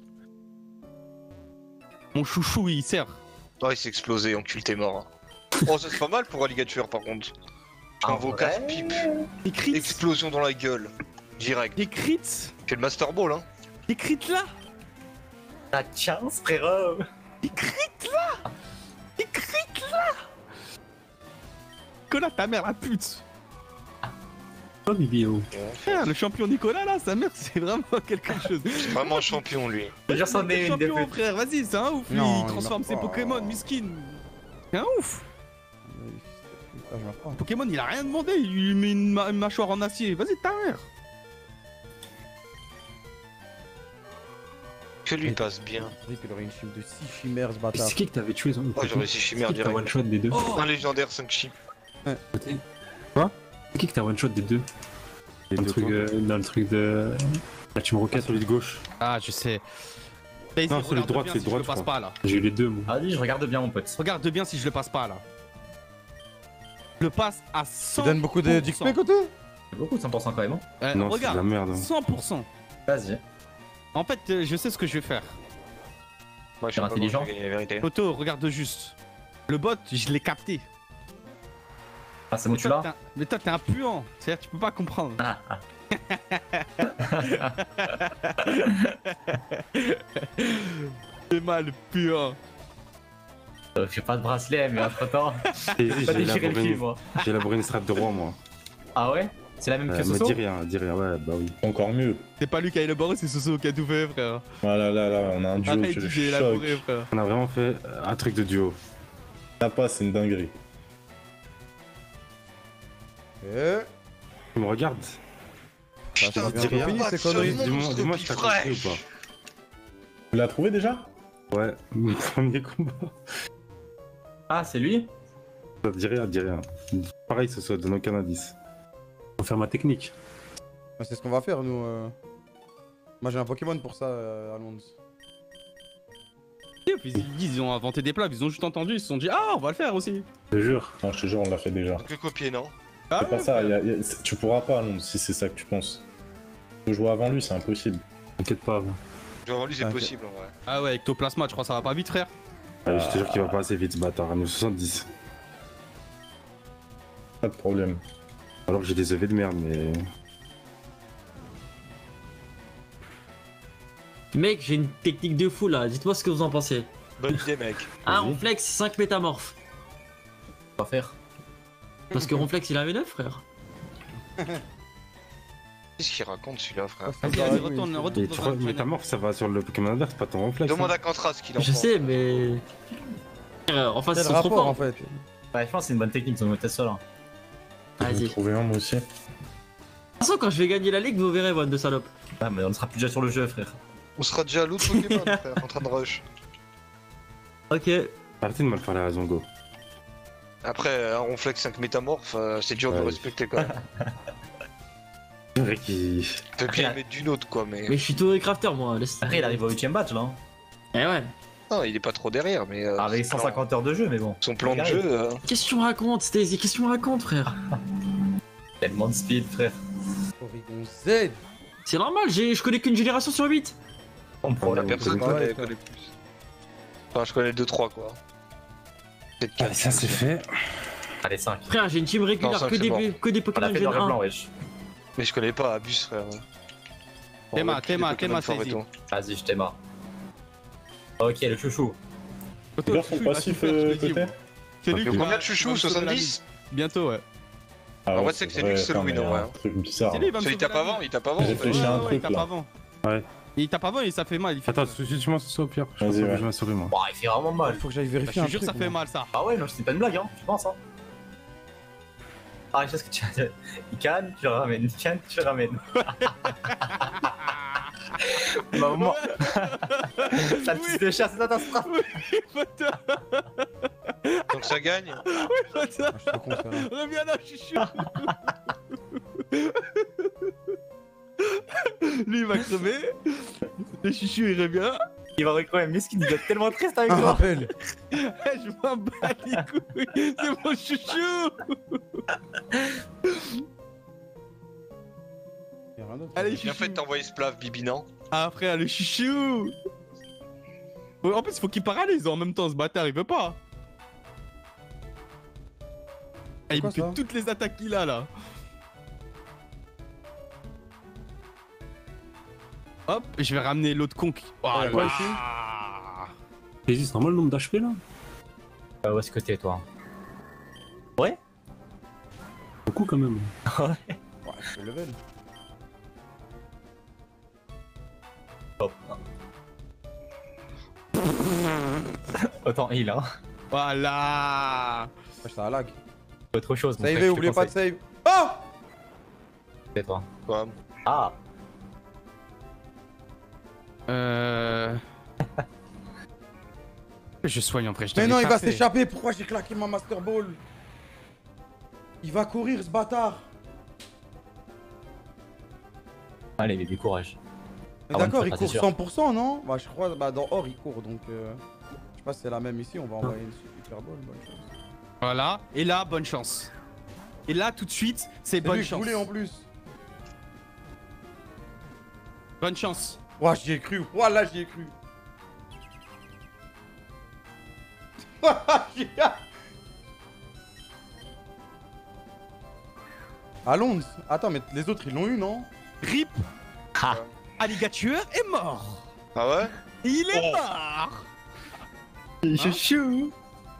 Mon chouchou il sert. Oh, il s'est explosé, encule, t'es mort. Oh, ça c'est pas mal pour un ligature par contre. En Un vocal vrai, pipe, Des crits, explosion dans la gueule. Direct. des crits, Quel Master Ball, hein. des crits là, T'as quinze, frérot. des crits là, des crits là. Nicolas, ta mère la pute. Oh, Bibio. Frère, le champion Nicolas là, sa mère c'est vraiment quelque chose. C'est vraiment un champion lui. Je veux dire, c'en est Le une des champion plus. frère, vas-y, c'est un ouf lui, Non, il il transforme meurt ses pas. Pokémon, miskin. T'es un ouf. Ah, je m'apprends. Pokémon, il a rien demandé, il lui met une, ma- une mâchoire en acier. Vas-y, ta mère. Que lui passe bien. Je dis qu'il aurait une chim de six chimères, ce Et bâtard. c'est qui que t'avais tué son Oh, j'aurais six chimères C'est qui que t'as direct. one shot des deux Oh, un légendaire cinq chips. Côté. Quoi? C'est qui que t'as one shot des deux Les dans le, deux truc, quoi euh, dans le truc de la Team Ah, Rocket. celui de gauche. Ah, je sais. Daisy, Non, c'est le regarde droit, bien c'est si le droit, je le je passe crois. pas là. J'ai eu les deux, moi. Vas-y, je regarde bien, mon pote. Regarde bien si je le passe pas là. Je le passe à cent Tu donnes beaucoup de d'X P côté? C'est beaucoup, cent pour cent quand même. hein. Euh, Non, c'est de regarde, la merde. hein. cent pour cent. Vas-y. En fait, euh, je sais ce que je vais faire. Moi, je T'es suis pas intelligent. bon, je vais gagner la vérité. Toto, regarde juste. Le bot, je l'ai capté. Ah, c'est bon, Mais tu toi, l'as t'es un- Mais toi, t'es un puant. C'est-à-dire, tu peux pas comprendre. Ah, ah. T'es mal, puant. Euh, J'ai pas de bracelet, mais entre temps, Et pas J'ai déchiré le élaboré fil, une- moi. j'ai élaboré une strat de roi, moi. Ah ouais? C'est la même Euh, que me Soso? dis rien, dis rien, ouais, bah oui. Encore mieux. C'est pas lui qui a élaboré, c'est Soso qui a tout fait, frère. Voilà, là, là, on a un duo Arrête, que je j'ai choque. élaboré, frère. On a vraiment fait euh, un truc de duo. Ça passe, c'est une dinguerie. Eh. Tu me regardes? Ça Putain, va dis bientôt rien. fini ces Ce conneries. monstre Dis-moi, dis-moi si t'as fraîche. compris ou pas. Tu l'as trouvé déjà? Ouais, mon premier combat. Ah, c'est lui? Dis rien, dis rien. Pareil, ce soit, donne aucun indice. Faut faire ma technique. Bah, c'est ce qu'on va faire nous. euh. Moi j'ai un Pokémon pour ça, euh, Alonso. Et puis, ils, ils ont inventé des plats, ils ont juste entendu, ils se sont dit, ah, on va le faire aussi. Je te jure. Non, je te jure, on l'a fait déjà. Que copier, non? Ah, C'est pas ça, y a- y a- c'est- tu pourras pas, Alonso, si c'est ça que tu penses. Tu peux jouer avant lui, c'est impossible. T'inquiète pas. va. Genre, lui, c'est Ok. possible en vrai. Ah ouais, ectoplasma, je crois que ça va pas vite, frère. Ouais, je te jure qu'il va pas assez vite, ce bâtard. À soixante-dix. Pas de problème. Alors que j'ai des E V de merde, mais. Mec, j'ai une technique de fou là, dites-moi ce que vous en pensez. Bonne idée, mec. Un Vas-y. Ronflex, cinq métamorphes. On va faire. Parce que Ronflex il avait neuf, frère. Qu'est-ce qu'il raconte celui-là, frère? Ah, Vas-y, bah, vas-y, oui, retourne, c'est- retourne Et dans tu un crois, channel. Métamorphe, ça va sur le Pokémon adverse, pas ton réflexe. Demande hein. à Cantras ce qu'il en Je pense. sais, mais. Frère, Enfin, C'est c'est le trop rapport en fort. fait. Ouais, je pense que c'est une bonne technique, on me teste ça là. J'en ai Vas-y. De toute trouvé un, moi aussi. façon, quand je vais gagner la ligue, vous verrez, One de salope. Ah, mais on ne sera plus déjà sur le jeu, frère. On sera déjà à l'autre Pokémon, frère, en train de rush. Ok. Arrêtez de mal parler à Zongo. Après, un Ronflex cinq métamorphes, euh, c'est dur de Ouais. respecter quand même. C'est vrai qu'il. Peut bien mettre d'une autre, quoi, mais. Mais je suis tout crafter, moi. Laisse... Après, il arrive au huitième batch là. hein. Eh ouais. Non, il est pas trop derrière, mais. euh, Avec son cent plan- cinquante heures de jeu, mais bon. Son plan de Il jeu. arrive. euh, Qu'est-ce que tu me racontes, Stacy? Qu'est-ce que tu me racontes, frère? Tellement de speed, frère. Porygon Z. C'est normal, j'ai- je connais qu'une génération sur huit. On La prend la personne pareil, connaît, frère. connaît plus. Enfin, je connais deux trois quoi. Peut-être Allez, ça c'est fait. Allez, cinq. Frère, j'ai une team régulière, Non, ça, que c'est des, mort. que des On a Pokémon fait Gen noir et blanc, un. wesh. Mais je connais pas Abus, frère. On Théma, va plus Théma, les Pokémon Théma, forts et saisis. tout. Vas-y, je t'aime. Ok, le chouchou. Toto, Les gars je sont suis- il va passifs tout faire, je euh, te dis, côté moi. C'est lui Mais qui Combien va- de qui va chouchous me sauver la soixante-dix? vie. Bientôt, ouais. Ah En vrai, c'est que c'est lui vrai, qui se le attends, win, mais en vrai. un truc bizarre. C'est lui, il va me Ça, il sauver tape la avant, vie. il tape avant. J'ai en fait. réfléchi à un Ouais, ouais, truc, il tape là. avant. Ouais. Il tape avant et ça fait mal. Il fait Attends, mal. si tu m'en ça au pire. Je Vas-y, pense que ouais. je vais sauver moi. Bon, il fait vraiment mal. Faut que j'aille Bah, vérifier je un te jure, truc. ça fait moi. mal ça. Ah ouais, non, c'était pas une blague, hein, je pense. Hein. Ah, je sais ce que tu vas dire. Il canne, tu le ramènes. Il canne, tu le ramènes. Maman. Ça petite de chasse, c'est ta strat. Donc ça gagne. Ah, je suis trop con, ça, là. Reviens là, chouchou. Lui, il va crever. Le chouchou, il revient. Il va quand même miskin, il doit être tellement triste avec Un toi. rappel. Je m'en bats les couilles. C'est mon chouchou. Y'a rien d'autre. Allez, Bien chouchou. fait de t'envoyer ce plaf, Bibi, non? Ah, frère, le chouchou. Ouais, en plus, il faut qu'il paralyse en même temps, ce bâtard, il veut pas. Ah, il quoi, me fait ça toutes les attaques qu'il a là. Hop, je vais ramener l'autre con qui. Oh Ouais, là quoi, là. ici Vas-y, c'est normal le nombre d'H P là? Euh, où est-ce que t'es, toi? Beaucoup quand même. Ouais, je fais level. Hop. Autant il, hein. Voilà. Wesh, ça a lag. Autre chose. mon frère, Save, je te oubliez pas de conseille. save. Oh C'est toi. Quoi Ah. Euh... Je soigne après, je Mais t'avais non, il pas va fait. s'échapper. Pourquoi j'ai claqué ma Master Ball? Il va courir, ce bâtard. Allez, bébé, courage. Mais Ah, d'accord, ouais, il ça, court c'est sûr. cent pour cent, non? Bah, je crois, bah, dans Or, il court, donc... Euh... Je sais pas si c'est la même ici, on va envoyer une Super Ball, bonne chance. Voilà. Et là, bonne chance. Et là, tout de suite, c'est C'est bonne lui que je chance. voulais en plus. Bonne chance. Ouah, j'y ai cru. Voilà, j'y ai cru. Ouah, j'y ai... Allons. Attends, mais les autres, ils l'ont eu, non? Rip. Ah. Alligator est mort. Ah ouais Il est Oh. mort. Chouchou.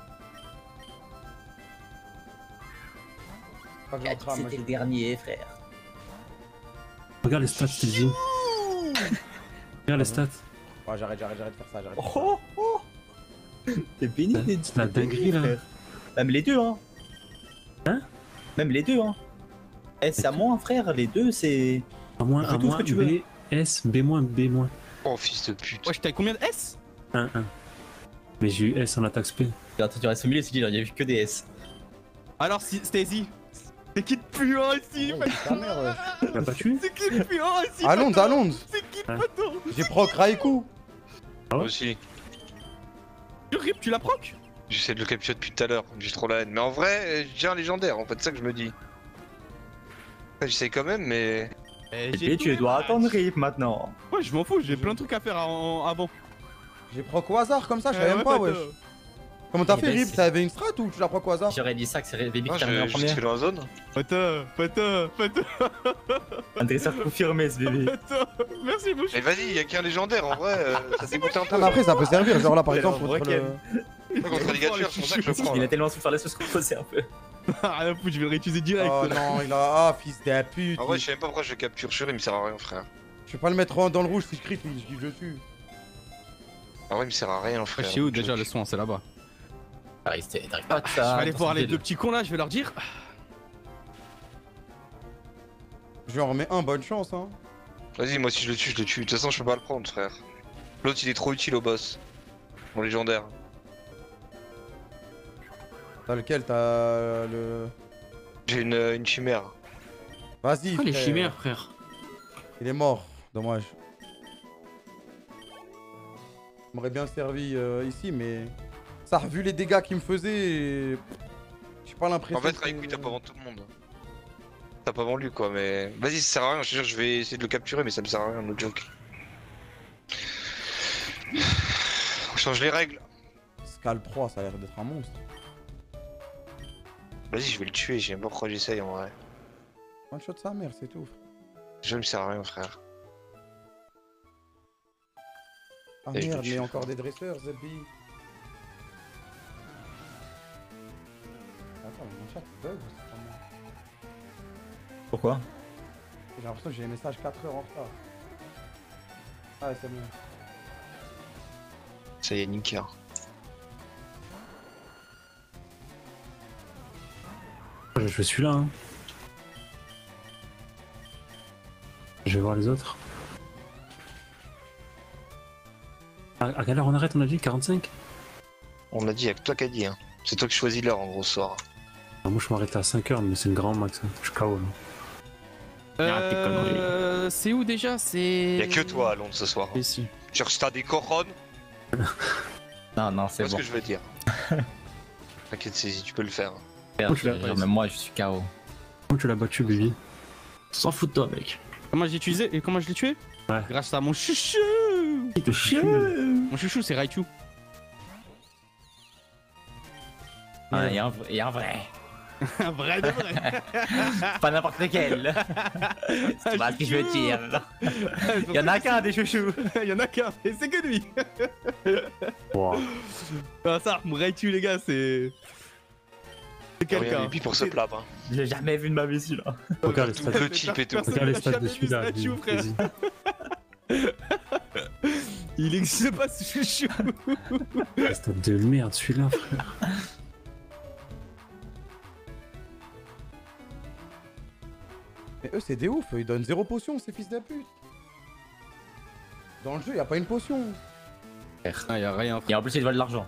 Pas que j'en crame, moi, C'était j'ai- le dernier, frère. Regarde les stats, Stilzy. Regarde les stats. Ouais, j'arrête, j'arrête, j'arrête de faire ça, j'arrête. de faire Oh, oh. T'es béni, t'es C'est la dinguerie là. Même les deux, hein. Hein? Même les deux, hein. S à moins, frère, les deux, c'est. A moins, Fais A tout ce moins, que tu veux. B, S, B moins, B moins. Oh fils de pute. Ouais, je t'avais combien de S? un, un. Mais j'ai eu S en attaque spé. Attends, tu restes au milieu, c'est dit, il y a vu que des S. Alors, si, Stacy. C'est qui de puant ici? ça. Oh, ta mère, ouais. Tu l'as pas tué? C'est qui de puant ici? Allons, Pato allons. C'est qui de Hein? Pato? J'ai proc Raikou. Ah ouais? Moi aussi. Tu rip, tu la proc? J'essaie de le capturer depuis tout à l'heure, j'ai trop la haine. Mais en vrai, j'ai un légendaire, en fait, c'est ça que je me dis. Après, j'essaie quand même, mais. Et tu dois attendre Rip maintenant. Ouais, je m'en fous, j'ai plein de trucs à faire en- avant. J'ai proc au hasard comme ça, je Eh savais même ouais, pas, Pato. wesh. Comment t'as Eh fait, ben, Rip? c'est- T'avais une strat ou tu l'as proc au hasard? J'aurais dit ça que c'est Baby Non, qui termine en je premier. suis dans la zone. Pato, Pato, Pato, Un dresseur confirmé, ce bébé. Pato. Merci, bouche. Mais vas-y, y'a qu'un légendaire, en vrai, euh, ça dégoûte un peu. Ah, mais après, ça peut servir, genre là, par Ouais, exemple, non, contre Broken. le... Contre Alligator, c'est pour ça que je le prends. Il a là. tellement souffert la sauce qu'on posait un peu. Ah, la foutre, je vais le réutiliser direct. Oh non, il a... Ah, fils de pute. En vrai, je sais même pas pourquoi je le capture, je suis sûr, il me sert à rien, frère. Je vais pas le mettre en- dans le rouge si je crie, je give dessus. En vrai, il me sert à rien, Ouais, frère. je sais où déjà le son, c'est là-bas. Ah, il s'était- t'arrives pas à Je vais aller voir les deux petits cons là, je vais leur dire. Je lui en remets un, bonne chance, hein. Vas-y, moi si je le tue, je le tue. De toute façon, je peux pas le prendre, frère. L'autre, il est trop utile au boss. Mon légendaire. T'as lequel? T'as le... J'ai une, une chimère. Vas-y, Ah, les frère. chimères, frère. Il est mort, dommage. Il m'aurait bien servi euh, ici, mais... Ça, vu les dégâts qu'il me faisait... et- J'ai pas l'impression En fait, que- Raikou, t'as pas vendu tout le monde. T'as pas vendu quoi, mais. Vas-y, ça sert à rien, je te jure, je vais essayer de le capturer, mais ça me sert à rien, no joke. On change les règles. Scal Pro, ça a l'air d'être un monstre. Vas-y, je vais le tuer, je sais même pas pourquoi j'essaye en vrai. One shot sa mère, c'est tout. Je me sert à rien, frère. Ah Et je merde, le tue. mais encore des dresseurs, Zebby. Attends, mais mon chat il bug ou c'est pas moi? Pourquoi? J'ai l'impression que j'ai les messages quatre heures en retard. Ah, c'est bon. Ça y est, niqué. hein. Je fais celui-là. Hein. Je vais voir les autres. À, à quelle heure on arrête, on a dit quarante-cinq? On a dit, y'a que toi qui a dit, hein. C'est toi qui choisis l'heure en gros ce soir. Ah, moi je m'arrête à cinq heures, mais c'est une grande max. Hein. Je suis K O là. Euh. C'est où déjà? C'est. Y'a que toi à Londres ce soir. hein. Ici. Sur t'as des couronnes, Non, non, c'est c'est ce bon. que je veux dire. T'inquiète, saisis, tu peux le faire. Frère, Moi, je je- l'ai pas genre, même moi, je suis K O. Comment tu l'as battu, baby? S'en fout de toi, mec. Comment je l'ai utilisé et comment je l'ai tué? Ouais. Grâce à mon chouchou. Il te chie. Mon chouchou, c'est Raichu. Ah, et un, v- et un vrai. Un vrai de vrai. Pas n'importe lequel. Tu vois ce que je veux dire. Il y en a qu'un des chouchous. Il y en a qu'un, et c'est que lui. Wow. Ah, ça, mon Raichu, les gars, c'est. C'est Y'a rien quelqu'un. de pire pour se plaindre. hein. J'ai jamais vu de ma vie celui-là. Regarde les Tout stats. le type et tout. Personne Regarde les n'a stats de jamais vu celui-là. Raichu, frère. vas-y. Il existe pas ce chouchou. Stade de merde celui-là, frère. Mais eux, c'est des ouf, ils donnent zéro potion, ces fils de pute. Dans le jeu, y a pas une potion. Ah, y'a rien. Et en plus, ils veulent de l'argent.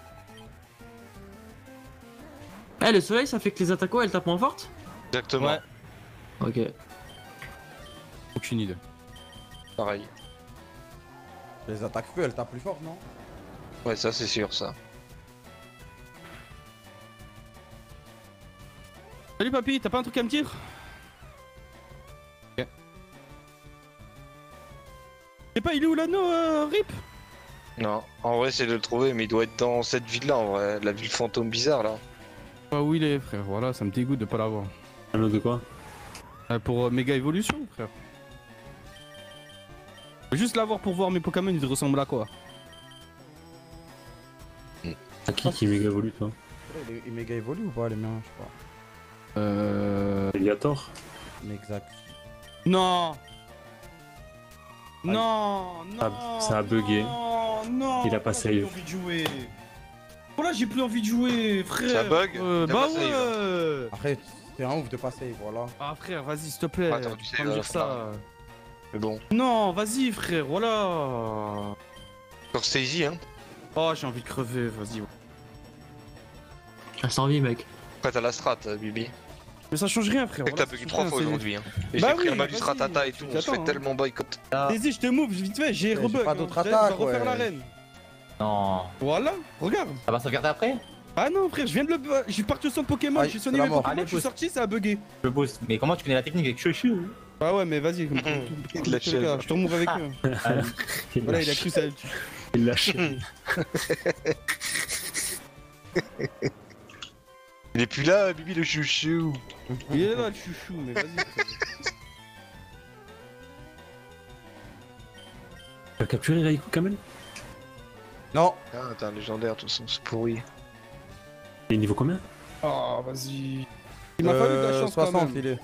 Eh, le soleil, ça fait que les attaquants elles tapent moins fortes? Exactement. Ouais. Ok. Aucune idée. Pareil. Les attaques feu, elles tapent plus fort, non? Ouais, ça c'est sûr, ça. Salut papy, t'as pas un truc à me dire? Ok. Et pas, il est où l'anneau, euh, Rip? Non, en vrai, c'est de le trouver, mais il doit être dans cette ville-là, en vrai. La ville fantôme bizarre, là. Pas où il est, frère. Voilà, ça me dégoûte de pas l'avoir. Un autre de quoi? Euh, pour euh, méga évolution, frère. Faut juste l'avoir pour voir mes Pokémon, ils ressemblent à quoi? À qui qui est méga évolue toi? Il est il méga évolue ou pas, les miens? Je sais pas. Euh. Alligator? Mais exact. Non! Non, non, Ça- ça a bugué. Non, non. Il a pas J'ai plus save. envie de jouer. Voilà, j'ai plus envie de jouer, frère. Ça bug Euh, T'as Bah pas save. ouais. Après, c'est un ouf de passer, voilà. Ah frère, vas-y, s'il te plaît. Attends, tu tu sais, peux pas me euh, dire ça. Mais bon. Non, vas-y, frère, voilà. Sur Stacy, hein. Oh, j'ai envie de crever, vas-y. Reste en vie, mec. Après, t'as la strat, euh, Bibi. Mais ça change rien, frère. C'est que voilà, t'as ça bugué change trois rien, fois c'est- aujourd'hui, hein. Et Bah j'ai pris oui, un malus vas-y, ratata et tout, on se j'attends, fait hein. tellement boycott. Vas-y, je te move, vite fait, j'ai Ouais, j'ai rebug. pas hein. d'autres Je vais- je attaques, vais refaire ouais. l'arène. Non. Voilà, regarde. Ça va sauvegarder après? Ah non, frère, je viens de le. Je suis parti au centre Pokémon, Aïe, j'ai c'est sonné la mes mort. Pokémon, Allez, je suis pousse. sorti, ça a bugué. Je boost. Mais comment tu connais la technique avec Chouchou? Bah ouais, mais vas-y, comme- Il comme- l'a tous les cas, je te remove avec eux. Il Voilà, lâche. il a cru ça. Il lâche. Il est plus là, Bibi le chouchou. Il est là, le chouchou, mais vas-y. frère. Tu as capturé Raikou Kamel? Non. Ah, t'es un légendaire, de toute façon, c'est pourri. Il est niveau combien? Oh, vas-y. Il m'a fallu de la Euh, chance quand soixante, même. il est.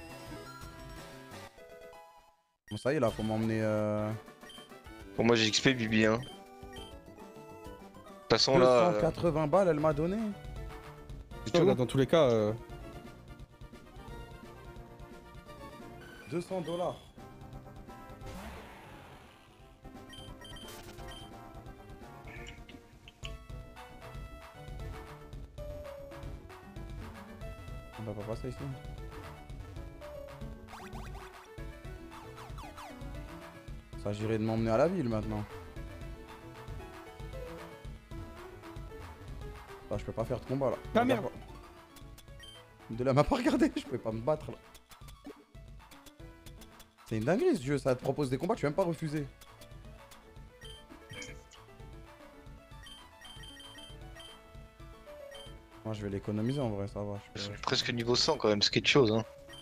Bon, ça y est, là, faut m'emmener. Euh... Bon, moi j'ai X P, Bibi, hein. De toute façon, là. deux euh, cent quatre-vingts balles, elle m'a donné. c'est Toi, tout. là, dans tous les cas. euh, deux cents dollars. On va pas passer ici. Il s'agirait de m'emmener à la ville maintenant. Ah, je peux pas faire de combat là. Ah, Regarde merde. pas. De là, m'a pas regardé, je pouvais pas me battre là. C'est une dinguerie ce jeu, ça te propose des combats que tu peux même pas refuser. Moi je vais l'économiser en vrai, ça va. je peux- C'est presque niveau cent quand même, c'est quelque chose, hein.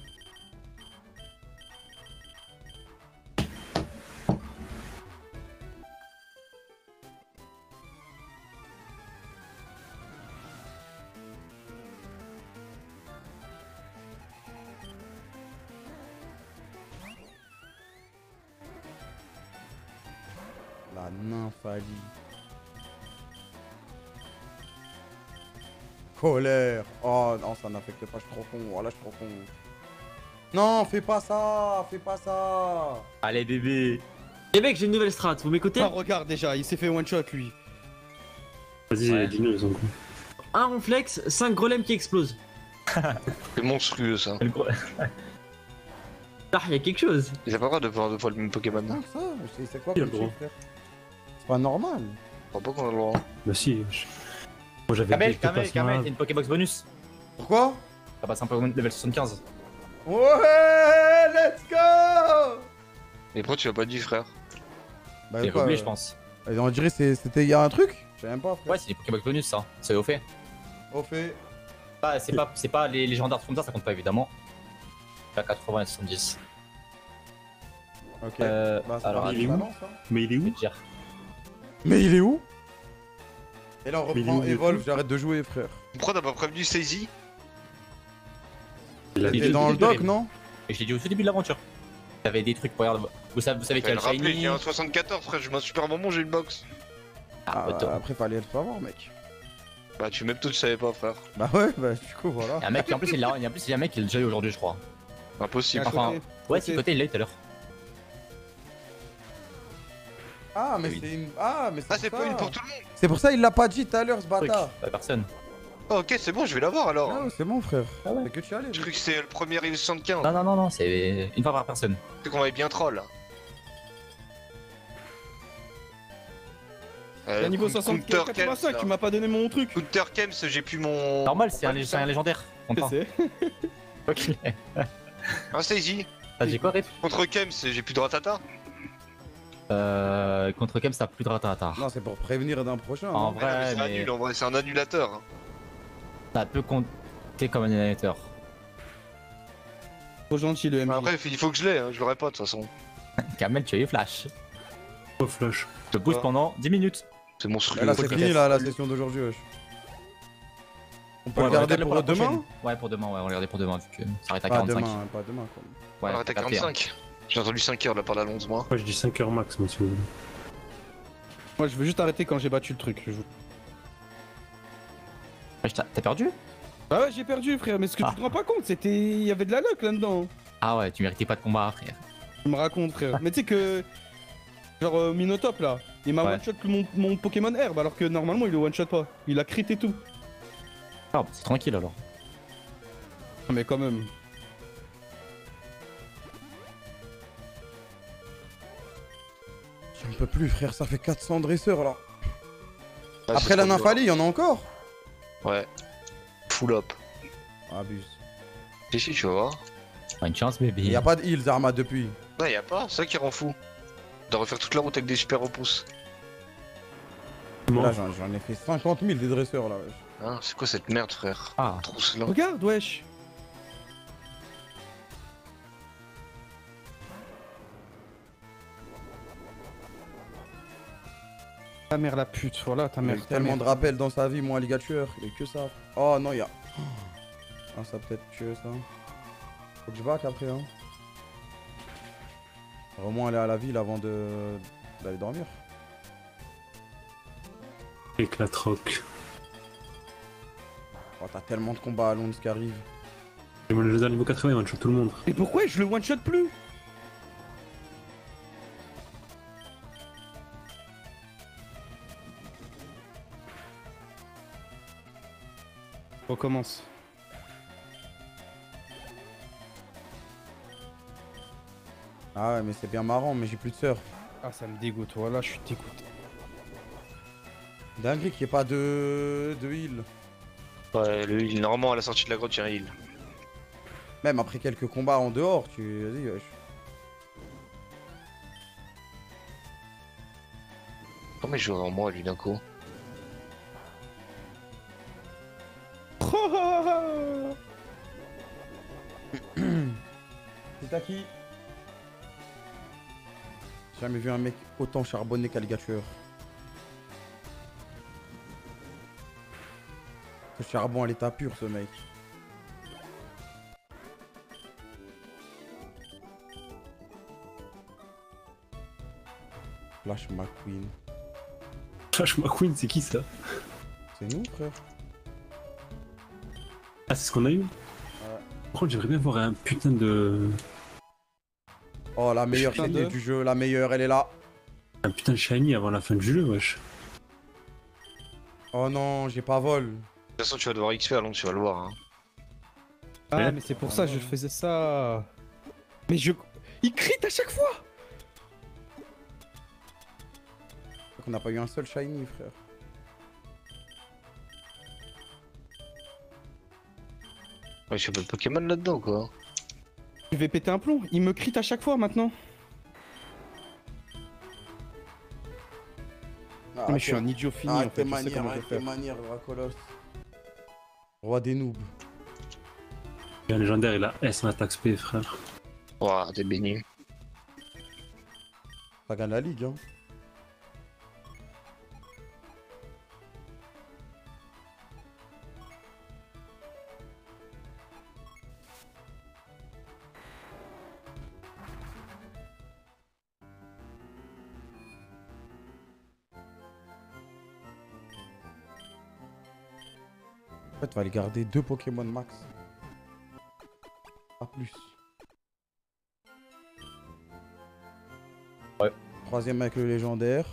La nymphalie. Colère. Oh non, ça n'affecte pas, je suis trop con. Oh là, je suis trop con. Non, fais pas ça, fais pas ça. Allez, bébé. Les mecs, j'ai une nouvelle strat, vous m'écoutez? Ah, regarde déjà, il s'est fait one shot lui. Vas-y, Ouais. dis-nous les autres. Un ronflex, cinq golems qui explosent. C'est monstrueux ça. Le gros- Ah, y'a quelque chose. Ils ont pas le droit de voir deux fois le même Pokémon. Non, ça, c'est- c'est quoi Il a comme le droit. truc, frère? C'est pas normal. Je crois pas qu'on a le droit. Bah si. je- Moi j'avais Kamel, des Kamel, Topasma. Kamel, il y a une Pokébox bonus. Pourquoi? Ça passe un Pokémon level soixante-quinze. Ouais, let's go. Mais pourquoi tu l'as pas dit, frère? Bah, J'ai quoi, oublié, euh, je pense. On dirait que c'était il y a un truc. Je sais même pas, frère. Ouais, c'est des Pokébox bonus, ça. C'est au fait. Au fait. Pas- C'est pas, c'est pas les légendaires comme ça, ça compte pas évidemment. À quatre-vingts et soixante-dix. Ok. Euh, Bah, c'est alors, pas il est où balance, hein. Mais il est je vais où? te dire. Mais il est où? Et là, on Mais il est reprend où, Evolve, YouTube j'arrête de jouer, frère. Pourquoi t'as pas prévenu Stacy? Il a Il T'es est dans au le début, doc, il- non? Et je l'ai dit au tout début de l'aventure. T'avais des trucs, regarde. Vous savez, vous savez qu'il y a Fallait le le rappeler, shiny. j'ai un soixante-quatorze, frère, je m'en super moment, j'ai une box. Ah, Ah, autant. après, fallait le savoir, mec. Bah, tu même tout, tu savais pas, frère. Bah ouais, bah du coup, voilà. Il y a un mec qui en plus il l'a, il y a en plus il y a un mec qui l'a déjà eu aujourd'hui je crois. Impossible. À Enfin, côté. ouais, Côté. si côté il l'a eu tout à l'heure. Ah, mais Oui. c'est une. Ah, mais Ah, c'est c'est pour pas ça. une pour tout le monde. C'est pour ça il l'a pas dit tout à l'heure, ce Truc, bâtard. pas personne. Oh, ok, c'est bon, je vais l'avoir alors. Ah ouais, c'est bon, frère. Ah ouais. C'est que tu allais. Je crois que c'est le premier il soixante-quinze. Non non non non, c'est une fois par personne. C'est qu'on va être bien troll. T'es Euh, à niveau Counter soixante-quatre Kems, quatre-vingt-cinq, là. tu m'as pas donné mon truc. Counter Kems, j'ai plus mon. Normal, c'est un, Ouais, c'est un légendaire. Je Content. sais. Ok. Ah, c'est easy. T'as dit quoi, Rip? Contre Kems, j'ai plus de ratata. Euh. Contre Kems, t'as plus de ratata. Non, c'est pour prévenir d'un prochain. En hein. Ah, non, mais vrai, c'est un mais nul, en vrai, c'est un annulateur. ça peut compter comme un animateur. Trop gentil le M J. Après, il faut que je l'ai, hein, je l'aurai pas de toute façon. Kamel, tu as eu flash. Oh, flash. Je te booste Ah. pendant dix minutes. C'est monstrueux. Mais là, c'est Podcast. fini, là, la session d'aujourd'hui, wesh. On peut Ouais, le garder regarde-le pour la demain prochaine. Ouais, pour demain, ouais, on va regarder pour demain vu que ça arrête à Pas quarante-cinq. demain, pas demain, quoi. On Ouais, arrête à t'as capté, hein. quarante-cinq. J'ai entendu cinq heures là par l'annonce, moi. Moi, je dis cinq heures max, moi, si vous voulez. Moi, je veux juste arrêter quand j'ai battu le truc. je vous- Ouais, je t'a- T'as perdu? Ah ouais, j'ai perdu, frère, mais ce que Ah. tu te rends pas compte, c'était. Il y avait de la luck là-dedans. Ah ouais, tu méritais pas de combat, frère. Tu me racontes, frère. Mais tu sais que. Genre, euh, Minotop là, il m'a Ouais. one-shot mon, mon Pokémon Herbe, alors que normalement il le one-shot pas. Il a crit et tout. Ah, bah, c'est tranquille alors. Ah, mais quand même. Je ne peux plus, frère, ça fait quatre cents dresseurs là. Ah, c'est Après la trop dur. nymphalie, il y en a encore. Ouais. Full up. Abuse. Si, si, tu vas voir. Ah, une chance, bébé. Il y a pas de heal, Zarma, depuis. Non, y a pas, c'est ça qui rend fou. De refaire toute la route avec des super repousses. Là, j'en j'en ai fait cinquante mille des dresseurs là, wesh. Hein, c'est quoi cette merde, frère? Ah, Trousse là. Regarde, wesh. Ta mère la pute, voilà, ta Il a mère. eu ta tellement mère. de rappels dans sa vie, moi, les gars tueurs. Il y a que ça. Oh non, il y a. Ah, ça peut être tueux ça. Faut que je back après, hein. Au moins aller à la ville avant de d'aller dormir. Éclate rock. Oh, t'as tellement de combats à Londres qui arrivent. J'ai mon légendaire niveau quatre-vingts, one shot tout le monde. Et pourquoi je le one-shot plus? Recommence. Ah ouais, mais c'est bien marrant, mais j'ai plus de sœur. Ah, ça me dégoûte, voilà, je suis dégoûté. Dinguerie qu'il n'y ait pas de... de heal. Ouais, le heal, normalement à la sortie de la grotte, il y a un heal. Même après quelques combats en dehors, tu... Vas-y, wesh. Comment il joue en moi, lui, d'un coup? C'est à qui? J'ai jamais vu un mec autant charbonné qu'Alligator. Ce charbon à l'état pur, ce mec. Flash McQueen. Flash McQueen, c'est qui ça? C'est nous, frère. Ah, c'est ce qu'on a eu? Par contre, j'aimerais bien voir un putain de. Oh, la meilleure Putain shiny de- du jeu, la meilleure, elle est là. Un putain de shiny avant la fin du jeu, wesh. Oh non, j'ai pas vol. De toute façon, tu vas devoir X P, alors tu vas le voir. Hein. Ah, Ouais. mais c'est pour ça que je faisais ça. Mais je. Il crie à chaque fois! On n'a pas eu un seul shiny, frère. Ouais, je sais pas de Pokémon là-dedans, quoi. Je vais péter un plomb, il me crie à chaque fois maintenant. Ah, mais je suis un idiot fini Ah, en tes fait, je sais manières, comment je hein, vais tes faire. manières, Dracolos. Roi des noobs. Un légendaire, il a S max X P, frère. Ouah, t'es béni. Ça gagne la ligue, hein. fait, il va aller garder deux Pokémon max. Pas plus. Ouais. Troisième avec le légendaire.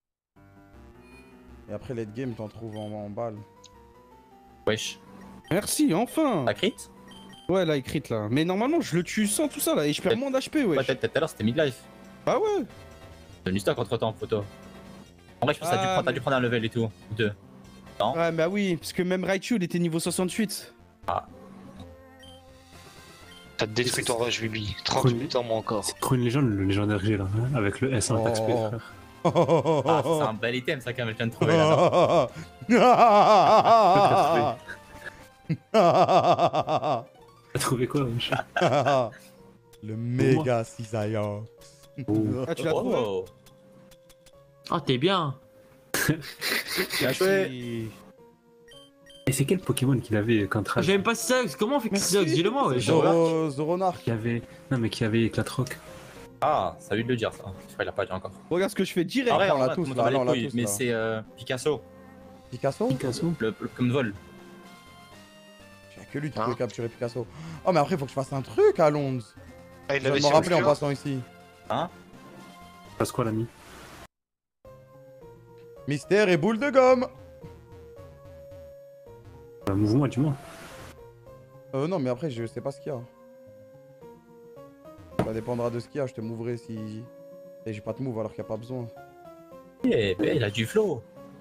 Et après, late game, t'en trouves en, en balle. Wesh. Merci, enfin. T'as crit? Ouais, là, écrit là. Mais normalement, je le tue sans tout ça là et je perds moins d'H P, Ouais, ouais. peut-être tout à l'heure c'était midlife. Bah ouais. T'as une stock entre temps, photo. En vrai, je pense que t'as dû, Ah, prendre- t'as mais- dû prendre un level et tout. Ou deux. Ouais, bah oui, parce que même Raichu, il était niveau soixante-huit. T'as détruit ton rush, Bibi. trente-huit ans, moi encore. C'est trop une légende, le légendaire G là, hein, avec le S en attaque speed, Oh. frère. Ah, c'est un bel item ça, quand même, je viens de trouver là. T'as trouvé quoi, wesh? Le méga cisailleur. Ah, tu l'as trouvé? Oh. Ah, t'es bien. Bien joué. Et c'est quel Pokémon qu'il avait quand Ah, J'aime pas Xylox. Comment on fait Xylox? Dis-le-moi, ouais. Zoro... Zoroark. Qui avait. Non, mais qui avait Éclatroc. Ah, ça a eu de le dire ça. Je crois qu'il a pas dit encore. Regarde ce que je fais direct. En vrai, on l'a en vrai, tous, tout le monde là, s'en bat là, on les l'a couilles, tous, mais là. c'est euh, Picasso, Picasso? Picasso. le, le comme vol. Y'a que lui qui Hein peut capturer Picasso. Oh, mais après, faut que je fasse un truc à Londres. Ah, Je il viens l'avait de me sur le rappeler en cœur. passant ici. Hein? Passe quoi, l'ami? Mystère et boule de gomme. Un mouvement, dis-moi. Euh, non, mais après, je sais pas ce qu'il y a. Ça dépendra de ce qu'il y a. Je te moverai si. Et j'ai pas de move alors qu'il n'y a pas besoin. Eh ben, il a du flow.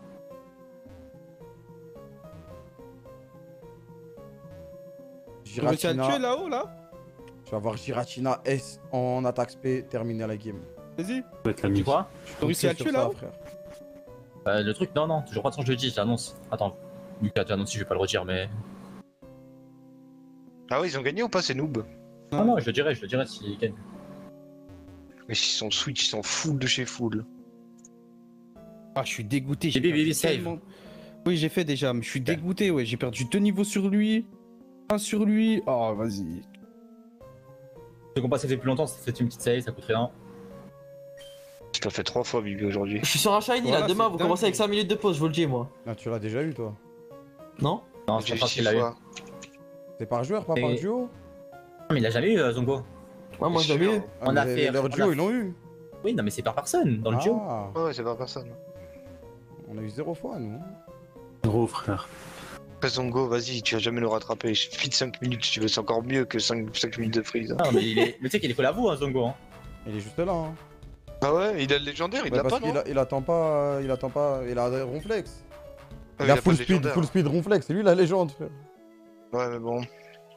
Tu réussis à le tuer Giratina. là-haut là? Je vais avoir Giratina S en attaque spé, terminer la game. Vas-y. Ça va être Tu l'ami. vois? T'as réussi à le Sur tuer ça, là-haut? frère. Bah, le truc, non, non, toujours pas de son jeudi, je l'annonce. Attends, Lucas, tu annonces, je vais pas le redire, mais. Ah ouais, ils ont gagné ou pas, c'est noob? Non, non, je le dirai, je le dirai s'il gagne. Mais s'ils sont Switch, ils sont full de chez full. Ah, je suis dégoûté. J'ai Bibi, perdu Bibi, save. tellement- Oui, j'ai fait déjà, mais je suis dégoûté, ouais. J'ai perdu deux niveaux sur lui. Un sur lui. Oh, vas-y. Ceux qu'on passe ça fait plus longtemps, ça fait une petite save, ça coûte rien. Je t'ai fait trois fois, Bibi, aujourd'hui. Je suis sur un shiny Voilà, là. Demain, c'est vous dingue. commencez avec cinq minutes de pause, je vous le dis, moi. Ah, tu l'as déjà eu, toi. Non? Non, je J'ai pense six qu'il l'a eu. fois. C'est par joueur, pas Et- par duo. Mais il l'a jamais eu, euh, Zongo. Ouais, moi je Bien l'avais sûr. eu. Ah, On a mais fait- Leur on duo, a- ils l'ont eu. Oui, non, mais c'est par personne, dans le duo. Ah, Ouais, c'est pas personne. on a eu zéro fois, nous. Gros, frère. Après Zongo, vas-y, tu vas jamais le rattraper. Je feed cinq minutes, tu veux, c'est encore mieux que cinq minutes de freeze. Non, mais il est. Mais tu sais qu'il est collé à vous, hein, Zongo. Hein. Il est juste là. Hein. Ah ouais, il a le légendaire, il Ouais, l'a parce pas, non qu'il a- il attend pas. Il attend pas. Il a Ronflex. Ah, Il a pas full le speed, légendaire. full speed Ronflex. C'est lui la légende, frère. Ouais, mais bon,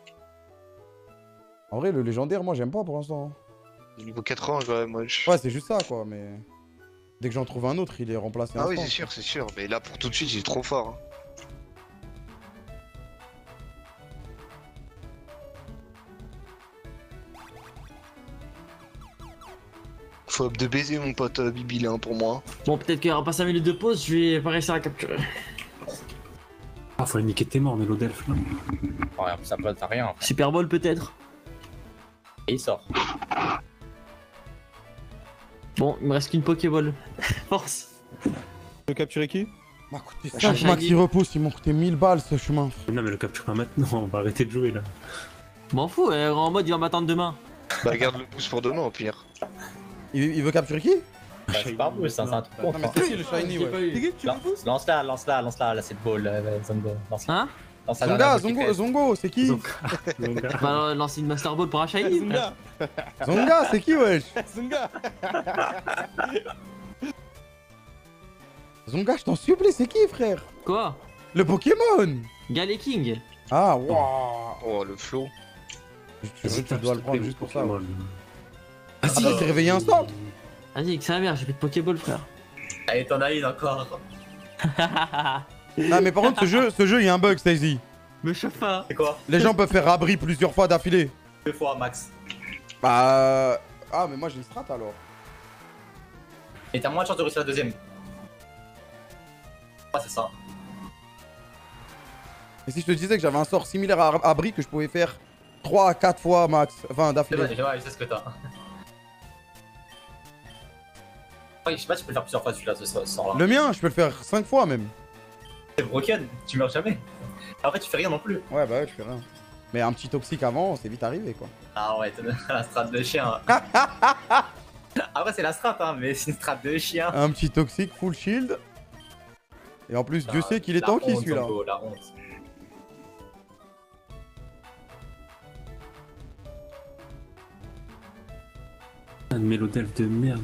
En vrai, le légendaire, moi, j'aime pas pour l'instant. niveau quatre-vingts, ouais, moi je. Ouais, c'est juste ça, quoi, mais. Dès que j'en trouve un autre, il est remplacé. Ah oui, instant. c'est sûr, c'est sûr. Mais là, pour tout de suite, il est trop fort. hein. Faut up de baiser, mon pote euh, Bibi, là, hein, pour moi. Bon, peut-être qu'il y aura pas cinq minutes de pause, je vais pas réussir à capturer. Ah, faut aller niquer tes morts, Mélodelph, là. Ouais, ça peut t'as rien. Super Bowl peut-être. Et il sort. Bon, il me reste qu'une Pokéball. Force. Tu veux capturer qui? M'a coûté Ah, cinq shiny. maxi repousse, ils m'ont coûté mille balles ce chemin. Non, mais le capture pas maintenant, on va arrêter de jouer, là. M'en fous, euh, en mode il va m'attendre demain. Bah, garde le pouce pour demain, au pire. Il, il veut capturer qui? Bah, c'est pas vous, ça, c'est un truc con. Non, mais c'est qui le shiny, ouais? eu. qui? Tu Lan- Lance-la, lance-la, lance-la, là, c'est le ball, euh, Zongo. Lance-la. Hein? Lance-la, Zonga, là, là, Zongo, qui fait- Zongo, c'est qui? Zonga. Zonga. Bah, alors, lancer une Master Ball pour un shiny. Zunga. Zonga, c'est qui, wesh? Zunga. Zonga, je t'en supplie, c'est qui, frère? Quoi? Le Pokémon! Galéking. Ah, waouh! Oh, le flow. Tu, tu- tu dois le prendre juste pour ça. Ouais. Ah, Ah, bah, t'es réveillé instant? Vas-y, que ça mère, j'ai plus de Pokéball, frère. Allez, t'en as une encore. Ah, mais par contre, ce jeu, ce jeu, il y a un bug, Stacy. Me chauffe pas. C'est quoi? Les gens peuvent faire abri plusieurs fois d'affilée. Deux fois, max. Bah. euh, Ah, mais moi j'ai une strat alors. Et t'as moins de chance de réussir la deuxième. Ah, c'est ça. Et si je te disais que j'avais un sort similaire à abri que je pouvais faire trois à quatre fois max, enfin C'est d'affilée. bon, déjà, je sais ce que t'as. Ouais, je sais pas si tu peux le faire plusieurs fois celui-là, ce ce sort là. Le mien, je peux le faire cinq fois même. C'est broken, tu meurs jamais. En fait, tu fais rien non plus. Ouais, bah ouais, je fais rien. Mais un petit toxique avant, c'est vite arrivé quoi. Ah ouais, t'as la strat de chien. Après, c'est la strat, hein, mais c'est une strat de chien. Un petit toxique, full shield. Et en plus, Dieu sait qu'il est La tanky honte, celui-là. Zango, la honte. Un mélodelf de merde.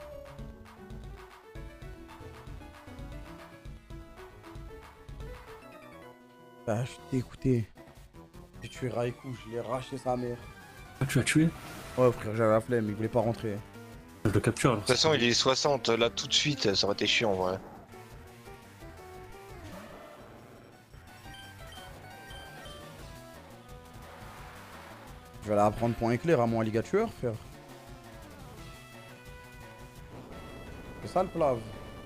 Bah, je suis dégoûté. J'ai tué Raikou, je l'ai racheté sa mère. Ah, tu l'as tué? Ouais, frère, j'avais la flemme, il voulait pas rentrer. Je le capture alors. De toute façon, il est soixante, là tout de suite, ça aurait été chiant en vrai. Je vais aller apprendre point éclair à mon alligator, frère. C'est ça le plave.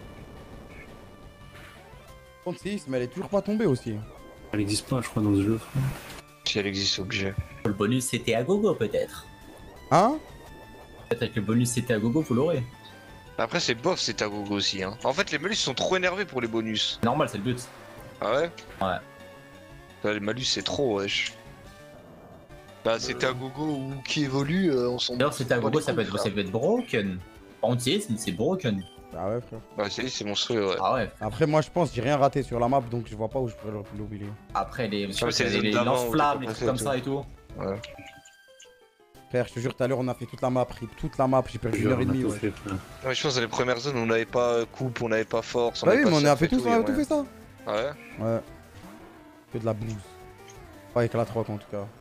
trente-six, mais elle est toujours pas tombée aussi. Elle existe pas, je crois, dans ce jeu. frère. Si elle existe, obligé. Le bonus c'était à gogo peut-être. Hein? Peut-être avec le bonus c'était à gogo, vous l'aurez. Après, c'est bof, c'est à gogo aussi. Hein. En fait, les malus sont trop énervés pour les bonus. Normal, c'est le but. Ah ouais? Ouais. Bah, les malus, c'est trop, wesh. Bah, c'est à gogo ou qui évolue, euh, on s'en D'ailleurs, c'était à bat gogo, les ça peut, couilles, être, ça frère. peut être broken. Entier, c'est broken. Ah ouais, frère. Bah, c'est c'est monstrueux, ouais. Ah ouais. Après, moi je pense, j'ai rien raté sur la map donc je vois pas où je pourrais l'oublier. Après, les, Ouais, c'est les les, zones les d'avant lance-flammes, où les t'as trucs comme passé ça et tout. Ouais. Frère, je te jure, tout à l'heure on a fait toute la map, rip, toute la map, j'ai perdu une heure et demie. Ouais. Ouais, je pense que dans les premières zones, on n'avait pas euh, coupe, on n'avait pas force. Bah avait oui, pas mais on a surf fait et tout ça, on y a a tout fait moyen. ça. Ah ouais? Ouais. Que de la blouse. Pas avec la troc en tout cas.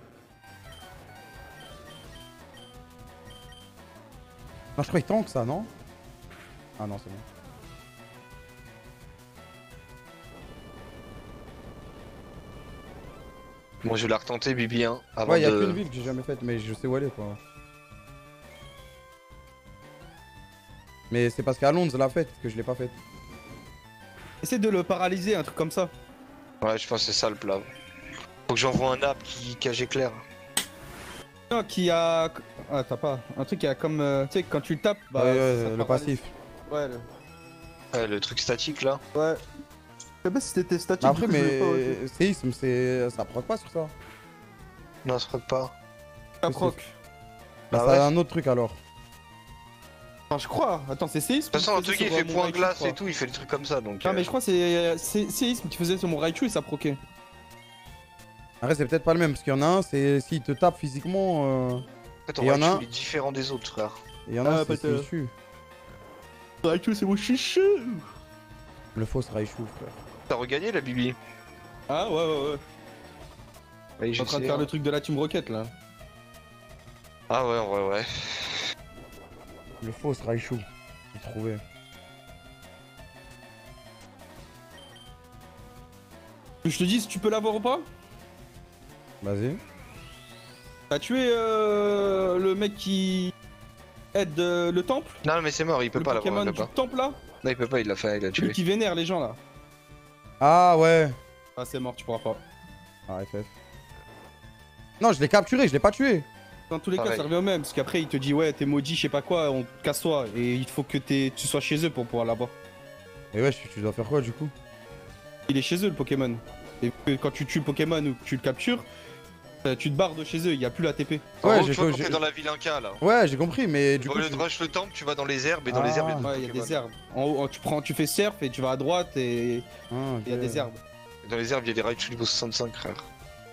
Non, je crois qu'il tank ça, non? Ah non, c'est bon. Bon, je vais la retenter, Bibi, hein, avant Ouais, y'a de... qu'une ville que j'ai jamais faite, mais je sais où elle est quoi. Mais c'est parce qu'Alonso l'a faite que je l'ai pas faite. Essaie de le paralyser, un truc comme ça. Ouais, je pense que c'est ça le plat. Faut que j'envoie un app qui cage éclair. Non, qui a. Ah, t'as pas. Un truc qui a comme. euh, Tu sais, quand tu le tapes, bah. ouais, ouais, ça le paralyse. passif. Ouais, le... Ouais, le truc statique là. ouais. Je sais pas si c'était statique. Mais après, du coup, je l'ai pas, ouais. mais séisme, c'est ça proc pas sur ça. Non, ça proc pas. Ça proc. Bah, Ah c'est ouais. un autre truc alors. Enfin, je crois. Attends, c'est séisme. De toute façon, que un tu truc faisais il sur, fait euh, mon point Raichu, glace je crois. et tout, il fait des trucs comme ça donc. Non, euh, mais je crois que c'est c'est séisme que tu faisais sur mon Raichu et ça proquait. Après, c'est peut-être pas le même parce qu'il y en a un, c'est s'il te tape physiquement. Euh... En fait, ton Et y en a Raichu un- il est différent des autres, frère. Et il y en a Ah, un, c'est peut-être. s'il tue. Raichu, c'est mon chichou. Le faux Raichu, frère. T'as regagné la Bibi? Ah, ouais, ouais, ouais. Oui, Je suis en train de faire le truc de la Team Rocket là. Ah ouais, ouais, ouais. Le faux Raichu. J'ai trouvé. Je te dis si tu peux l'avoir ou pas. Vas-y. T'as tué euh, le mec qui aide euh, le temple. Non, mais c'est mort, il peut Le pas l'avoir, Pokémon il peut du pas. temple là. Non, il peut pas, il l'a fait, il l'a Celui tué. qui vénère les gens là. Ah ouais. Ah, c'est mort, tu pourras pas. Ah, F F. Non, je l'ai capturé, je l'ai pas tué. Dans tous les cas, Pareil. ça revient au même. Parce qu'après, il te dit, ouais, t'es maudit, je sais pas quoi, on casse-toi. Et il faut que t'es- tu sois chez eux pour pouvoir l'avoir. Et ouais, tu tu dois faire quoi du coup? Il est chez eux le Pokémon. Et que quand tu tues le Pokémon ou que tu le captures, euh, tu te barres de chez eux, il y a plus la T P. En Ouais, gros, j'ai tu vois, co- quand j'ai- t'es dans la ville Inca là. Ouais, j'ai compris, mais du Au coup. lieu tu- de rush le temple, tu vas dans les herbes et dans Ah. les herbes, il y a Ouais, d'autres il y a Pokémon. des herbes. En haut, tu prends, tu fais surf et tu vas à droite et Ah, il y a ok. des herbes. Et dans les herbes, il y a des Raichu niveau soixante-cinq, frère.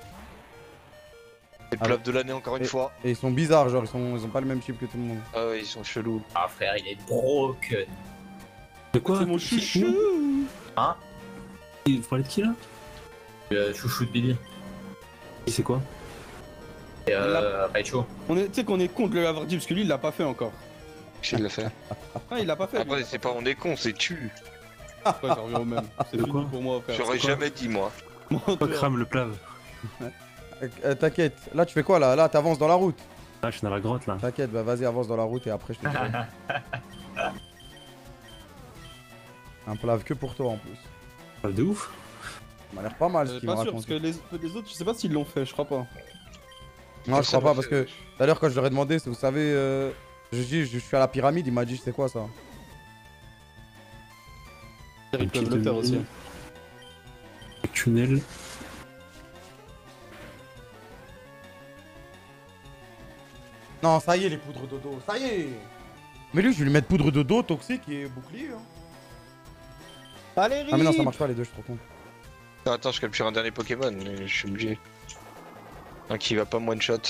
Et le Ah plaf de l'année encore une Et- fois. Et ils sont bizarres, genre ils, sont... ils ont pas le même chip que tout le monde. Ah ouais, ils sont chelous. Ah frère, il est broken. De quoi? C'est mon Qui- chouchou. Hein? Vous parlez de qui là? Euh, chouchou de Bibi. Qui c'est quoi? Et euh, Raichu. On est, tu sais qu'on est contre le l'avoir dit parce que lui il l'a pas fait encore. Je sais le faire. Ah, il l'a pas fait. lui. Après, c'est pas on est con, c'est tu. Ouais, ça revient au même. C'est De fini quoi pour moi, frère. J'aurais c'est quoi jamais dit, moi. Pas crame le plave. Euh, euh, T'inquiète, là tu fais quoi là? Là t'avances dans la route. Ah, je suis dans la grotte là. T'inquiète, bah vas-y, avance dans la route et après je te dirai. Un plave que pour toi en plus. Plave de ouf. Ça m'a l'air pas mal ce Euh, qu'il m'a pas sûr, parce raconté. que les, les autres, je sais pas s'ils l'ont fait, je crois pas. Non, je crois Personne pas le parce fait, que wesh. tout à l'heure quand je leur ai demandé, si vous savez, euh, je dis je suis à la pyramide, il m'a dit c'est quoi ça? Ils peuvent le faire aussi. Tunnel. Non, ça y est, les poudres dodo, ça y est. Mais lui, je vais lui mettre poudre dodo, toxique et bouclier. Hein. Allez, Ah, mais non, ça marche pas les deux, je suis trop con. Ah, attends, je capture un dernier Pokémon, mais je suis obligé. Un qui va pas me one shot.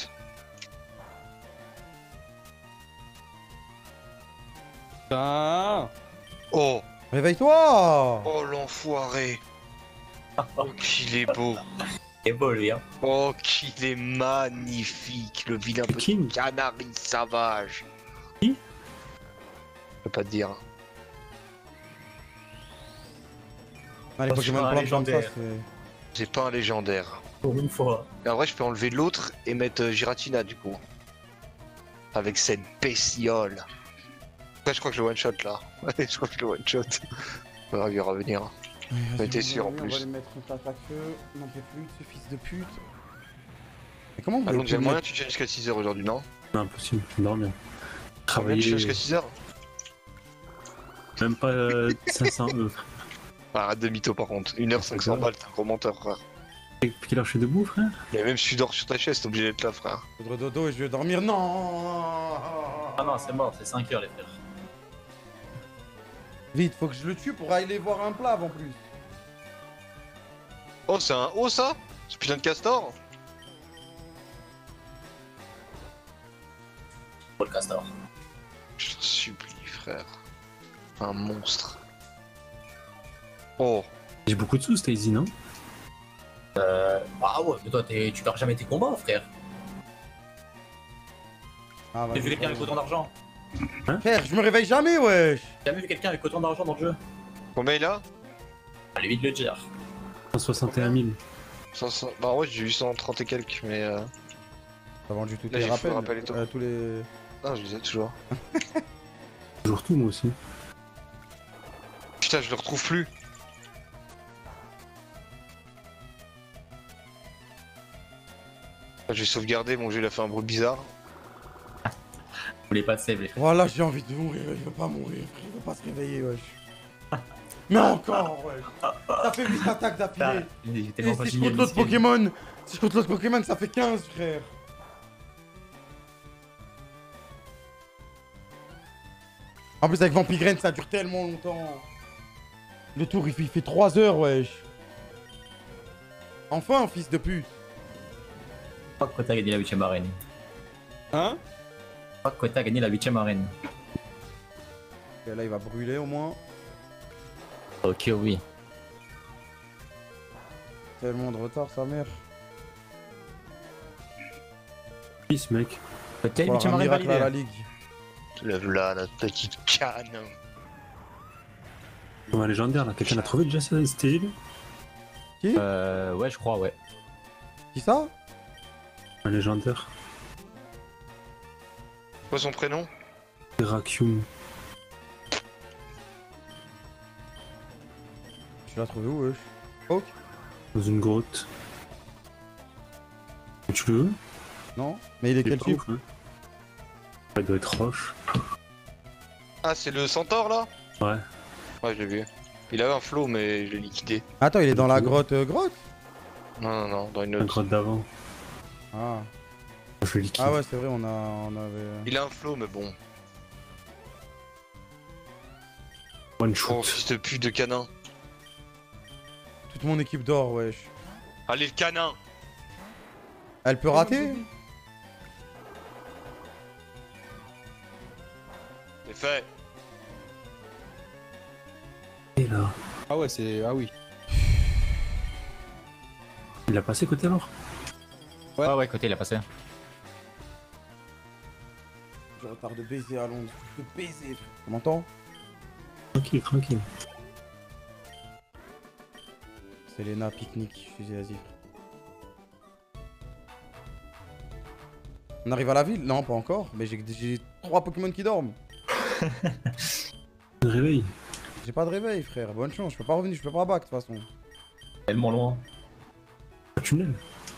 Ah. Oh! Réveille-toi. Oh l'enfoiré! Oh qu'il est beau! Il est beau lui, hein. Oh qu'il est magnifique! Le vilain petit King. canari sauvage! Qui? Je peux pas te dire. Ah, les Oh, Pokémon c'est pas un plantes comme ça, légendaire. c'est. C'est pas un légendaire. Pour une fois. Et en vrai, je peux enlever l'autre et mettre euh, Giratina du coup. Avec cette bestiole. Ouais, je crois que je le one shot là. Ouais, je crois que je le one shot. On va lui revenir. Vas-y, Mais t'es on sûr, en va plus. lui mettre une attaque feu. On n'en peut plus de ce fils de pute. Mais comment vous Allons, pouvez j'ai le moyen, mettre- tu tiens jusqu'à six heures aujourd'hui, non? Non, impossible, je vais dormir. Combien tu Travailler, tiens jusqu'à six heures? même pas euh, cinq cents E. Ah, arrête de mytho par contre. une heure cinq cents balles, t'es un gros menteur, frère. Depuis quelle heure je suis debout, frère? Mais même si tu dors sur ta chaise, t'es obligé d'être là, frère. Poudre dodo et je vais dormir. Non. Ah non, c'est mort, c'est cinq heures les frères. Vite, faut que je le tue pour aller voir un plat en plus. Oh, c'est un haut ça? Ce putain de castor? Pour le castor. Je t'en supplie, frère. Un monstre. Oh. J'ai beaucoup de sous, Stacy, non? Euh. Ah ouais, mais toi t'es- tu perds jamais tes combats, frère. Ah, J'ai vu quelqu'un avec autant d'argent. Frère, je me réveille jamais, wesh. J'ai jamais vu quelqu'un avec autant d'argent dans le jeu. Combien il a? Allez, vite le dire. cent soixante et un mille. cinq cents. Bah ouais, j'ai eu cent trente et quelques, mais euh... T'as vendu tous Là, les j'ai fait rappels, le rappel et tout. euh, tous les... Non, je les ai toujours. Toujours tout, moi aussi. Putain, je le retrouve plus. Je vais sauvegarder, mon jeu il a fait un bruit bizarre. Vous voulez pas de save les frères. Voilà, j'ai envie de mourir, il veut pas mourir, frère, il veut pas se réveiller, wesh. Mais encore, wesh. Ça fait huit attaques d'affilée. J'ai Et tellement si je fatigué, compte l'autre miskin. Pokémon, si je compte l'autre Pokémon, ça fait quinze, frère. En plus, avec Vampigraine, ça dure tellement longtemps. Le tour, il fait, il fait trois heures, wesh. Enfin, fils de pute. Je crois que Kota a gagné la huitième arène. Hein? Je crois que Kota a gagné la huitième arène. Et là, il va brûler au moins. Ok, oui. Tellement de retard, sa mère. Peace, mec. Kota, Faut avoir huitième un arène miracle à la validée. ligue. Lève là, notre petite canne. Comme un légendaire, là. Quelqu'un l'a trouvé déjà, ça, c'était lui? Euh. Ouais, je crois, ouais. Qui ça? Un légendaire. Quoi son prénom? Terrakium. Tu l'as trouvé où, wesh? Ok. Dans une grotte. Tu le veux? Non? Mais il est Il est quel pas type? ouf, hein. Il doit être roche. Ah, c'est le centaure là? Ouais. Ouais, je l'ai vu. Il avait un flow, mais je l'ai liquidé. Attends, il est dans la grotte euh, grotte? Non, non, non, dans une La autre. grotte d'avant. Ah. Je le liquide. Ah ouais, c'est vrai, on a, on avait... Il a un flow, mais bon. One Oh, shot. fils de pute de canin. Toute mon équipe d'or, wesh. Allez, le canin! Elle peut rater? C'est fait. Et là. Ah ouais, c'est. Ah oui. Il a passé côté alors? Ouais. Ouais, ouais, Kota il a passé. J'ai retard de baiser à Londres. De baiser, frère. Tu m'entends? Tranquille, tranquille. C'est Lena, pique-nique, je suis vas-y. On arrive à la ville? Non, pas encore. Mais j'ai- j'ai trois Pokémon qui dorment. Réveil. J'ai pas de réveil, frère. Bonne chance. Je peux pas revenir, je peux pas back de toute façon. Tellement loin. Un tunnel.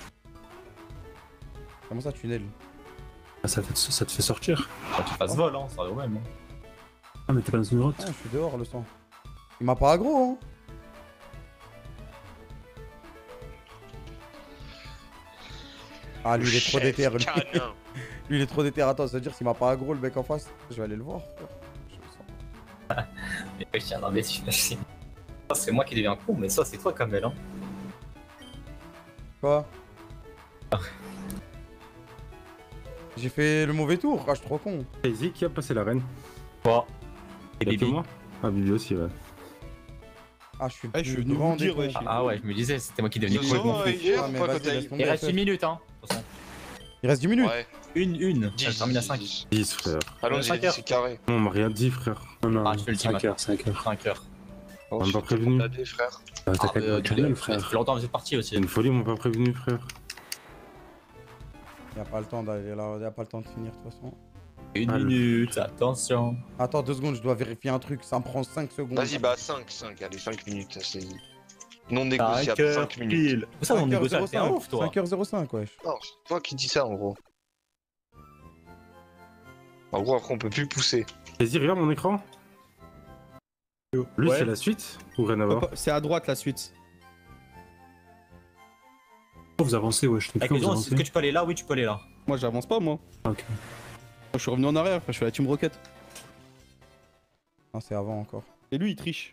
Comment ça, tunnel? Ah, ça, te, ça te fait sortir. Quand tu fasses vol, hein, ça va au même. Hein. Ah, mais t'es pas dans une grotte. Ah, je suis dehors, le sang. Il m'a pas aggro, hein. Ah, lui, il est trop Chef déter, lui. canin. Lui, il est trop déter. Attends, ça veut dire s'il m'a pas aggro le mec en face, je vais aller le voir, frère. Je le sens. Mais ouais, tiens, non, mais c'est c'est moi qui deviens con, mais ça, c'est toi, Kamel. Hein. Quoi? J'ai fait le mauvais tour, ah, je suis trop con. C'est Izzy qui a passé la reine. Quoi? Et Il y a que Bibi. moi. Ah, Bibi aussi, ouais. Ah, je suis le Ah, je suis plus venu grand vous des dire, cons. ouais. Ah ouais, je me disais, c'était moi qui devenais Ce con. soir, il gère Ah, ou mais pas vas-y, quand t'as- laisse tomber, Il reste frère. une minute, hein. De toute façon. Il reste dix minutes. Ouais, Une, une. Ça dix, termine à dix, cinq. dix. dix, frère. Allons-y, cinq heures. c'est carré. Non, on m'a rien dit, frère. Non, non, Ah, je fais le team cinq heures, cinq heures. cinq heures. Oh, On m'a pas je prévenu. t'ai demandé, frère. Ah, T'as Ah, qu'à euh, être Kamel, Ça frère. fait longtemps que vous êtes partis aussi. C'est une folie, ils m'ont pas prévenu, frère. Y'a pas le temps d'aller là, y'a pas le temps de finir de toute façon. Une Ah, le- minute, attention. Attends deux secondes, je dois vérifier un truc, ça me prend cinq secondes. Vas-y, bah cinq, cinq, allez, cinq minutes, c'est non cinq négociable, heures cinq minutes. pile. Ça, on négocie avec un ouf, toi. cinq heures zéro cinq, wesh. Non, c'est toi qui dis ça en gros. En gros, après, on peut plus pousser. Izzy, regarde mon écran. Lui, Ouais. c'est la suite ou rien à voir? C'est à droite la suite. Vous avancez, ouais, je te Avec vous les gens, est-ce avancez. que tu peux aller là? Oui, tu peux aller là. Moi j'avance pas moi. Ok. Moi, je suis revenu en arrière, frère, je suis à la Team Rocket. Non, c'est avant encore. Et lui il triche.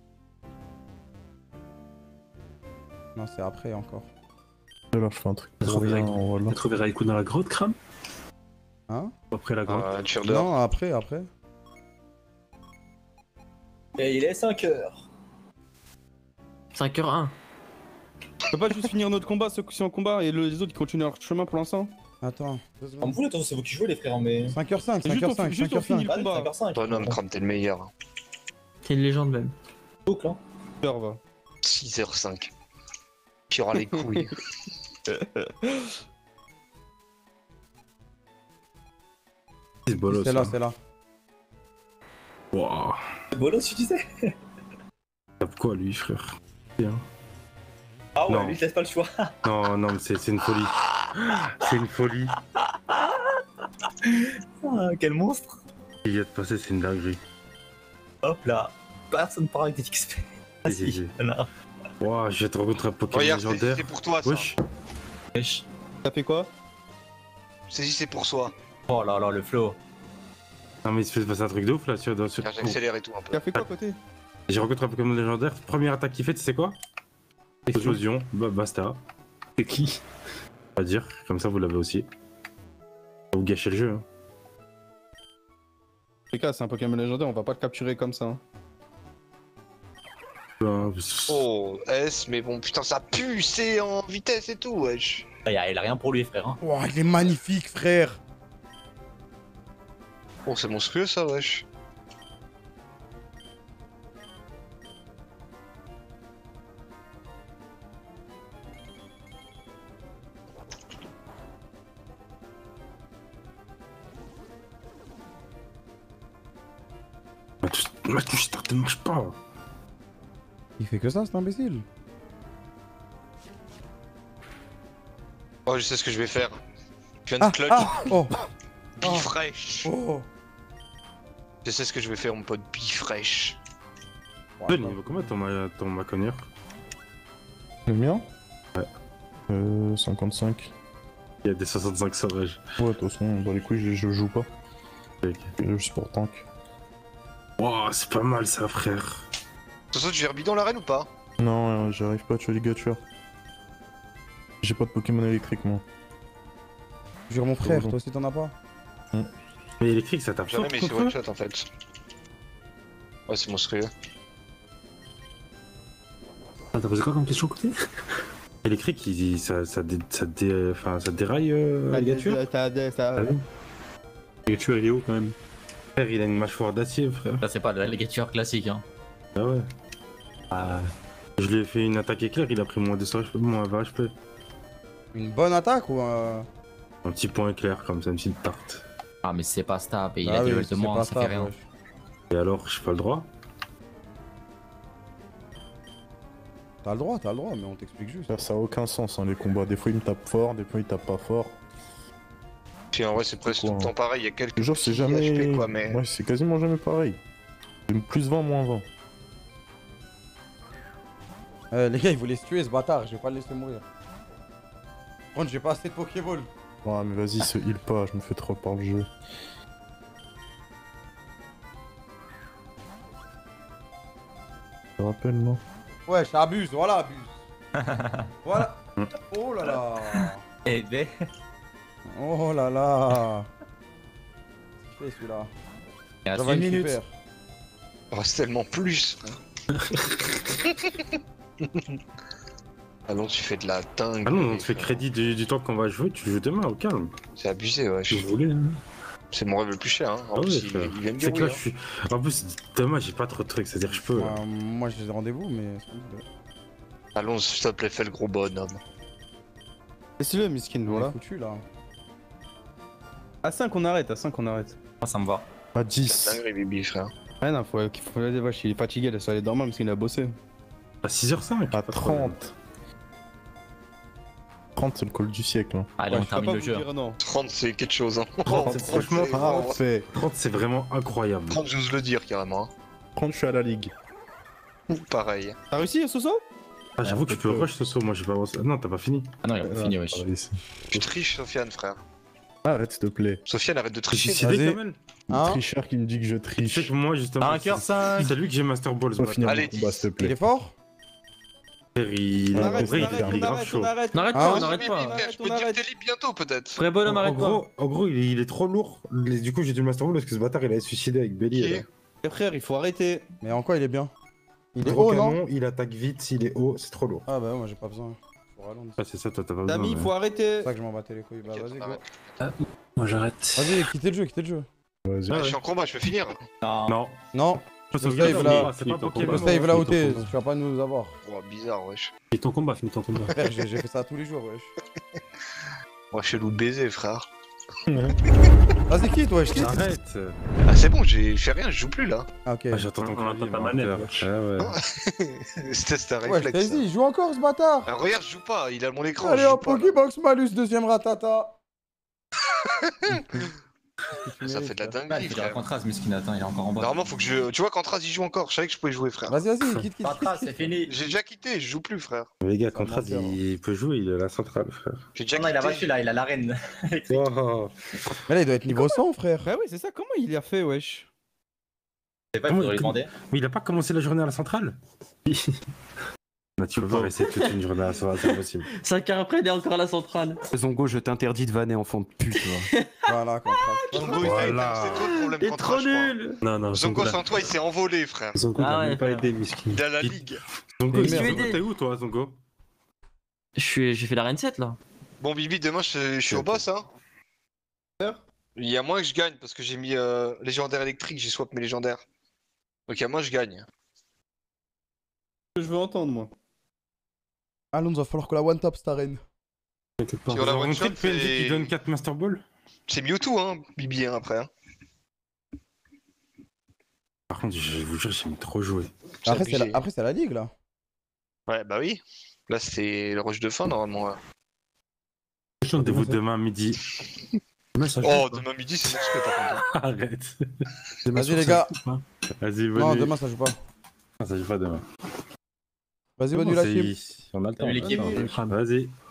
Non, c'est après encore. Là, je fais un truc. T'as Trop trouvé bien, Raikou- voilà. T'as trouvé Raikou dans la grotte, crame? Hein? Ou après la grotte? Un tir d'or. Non, après, après. Et il est cinq heures. cinq heures un. On peut pas juste finir notre combat, ceux qui sont en combat, et le- les autres qui continuent leur chemin pour l'instant. Attends, deux On secondes. me voulait, c'est vous qui jouez les frères, mais. cinq heures cinq, C'est cinq juste heures on- cinq, juste cinq on heures finit cinq. le combat. cinq heures cinq. Bonhomme, crame, t'es le meilleur. T'es une légende même. Boucle, hein. Heure, va. six heures cinq. Qui aura les couilles. C'est bolos. C'est là, hein. c'est là. Wouah. C'est bolos, tu disais? Tape quoi, lui, frère? Bien. Ah ouais, Non. lui, il te laisse pas le choix. Non, non, mais c'est c'est une folie. C'est une folie. Ah, quel monstre. Ce qui vient de passer, c'est une dinguerie. Hop là. Personne parle avec des X P. Ah Si, si, si. si. Non. Wouah, je vais te rencontrer un Pokémon Regarde, c'est légendaire. c'est pour toi ça. Wesh. Wesh. T'as fait quoi? C'est c'est pour soi. Oh là là, le flow. Non, mais il se fait passer un truc de ouf là. Sur, dans- sur- Regarde, J'accélère et tout un peu. T'as fait quoi à côté? J'ai rencontré un Pokémon légendaire. Première attaque qu'il fait, tu sais quoi? Explosion. Bah, basta. C'est qui? On va dire. Comme ça, vous l'avez aussi. Vous gâchez le jeu. Hein. Les gars, c'est un Pokémon légendaire, on va pas le capturer comme ça. Hein. Ben, Oh, S, mais bon, putain, ça pue, c'est en vitesse et tout, wesh. Ah, il a, il a rien pour lui, frère. Hein. Ouah, il est magnifique, frère. Oh, c'est monstrueux ça, wesh. Ma touche, ma touche start ne marche pas. Il fait que ça, cet imbécile. Oh, je sais ce que je vais faire. Je viens de Ah, clutch, ah, oh, bi fraîche. oh. Je sais ce que je vais faire, mon pote, bi fraîche. Le niveau combien ton, ma- ton Maconier? Le mien? Ouais. Euh, cinquante-cinq. Il y a des soixante-cinq sauvages. Ouais, de toute façon, dans les couilles, je, je joue pas. Ok. Je suis pour tank. Wow, c'est pas mal ça, frère. De toute façon, tu verras bidon l'arène ou pas? Non, euh, j'arrive pas à tuer les ligatures. J'ai pas de Pokémon électrique, moi. Jure mon frère, Bon. toi aussi t'en as pas? Mais électrique, ça tape Jamais, fort mais c'est contre one eux. shot en fait. Ouais, c'est monstrueux. Ah, t'as posé quoi comme question côté? Électrique, il, il- ça, ça, dé, ça, dé, enfin, ça déraille euh, la ligature. T'as des. Ah oui. Ligature, il est où quand même? Frère, il a une mâchoire d'acier, frère. Là, c'est pas la ligature classique. Hein. Ah ouais. Ah, Je lui ai fait une attaque éclair, il a pris moins de cent H P, moins vingt H P. Une bonne attaque ou un... Un petit point éclair comme ça, une petite tarte. Ah, mais c'est pas stable. Et il Ah a oui, des levels c'est de moins, pas ça fait rien. wesh. Et alors, j'ai pas le droit? T'as le droit, t'as le droit, mais on t'explique juste. Frère, ça a aucun sens, hein, les combats. Des fois, ils me tapent fort, des fois, ils tapent pas fort. Puis en vrai, c'est presque Quoi, tout le hein. temps pareil, il y a quelques Genre, c'est petits jamais. H P quoi, mais. Ouais, c'est quasiment jamais pareil. C'est plus vingt, moins vingt. Euh, les gars, ils voulaient se tuer ce bâtard, je vais pas le laisser mourir. Par contre, j'ai pas assez de Pokéball. Ouais, mais vas-y, se heal pas, je me fais trop par le jeu. Je te rappelle, non? Ouais, j'abuse, voilà, abuse. Voilà. Oh là là. Eh ben. Oh là là. Qu'est-ce qu'il fait celui-là? Il reste Ça va une être minute. super. Il reste tellement plus. Ah non, tu fais de la dingue. Ah non, on te fait crédit du, du temps qu'on va jouer, tu joues demain, au calme. C'est abusé, ouais. Si je- vous voulez. Hein. C'est mon rêve le plus cher. Hein. En Ah plus, ouais, il, frère. il aime bien. C'est que là, oui, je suis. En plus, demain, j'ai pas trop de trucs, c'est-à-dire que je peux. Ouais, moi j'ai des rendez-vous, mais. c'est comme vous voulez. hein. Allons, s'il te plaît, fais le gros bonhomme. Laissez-le, miskin, On est voilà. foutu là. À cinq, on arrête, à cinq, on arrête. Moi, ça me va. À dix. Dinguerie, Bibi, frère. Ouais, non, faut qu'il faut les vaches, il est fatigué, laisse aller dormir parce qu'il a bossé. À six heures cinq. À trente. trente, c'est le call du siècle. Hein. Allez, Ouais, on je peux pas termine le vous jeu. dire non. trente, c'est quelque chose. Hein. trente, c'est- franchement, c'est- Parfait. trente, c'est vraiment incroyable. trente, j'ose le dire carrément. trente, je suis à la ligue. Hein. Pareil. T'as réussi, Soso? Ah, j'avoue que tu peux peu. rush ce saut, moi j'ai pas. Ah non, t'as pas fini. Ah non, il a pas fini, wesh. Ah, ici. Tu triches, Sofiane, frère. Arrête, s'il te plaît. Sofiane, arrête de T'es tricher. suicidé, Vas-y. Kamel? Hein? Tricheur qui me dit que je Tu sais triche. que moi, justement. un cœur cinq. C'est lui que j'ai Master Ball ce Faut matin. finir Allez, le combat, dix. s'il te Il est plaît. fort? Il... On En arrête, vrai, on il, arrête, il est on grave arrête, chaud. on arrête. N'arrête Ah, pas, ouais. n'arrête Bibi, pas. frère, je Arrête, peux on te dire arrête. que t'es libre bientôt, peut-être. Frère bonhomme, En arrête pas. gros, en gros, il est, il est trop lourd. Les- Du coup, j'ai dû le Master Ball parce que ce bâtard, il allait se suicider avec Belly. Qui là. est Eh, frère, il faut arrêter. Mais en quoi il est bien? Il est Gros haut, non? canon, il attaque vite, il est haut, c'est trop lourd. Ah bah moi j'ai pas besoin. Pour Allons, Ah, c'est ça, toi, t'as pas besoin. Dami, il mais- faut arrêter. C'est ça que je m'en battais les couilles. Bah Ok, vas-y, on go. arrête. Moi j'arrête. Vas-y, quittez le jeu, quittez le jeu. Vas-y. Ah, je suis en combat, je peux finir. Non. Non. Non, Je save, là. C'est pas Pokémon. le save là où t'es, tu vas pas nous avoir. Oh, bizarre, wesh. Finis ton combat, finis ton combat. Frère, j'ai j'ai fait ça tous les jours, wesh. Moi, chelou de baiser, frère. Vas-y, quitte, wesh, quitte. Arrête. Ah, c'est bon, j'ai fait rien, je joue plus là. Ah, ok. Ah, j'attends ton On clavier, entend ta moi, manette, frère. wesh. Ah ouais. C'était c'était un Ouais, je réflexe. t'ai dit, il joue encore ce bâtard. Ah, regarde, je joue pas, il a mon écran. Allez je joue hop, pas, là. Pokébox Malus, deuxième ratata. Ça fait de la Ah, dinguerie, il fait frère. la contraste, mais ce qu'il attend, il est encore en bas. Normalement, faut que je. Tu vois, Contras il joue encore, je savais que je pouvais jouer, frère. Vas-y, vas-y, quitte, quitte, quitte. Contraste, c'est fini. J'ai déjà quitté, je joue plus, frère. Les gars, Ça Contrat, me mentir, il peut jouer, il est à la centrale, frère. J'ai déjà Non, il a quitté. battu là, il a l'arène. Oh. Mais là, il doit être niveau cent, frère. Bah oui, c'est ça, comment il a fait, wesh? Je sais pas, il Comment- faudrait lui demander. Mais il a pas commencé la journée à la centrale. Bah, tu peux pas rester toute une journée à la centrale, c'est impossible. cinq heures après, il est encore à la centrale. Zongo, je t'interdis de vanner, enfant de pute, toi. Voilà, contraste. Zongo, il fait- Voilà. c'est toi le problème Il est Contras, trop je crois. nul. Non, non, Zongo, Zongo, sans toi, il s'est envolé, frère. Zongo Ah il a ouais, même pas frère. aidé, Miskin. Il est à la Il- ligue. Zongo, Mais il- merde. Zongo, t'es où toi, Zongo? Je suis- J'ai fait la reine sept là. Bon, Bibi, demain, je, je suis au boss, hein. Il y a moins que je gagne parce que j'ai mis euh, légendaire électrique, j'ai swap mes légendaires. Donc, il y a moins je gagne. Je veux entendre, moi. Allons, il va falloir que la one top cette arène. T'inquiète pas. Sur la Vous avez one remarqué shot, le P N G qui c'est- donne quatre Master Ball? C'est Mewtwo, hein, Bibi, hein, après. Hein. Par contre, je vous jure, j'aime trop jouer. C'est Après, c'est abusé. la... Après, c'est la ligue là. Ouais, bah oui. Là, c'est le rush de fin, normalement. ouais. Rendez-vous demain midi. Demain, ça joue Oh, pas. demain midi, c'est mon secret, par contre. hein. Arrête. Demain, Vas-y, sur les ça gars. joue pas. Vas-y, bonne Non, nuit. demain ça joue pas. Ah, ça joue pas demain. Vas-y, C'est bonne bon, nuit la c'est- team. On a le temps. Salut, on a l'équipe. le temps. Salut, crâne. Vas-y.